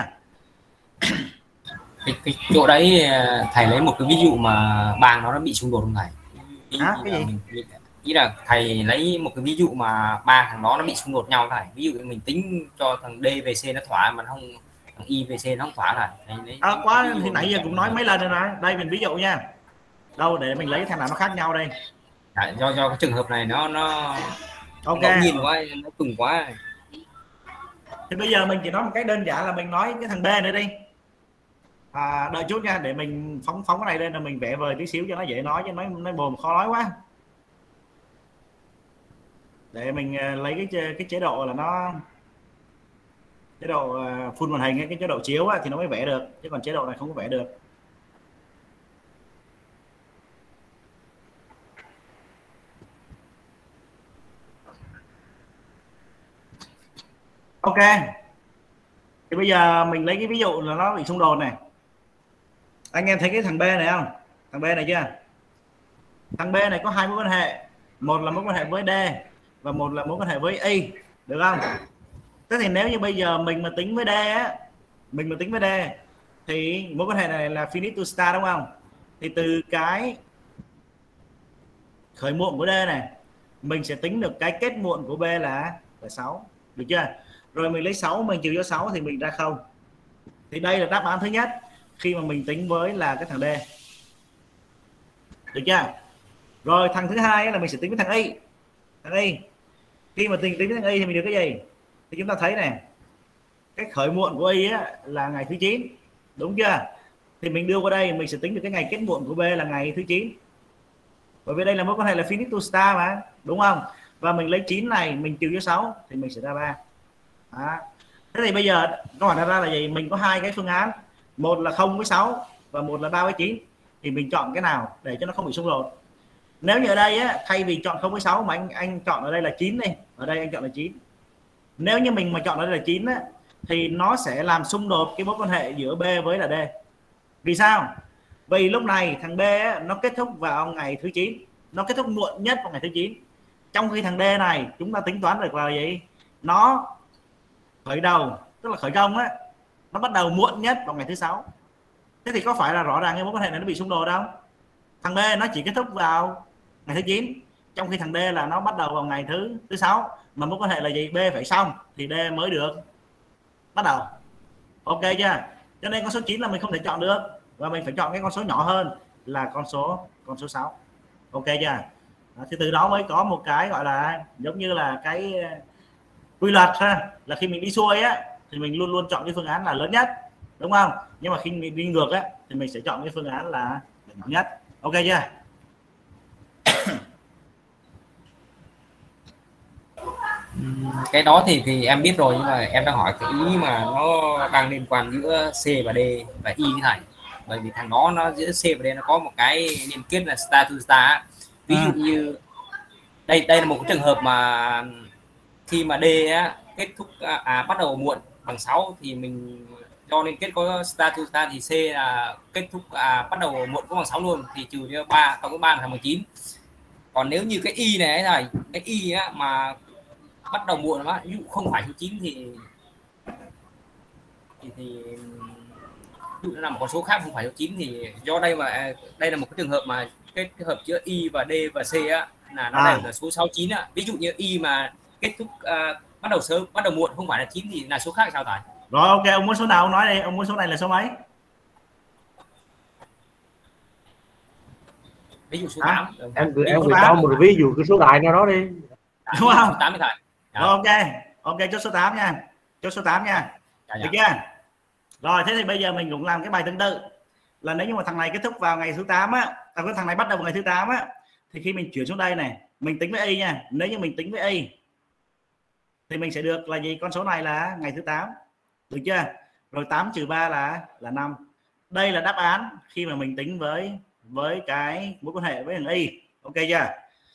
Cái, cái chỗ đấy thầy lấy một cái ví dụ mà bang nó nó bị xung đột không thầy? Hả? Cái gì? Mình, ý là thầy lấy một cái ví dụ mà ba thằng đó nó bị xung đột nhau thầy. Ví dụ mình tính cho thằng D về C nó thỏa mà không thằng Y về C nó không thỏa này. Lấy, à, quá thì nãy giờ cũng nói mấy lần rồi này. Đây mình ví dụ nha. Đâu để mình lấy thằng nào nó khác nhau đây. À, do do cái trường hợp này nó nó ok ngẫu nhiên quá, nó cứng quá. Thì bây giờ mình chỉ nói một cách đơn giản là mình nói cái thằng B nữa đi. À, đợi chút nha, để mình phóng phóng cái này lên rồi mình vẽ vời tí xíu cho nó dễ nói, chứ nói nói bồm khó nói quá. Để mình lấy cái cái chế độ là nó chế độ full màn hình, cái chế độ chiếu á, thì nó mới vẽ được, chứ còn chế độ này không có vẽ được. Ok. Thì bây giờ mình lấy cái ví dụ là nó bị xung đột này. Anh em thấy cái thằng B này không? Thằng B này chưa? Thằng B này có hai mối quan hệ, một là mối quan hệ với D và một là mối quan hệ với Y, được không? Thế thì nếu như bây giờ mình mà tính với D á, mình mà tính với D thì mối quan hệ này là finite to star đúng không? Thì từ cái khởi muộn của D này mình sẽ tính được cái kết muộn của B là là sáu, được chưa? Rồi mình lấy sáu mình trừ cho sáu thì mình ra không. Thì đây là đáp án thứ nhất khi mà mình tính với là cái thằng D, được chưa? Rồi thằng thứ hai là mình sẽ tính với thằng Y. Thằng Y khi mà tính tính với thằng Y thì mình được cái gì? Thì chúng ta thấy này, cái khởi muộn của Y á, là ngày thứ chín, đúng chưa? Thì mình đưa qua đây mình sẽ tính được cái ngày kết muộn của B là ngày thứ chín, bởi vì đây là mối quan hệ là finite star mà, đúng không? Và mình lấy chín này mình trừ cho sáu thì mình sẽ ra ba. Đó. Thế thì bây giờ câu hỏi đặt ra là gì? Mình có hai cái phương án, một là không với sáu và một là ba với chín, thì mình chọn cái nào để cho nó không bị xung đột? Nếu như ở đây á, thay vì chọn không với sáu mà anh anh chọn ở đây là chín đi, ở đây anh chọn là chín. Nếu như mình mà chọn ở đây là chín á, thì nó sẽ làm xung đột cái mối quan hệ giữa B với là D. Vì sao? Vì lúc này thằng B á, nó kết thúc vào ngày thứ chín, nó kết thúc muộn nhất vào ngày thứ chín. Trong khi thằng D này chúng ta tính toán được là gì? Nó khởi đầu, tức là khởi công á, nó bắt đầu muộn nhất vào ngày thứ sáu. Thế thì có phải là rõ ràng cái mối quan hệ này nó bị xung đột không? Thằng B nó chỉ kết thúc vào ngày thứ chín, trong khi thằng D là nó bắt đầu vào ngày thứ thứ sáu, mà mối quan hệ là gì? B phải xong thì D mới được bắt đầu. Ok chưa? Cho nên con số chín là mình không thể chọn được, và mình phải chọn cái con số nhỏ hơn là con số con số sáu. Ok chưa? Đó, thì từ đó mới có một cái gọi là giống như là cái quy luật ha, là khi mình đi xuôi á thì mình luôn luôn chọn cái phương án là lớn nhất, đúng không? Nhưng mà khi mình đi ngược á thì mình sẽ chọn cái phương án là nhỏ nhất. Ok chưa? Cái đó thì thì em biết rồi, nhưng mà em đang hỏi cái ý mà nó đang liên quan giữa C và D và Y như này, bởi vì thằng đó nó giữa C và D nó có một cái liên kết là star to star. Ví dụ à. như đây đây là một cái trường hợp mà khi mà D á, kết thúc à, bắt đầu muộn bằng sáu thì mình do liên kết có star to star thì C là kết thúc à, bắt đầu muộn có bằng sáu luôn, thì trừ cho ba cộng với ba là thành bằng chín. Còn nếu như cái Y này này, cái Y á, mà bắt đầu muộn mà ví dụ không phải số chín thì thì, thì ví dụ nó là một con số khác không phải số chín, thì do đây mà đây là một cái trường hợp mà cái, cái hợp giữa Y và D và C á, là nó à. đều là số sáu chín á. Ví dụ như Y mà kết thúc uh, bắt đầu sớm bắt đầu muộn không phải là chín thì là số khác sao tại? Rồi ok, ông muốn số nào ông nói đi, ông muốn số này là số mấy? Ví dụ số à? tám. Em gửi em gửi cho một ví dụ cái số đại nào đó đi. Đúng không? tám mươi thầy. Rồi ok, ok chốt số tám nha. Chốt số tám nha. Dạ, được chưa? Rồi thế thì bây giờ mình cũng làm cái bài tương tự. Là nếu như mà thằng này kết thúc vào ngày thứ tám á, à, cái thằng này bắt đầu vào ngày thứ tám á, thì khi mình chuyển xuống đây này, mình tính với Y nha. Nếu như mình tính với Y thì mình sẽ được là gì? Con số này là ngày thứ tám. Được chưa? Rồi tám trừ ba là là năm. Đây là đáp án khi mà mình tính với với cái mối quan hệ với thằng Y. Ok chưa?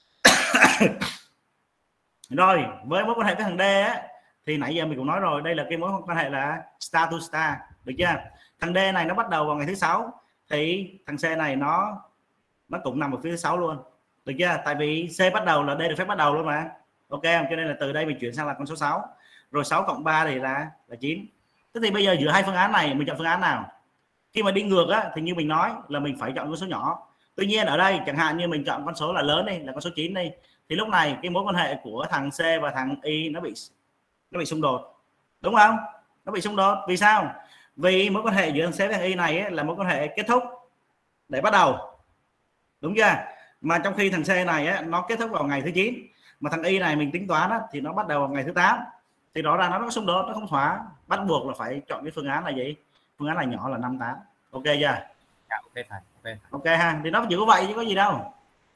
Rồi, với mối quan hệ với thằng D á, thì nãy giờ mình cũng nói rồi, đây là cái mối quan hệ là star to star, được chưa? Thằng D này nó bắt đầu vào ngày thứ sáu thì thằng C này nó nó cũng nằm ở phía thứ sáu luôn, được chưa? Tại vì C bắt đầu là D được phép bắt đầu luôn mà. Ok, cho nên là từ đây mình chuyển sang là con số sáu. Rồi sáu cộng ba thì là là chín. Thế thì bây giờ giữa hai phương án này mình chọn phương án nào? Khi mà đi ngược á thì như mình nói là mình phải chọn con số nhỏ. Tuy nhiên ở đây chẳng hạn như mình chọn con số là lớn đi, là con số chín đi, thì lúc này cái mối quan hệ của thằng C và thằng Y nó bị nó bị xung đột, đúng không? Nó bị xung đột vì sao? Vì mối quan hệ giữa thằng C và thằng Y này ấy, là mối quan hệ kết thúc để bắt đầu, đúng chưa? Mà trong khi thằng C này ấy, nó kết thúc vào ngày thứ chín, mà thằng Y này mình tính toán á, thì nó bắt đầu vào ngày thứ tám, thì rõ ràng nó có xung đột, nó không thỏa, bắt buộc là phải chọn cái phương án là gì? Phương án là nhỏ là năm tám. Ok chưa? Dạ, ok thầy. Ok, ok ha, thì nó chỉ có vậy chứ có gì đâu.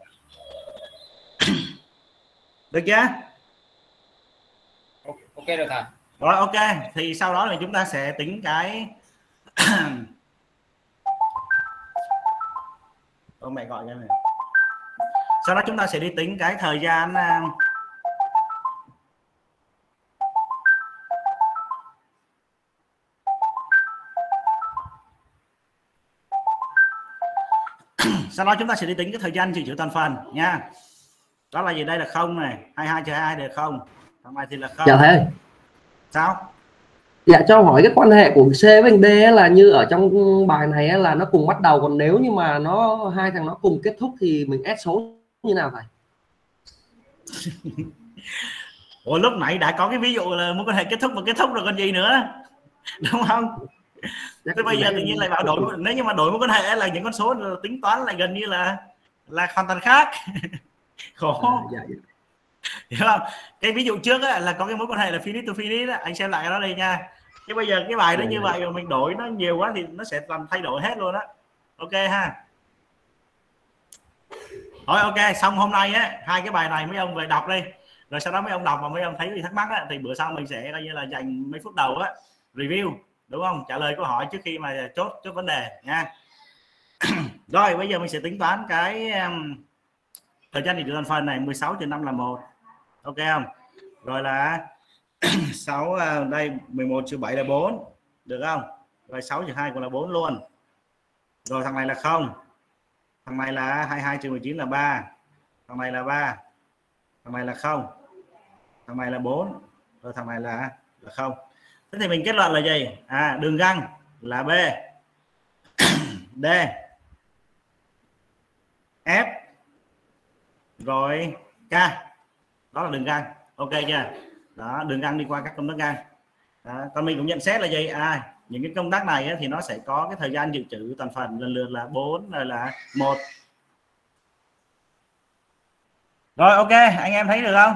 Được chưa? Ok được thầy. Rồi ok, thì sau đó thì chúng ta sẽ tính cái Ô mẹ gọi cho này. Sau đó chúng ta sẽ đi tính cái thời gian sau đó chúng ta sẽ đi tính cái thời gian trừ trừ toàn phần nha. Đó là gì? Đây là không này, hai mươi hai trừ hai mươi hai là không. Thằng này thì là không. Dạ thầy. Sao? Dạ cho hỏi cái quan hệ của C với D là như ở trong bài này là nó cùng bắt đầu, còn nếu như mà nó hai thằng nó cùng kết thúc thì mình ép số như nào thầy? Ủa lúc nãy đã có cái ví dụ là mối quan hệ kết thúc và kết thúc rồi còn gì nữa, đúng không? Thế bây giờ tự nhiên lại bảo đổi, nếu như mà đổi mối quan hệ là những con số tính toán lại gần như là là hoàn toàn khác. Khổ. À, dạ, dạ. Hiểu không? Cái ví dụ trước á, là có cái mối quan hệ là finish to finish đó, anh xem lại nó đây nha. Chứ bây giờ cái bài nó như vậy mà mình đổi nó nhiều quá thì nó sẽ làm thay đổi hết luôn á. Ok ha. Rồi ok, xong hôm nay á, hai cái bài này mấy ông về đọc đi. Rồi sau đó mấy ông đọc và mấy ông thấy gì thắc mắc á, thì bữa sau mình sẽ coi như là dành mấy phút đầu á review, đúng không? Trả lời câu hỏi trước khi mà chốt chốt vấn đề nha. Rồi bây giờ mình sẽ tính toán cái um, thời gian định toàn phần này. Mười sáu trừ năm là một, ok không? Rồi là sáu đây, mười một trừ bảy là bốn, được không? Rồi sáu trừ hai cũng là bốn luôn. Rồi thằng này là không, thằng này là hai mươi hai trừ mười chín là ba, thằng này là ba, thằng này là không, thằng này là bốn, rồi thằng này là là không. Thế thì mình kết luận là gì? À, đường găng là B, D, F, rồi K, đó là đường găng. Ok chưa? Đó, đường găng đi qua các công tắc găng. Đó, còn mình cũng nhận xét là gì? À, những cái công tắc này á, thì nó sẽ có cái thời gian dự trữ toàn phần lần lượt là bốn, rồi là một. Rồi ok, anh em thấy được không?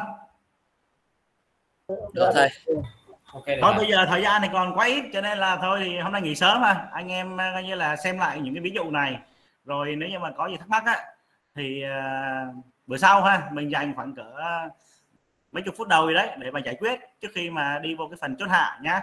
Được thầy. Okay, thôi bây giờ thời gian này còn quá ít cho nên là thôi thì hôm nay nghỉ sớm mà anh em coi như là xem lại những cái ví dụ này, rồi nếu như mà có gì thắc mắc á thì uh, bữa sau ha mình dành khoảng cỡ mấy chục phút đầu gì đấy để mà giải quyết trước khi mà đi vô cái phần chốt hạ nhá,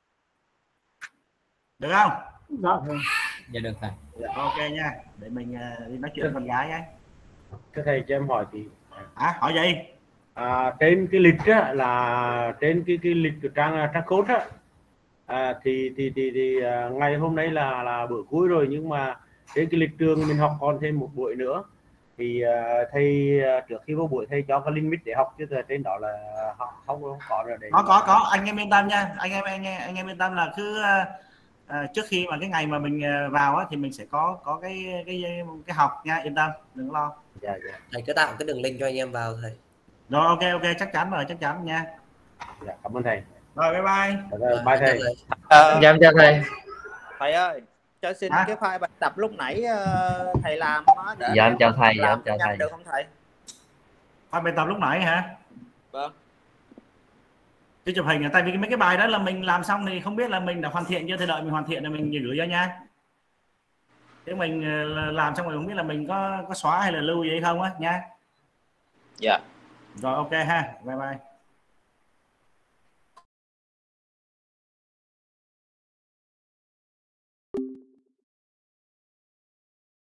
được không? Dạ, dạ được thầy. Ok nha, để mình uh, đi nói chuyện với con gái ấy. Thưa thầy cho em hỏi thì à, hỏi gì? À, trên cái lịch á, là trên cái cái lịch của trang trang code á, à, thì thì thì, thì à, ngày hôm nay là là bữa cuối rồi, nhưng mà trên cái lịch trường mình học còn thêm một buổi nữa thì à, thầy à, trước khi vô buổi thầy cho cái limit để học chứ trên đó là học không không có rồi để có có có anh em yên tâm nha, anh em anh em anh em yên tâm là cứ à, trước khi mà cái ngày mà mình vào á, thì mình sẽ có có cái cái cái học nha, yên tâm đừng lo. Dạ, dạ. Thầy cứ tạo cái đường link cho anh em vào thầy. Rồi ok ok chắc chắn rồi, chắc chắn nha. Dạ, cảm ơn thầy. Rồi bye bye. Rồi, bye thầy. À, Dạ chào thầy. Thầy ơi, cho xin à? cái file bài tập lúc nãy uh, thầy làm đó để dạ em chào thầy, dạ làm em chào thầy. được không thầy? File bài tập lúc nãy hả? Vâng. Cái chụp hình, tại vì mấy cái bài đó là mình làm xong thì không biết là mình đã hoàn thiện chưa, thì đợi mình hoàn thiện rồi mình gửi cho nha. Thế mình làm xong rồi không biết là mình có có xóa hay là lưu gì hay không á nha. Dạ. Rồi ok ha, bye bye.